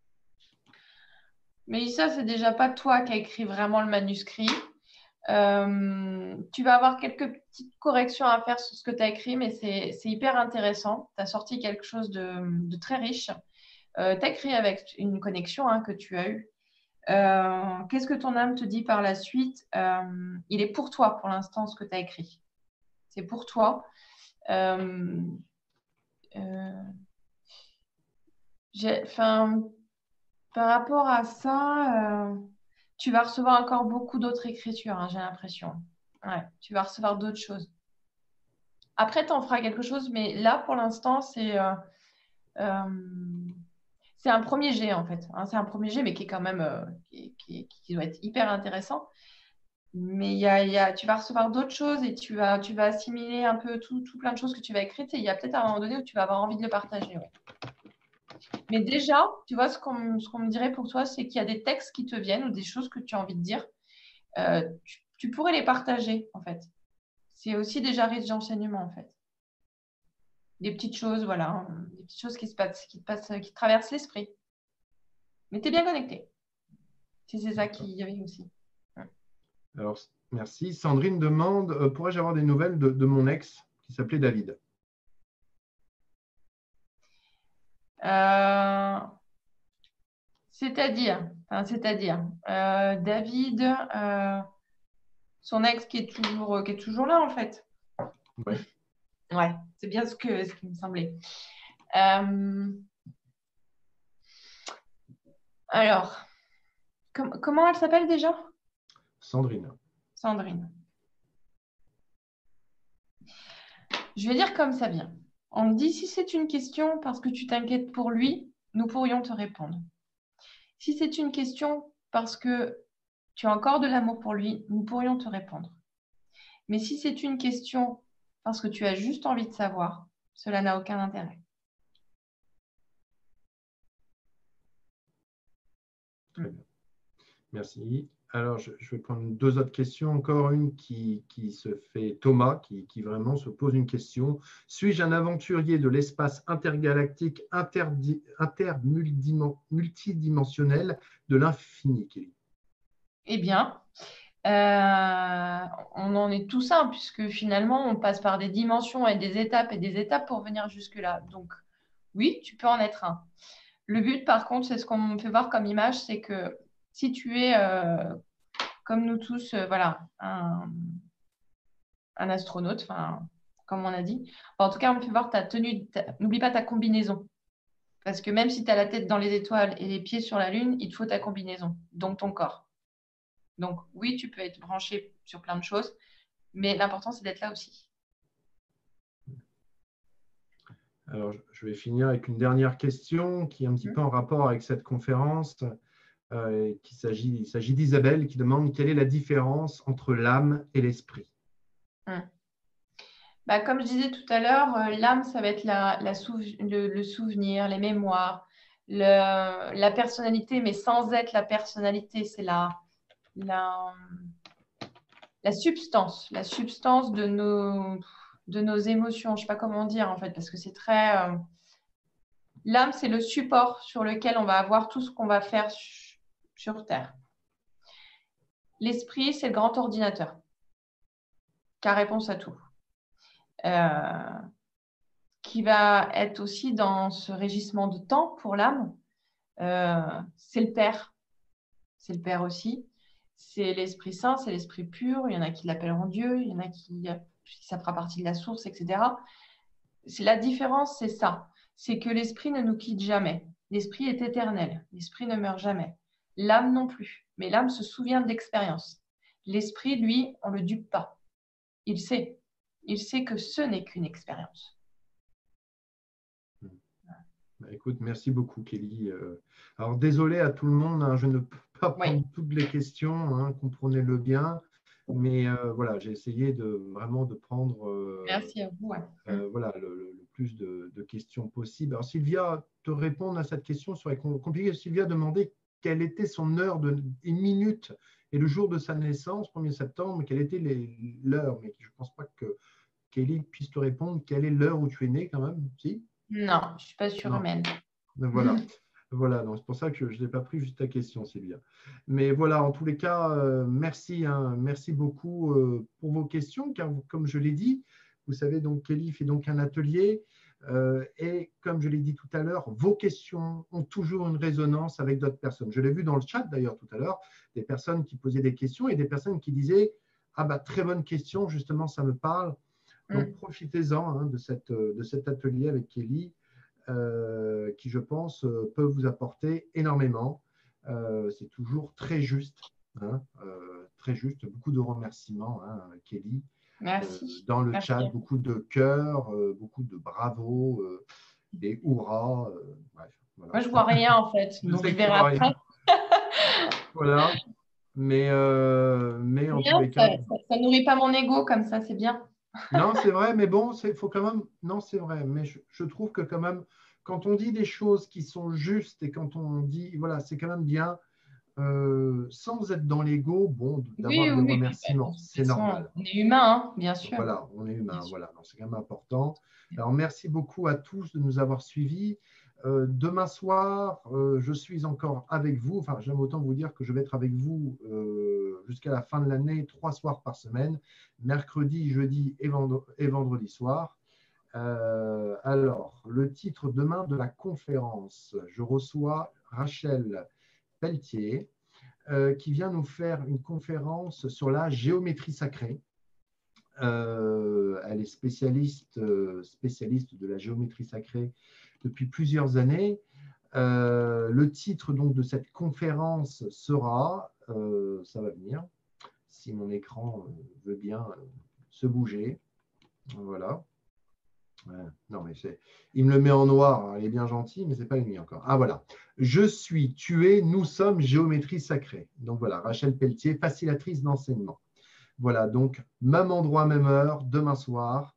Mais ça, c'est déjà pas toi qui as écrit vraiment le manuscrit. Euh, tu vas avoir quelques petites corrections à faire sur ce que tu as écrit, mais c'est c'est hyper intéressant. Tu as sorti quelque chose de, de très riche. Euh, tu as écrit avec une connexion hein, que tu as eue. Euh, Qu'est-ce que ton âme te dit par la suite? Euh, il est pour toi pour l'instant ce que tu as écrit. C'est pour toi. Euh, euh, j'ai- 'fin, par rapport à ça, euh, tu vas recevoir encore beaucoup d'autres écritures, hein, j'ai l'impression. Ouais, tu vas recevoir d'autres choses. Après, tu en feras quelque chose, mais là, pour l'instant, c'est euh, euh, c'est un premier jet, en fait. Hein, c'est un premier jet, mais qui est quand même euh, qui, qui- qui doit être hyper intéressant. Mais il y a, il y a- tu vas recevoir d'autres choses et tu vas, tu vas assimiler un peu tout, tout plein de choses que tu vas écrire. Et il y a peut-être un moment donné où tu vas avoir envie de le partager. Ouais. Mais déjà, tu vois, ce qu'on ce qu'on me dirait pour toi, c'est qu'il y a des textes qui te viennent ou des choses que tu as envie de dire. Euh, tu, tu pourrais les partager, en fait. C'est aussi déjà riche d'enseignement, en fait. Des petites choses, voilà, hein, des petites choses qui se passent, qui te passent, qui te traversent l'esprit. Mais tu es bien connecté. Si c'est ça qu'il y avait aussi. Ouais. Alors, merci. Sandrine demande, euh, pourrais-je avoir des nouvelles de, de mon ex qui s'appelait David? Euh, c'est-à-dire, enfin, c'est-à-dire, euh, David, euh, son ex qui est toujours, qui est toujours là, en fait. Oui. Ouais, c'est bien ce, que, ce qui me semblait. Euh, alors, com comment elle s'appelle déjà? Sandrine. Sandrine. Je vais dire comme ça vient. On me dit, si c'est une question parce que tu t'inquiètes pour lui, nous pourrions te répondre. Si c'est une question parce que tu as encore de l'amour pour lui, nous pourrions te répondre. Mais si c'est une question parce que tu as juste envie de savoir, cela n'a aucun intérêt. Très bien. Merci. Alors, je, je vais prendre deux autres questions. Encore une qui, qui se fait Thomas, qui, qui vraiment se pose une question. Suis-je un aventurier de l'espace intergalactique interdi, intermultidimensionnel de l'infini, Kelly? Eh bien, euh, on en est tout simple, puisque finalement, on passe par des dimensions et des étapes et des étapes pour venir jusque-là. Donc, oui, tu peux en être un. Le but, par contre, c'est ce qu'on me fait voir comme image, c'est que si tu es, euh, comme nous tous, euh, voilà, un, un astronaute, enfin, comme on a dit, enfin, en tout cas, on me fait voir ta tenue, ta- n'oublie pas ta combinaison. Parce que même si tu as la tête dans les étoiles et les pieds sur la Lune, il te faut ta combinaison, donc ton corps. Donc, oui, tu peux être branché sur plein de choses, mais l'important, c'est d'être là aussi. Alors, je vais finir avec une dernière question qui est un petit Mmh. peu en rapport avec cette conférence. Euh, qu'il s'agit, il s'agit d'Isabelle qui demande quelle est la différence entre l'âme et l'esprit. Mmh. Bah, comme je disais tout à l'heure, euh, l'âme, ça va être la, la souv le, le souvenir, les mémoires, le, la personnalité, mais sans être la personnalité, c'est la, la, la substance, la substance de nos, de nos émotions. Je ne sais pas comment dire en fait, parce que c'est très. Euh, l'âme, c'est le support sur lequel on va avoir tout ce qu'on va faire sur Terre. L'esprit, c'est le grand ordinateur qui a réponse à tout. Euh, qui va être aussi dans ce régissement de temps pour l'âme. Euh, c'est le Père. C'est le Père aussi. C'est l'Esprit Saint, c'est l'Esprit pur. Il y en a qui l'appelleront Dieu, il y en a qui, ça fera partie de la source, et cetera. C'est, la différence, c'est ça. C'est que l'Esprit ne nous quitte jamais. L'Esprit est éternel. L'Esprit ne meurt jamais. L'âme non plus. Mais l'âme se souvient de l'expérience. L'Esprit, lui, on ne le dupe pas. Il sait. Il sait que ce n'est qu'une expérience. Bah, écoute, merci beaucoup, Kelly. Euh, alors, désolé à tout le monde, hein, je ne peux pas prendre Oui. toutes les questions, hein, comprenez-le bien, mais euh, voilà, j'ai essayé de vraiment de prendre euh, Merci à vous. Ouais. euh, voilà, le, le- le plus de, de questions possible. Alors, Sylvia, te répondre à cette question serait compliqué. Sylvia demandait quelle était son heure de, et minute et le jour de sa naissance, premier septembre, quelle était l'heure, mais je ne pense pas que Kelly puisse te répondre quelle est l'heure où tu es né quand même, si? Non, je ne suis pas surhumaine. Donc, voilà. Voilà, donc c'est pour ça que je n'ai pas pris juste ta question, Sylvia. Mais voilà, en tous les cas, euh, merci, hein, merci beaucoup euh, pour vos questions, car comme je l'ai dit, vous savez, donc Kelly fait donc un atelier, euh, et comme je l'ai dit tout à l'heure, vos questions ont toujours une résonance avec d'autres personnes. Je l'ai vu dans le chat d'ailleurs tout à l'heure, des personnes qui posaient des questions et des personnes qui disaient « Ah bah très bonne question, justement, ça me parle ». Donc Mm. profitez-en hein, de, cette, de cet atelier avec Kelly. Euh, qui, je pense, euh, peut vous apporter énormément. Euh, c'est toujours très juste, hein, euh, très juste. Beaucoup de remerciements, hein, Kelly. Merci. Euh, dans le Merci. chat, beaucoup de cœurs, euh, beaucoup de bravo, euh, des hurrahs. Euh, bref, voilà. Moi, je vois rien en fait, Je donc sais je que tu verrai vois rien. après. Voilà. Mais, euh, mais en tous Rien, les ça, cas, ça, ça nourrit pas mon ego comme ça, c'est bien. non, c'est vrai, mais bon, il faut quand même. Non, c'est vrai, mais je, je trouve que quand même, quand on dit des choses qui sont justes et quand on dit, voilà, c'est quand même bien euh, sans être dans l'ego, bon, Oui, d'avoir des oui, oui. Puis, bah, de remerciements, toute c'est façon, normal. on est humain, hein, bien sûr. Voilà, on est Bien humain, sûr. voilà, donc c'est quand même important. Alors, merci beaucoup à tous de nous avoir suivis. Euh, demain soir, euh, je suis encore avec vous. Enfin, j'aime autant vous dire que je vais être avec vous euh, jusqu'à la fin de l'année, trois soirs par semaine, mercredi, jeudi et, vendre- et vendredi soir. Euh, alors, le titre demain de la conférence, je reçois Rachel Pelletier, euh, qui vient nous faire une conférence sur la géométrie sacrée. Euh, elle est spécialiste, euh, spécialiste de la géométrie sacrée depuis plusieurs années. Euh, le titre donc de cette conférence sera, euh, ça va venir, si mon écran euh, veut bien euh, se bouger. Voilà. Ouais, non, mais c'est, il me le met en noir, hein, il est bien gentil, mais ce n'est pas lui encore. Ah voilà. Je suis tué, nous sommes géométrie sacrée. Donc voilà, Rachel Pelletier, facilitatrice d'enseignement. Voilà, donc même endroit, même heure, demain soir.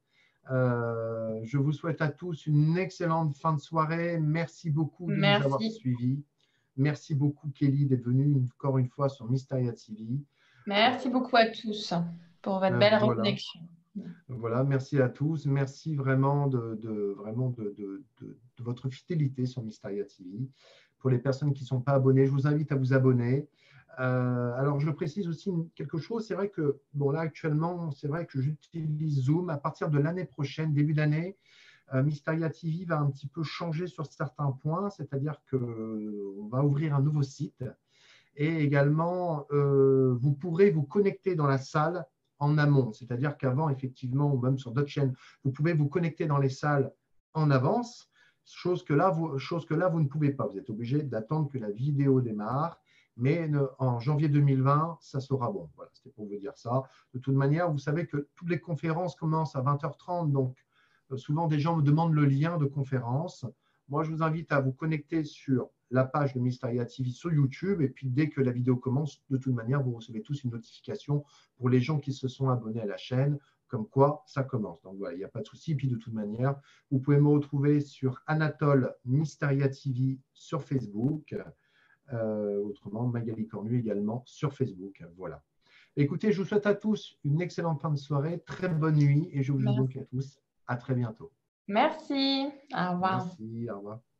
Euh, je vous souhaite à tous une excellente fin de soirée. Merci beaucoup de nous avoir Merci. suivis. Merci beaucoup, Kelly, d'être venue encore une fois sur Mysteria T V. Merci beaucoup à tous pour votre Euh, belle voilà. réflexion. Voilà, merci à tous. Merci vraiment de, de vraiment de, de, de, de votre fidélité sur Mysteria T V. Pour les personnes qui ne sont pas abonnées, je vous invite à vous abonner. Euh, alors, je précise aussi quelque chose. C'est vrai que, bon, là, actuellement, c'est vrai que j'utilise Zoom. À partir de l'année prochaine, début d'année, euh, Mysteria T V va un petit peu changer sur certains points. C'est-à-dire qu'on va ouvrir un nouveau site. Et également, euh, vous pourrez vous connecter dans la salle en amont. C'est-à-dire qu'avant, effectivement, ou même sur d'autres chaînes, vous pouvez vous connecter dans les salles en avance, chose que là, vous, chose que là, vous ne pouvez pas. Vous êtes obligé d'attendre que la vidéo démarre. Mais ne, en janvier deux mille vingt, ça sera bon. Voilà, c'était pour vous dire ça. De toute manière, vous savez que toutes les conférences commencent à vingt heures trente. Donc, euh, souvent, des gens me demandent le lien de conférence. Moi, je vous invite à vous connecter sur la page de Mysteria T V sur YouTube. Et puis, dès que la vidéo commence, de toute manière, vous recevez tous une notification pour les gens qui se sont abonnés à la chaîne, comme quoi ça commence. Donc, voilà, il n'y a pas de souci. Et puis, de toute manière, vous pouvez me retrouver sur Anatole Mysteria T V sur Facebook. Euh, autrement, Magali Cornu également sur Facebook. Voilà. Écoutez, je vous souhaite à tous une excellente fin de soirée, très bonne nuit et je vous dis donc Merci. à tous à très bientôt. Merci. Au revoir. Merci, au revoir.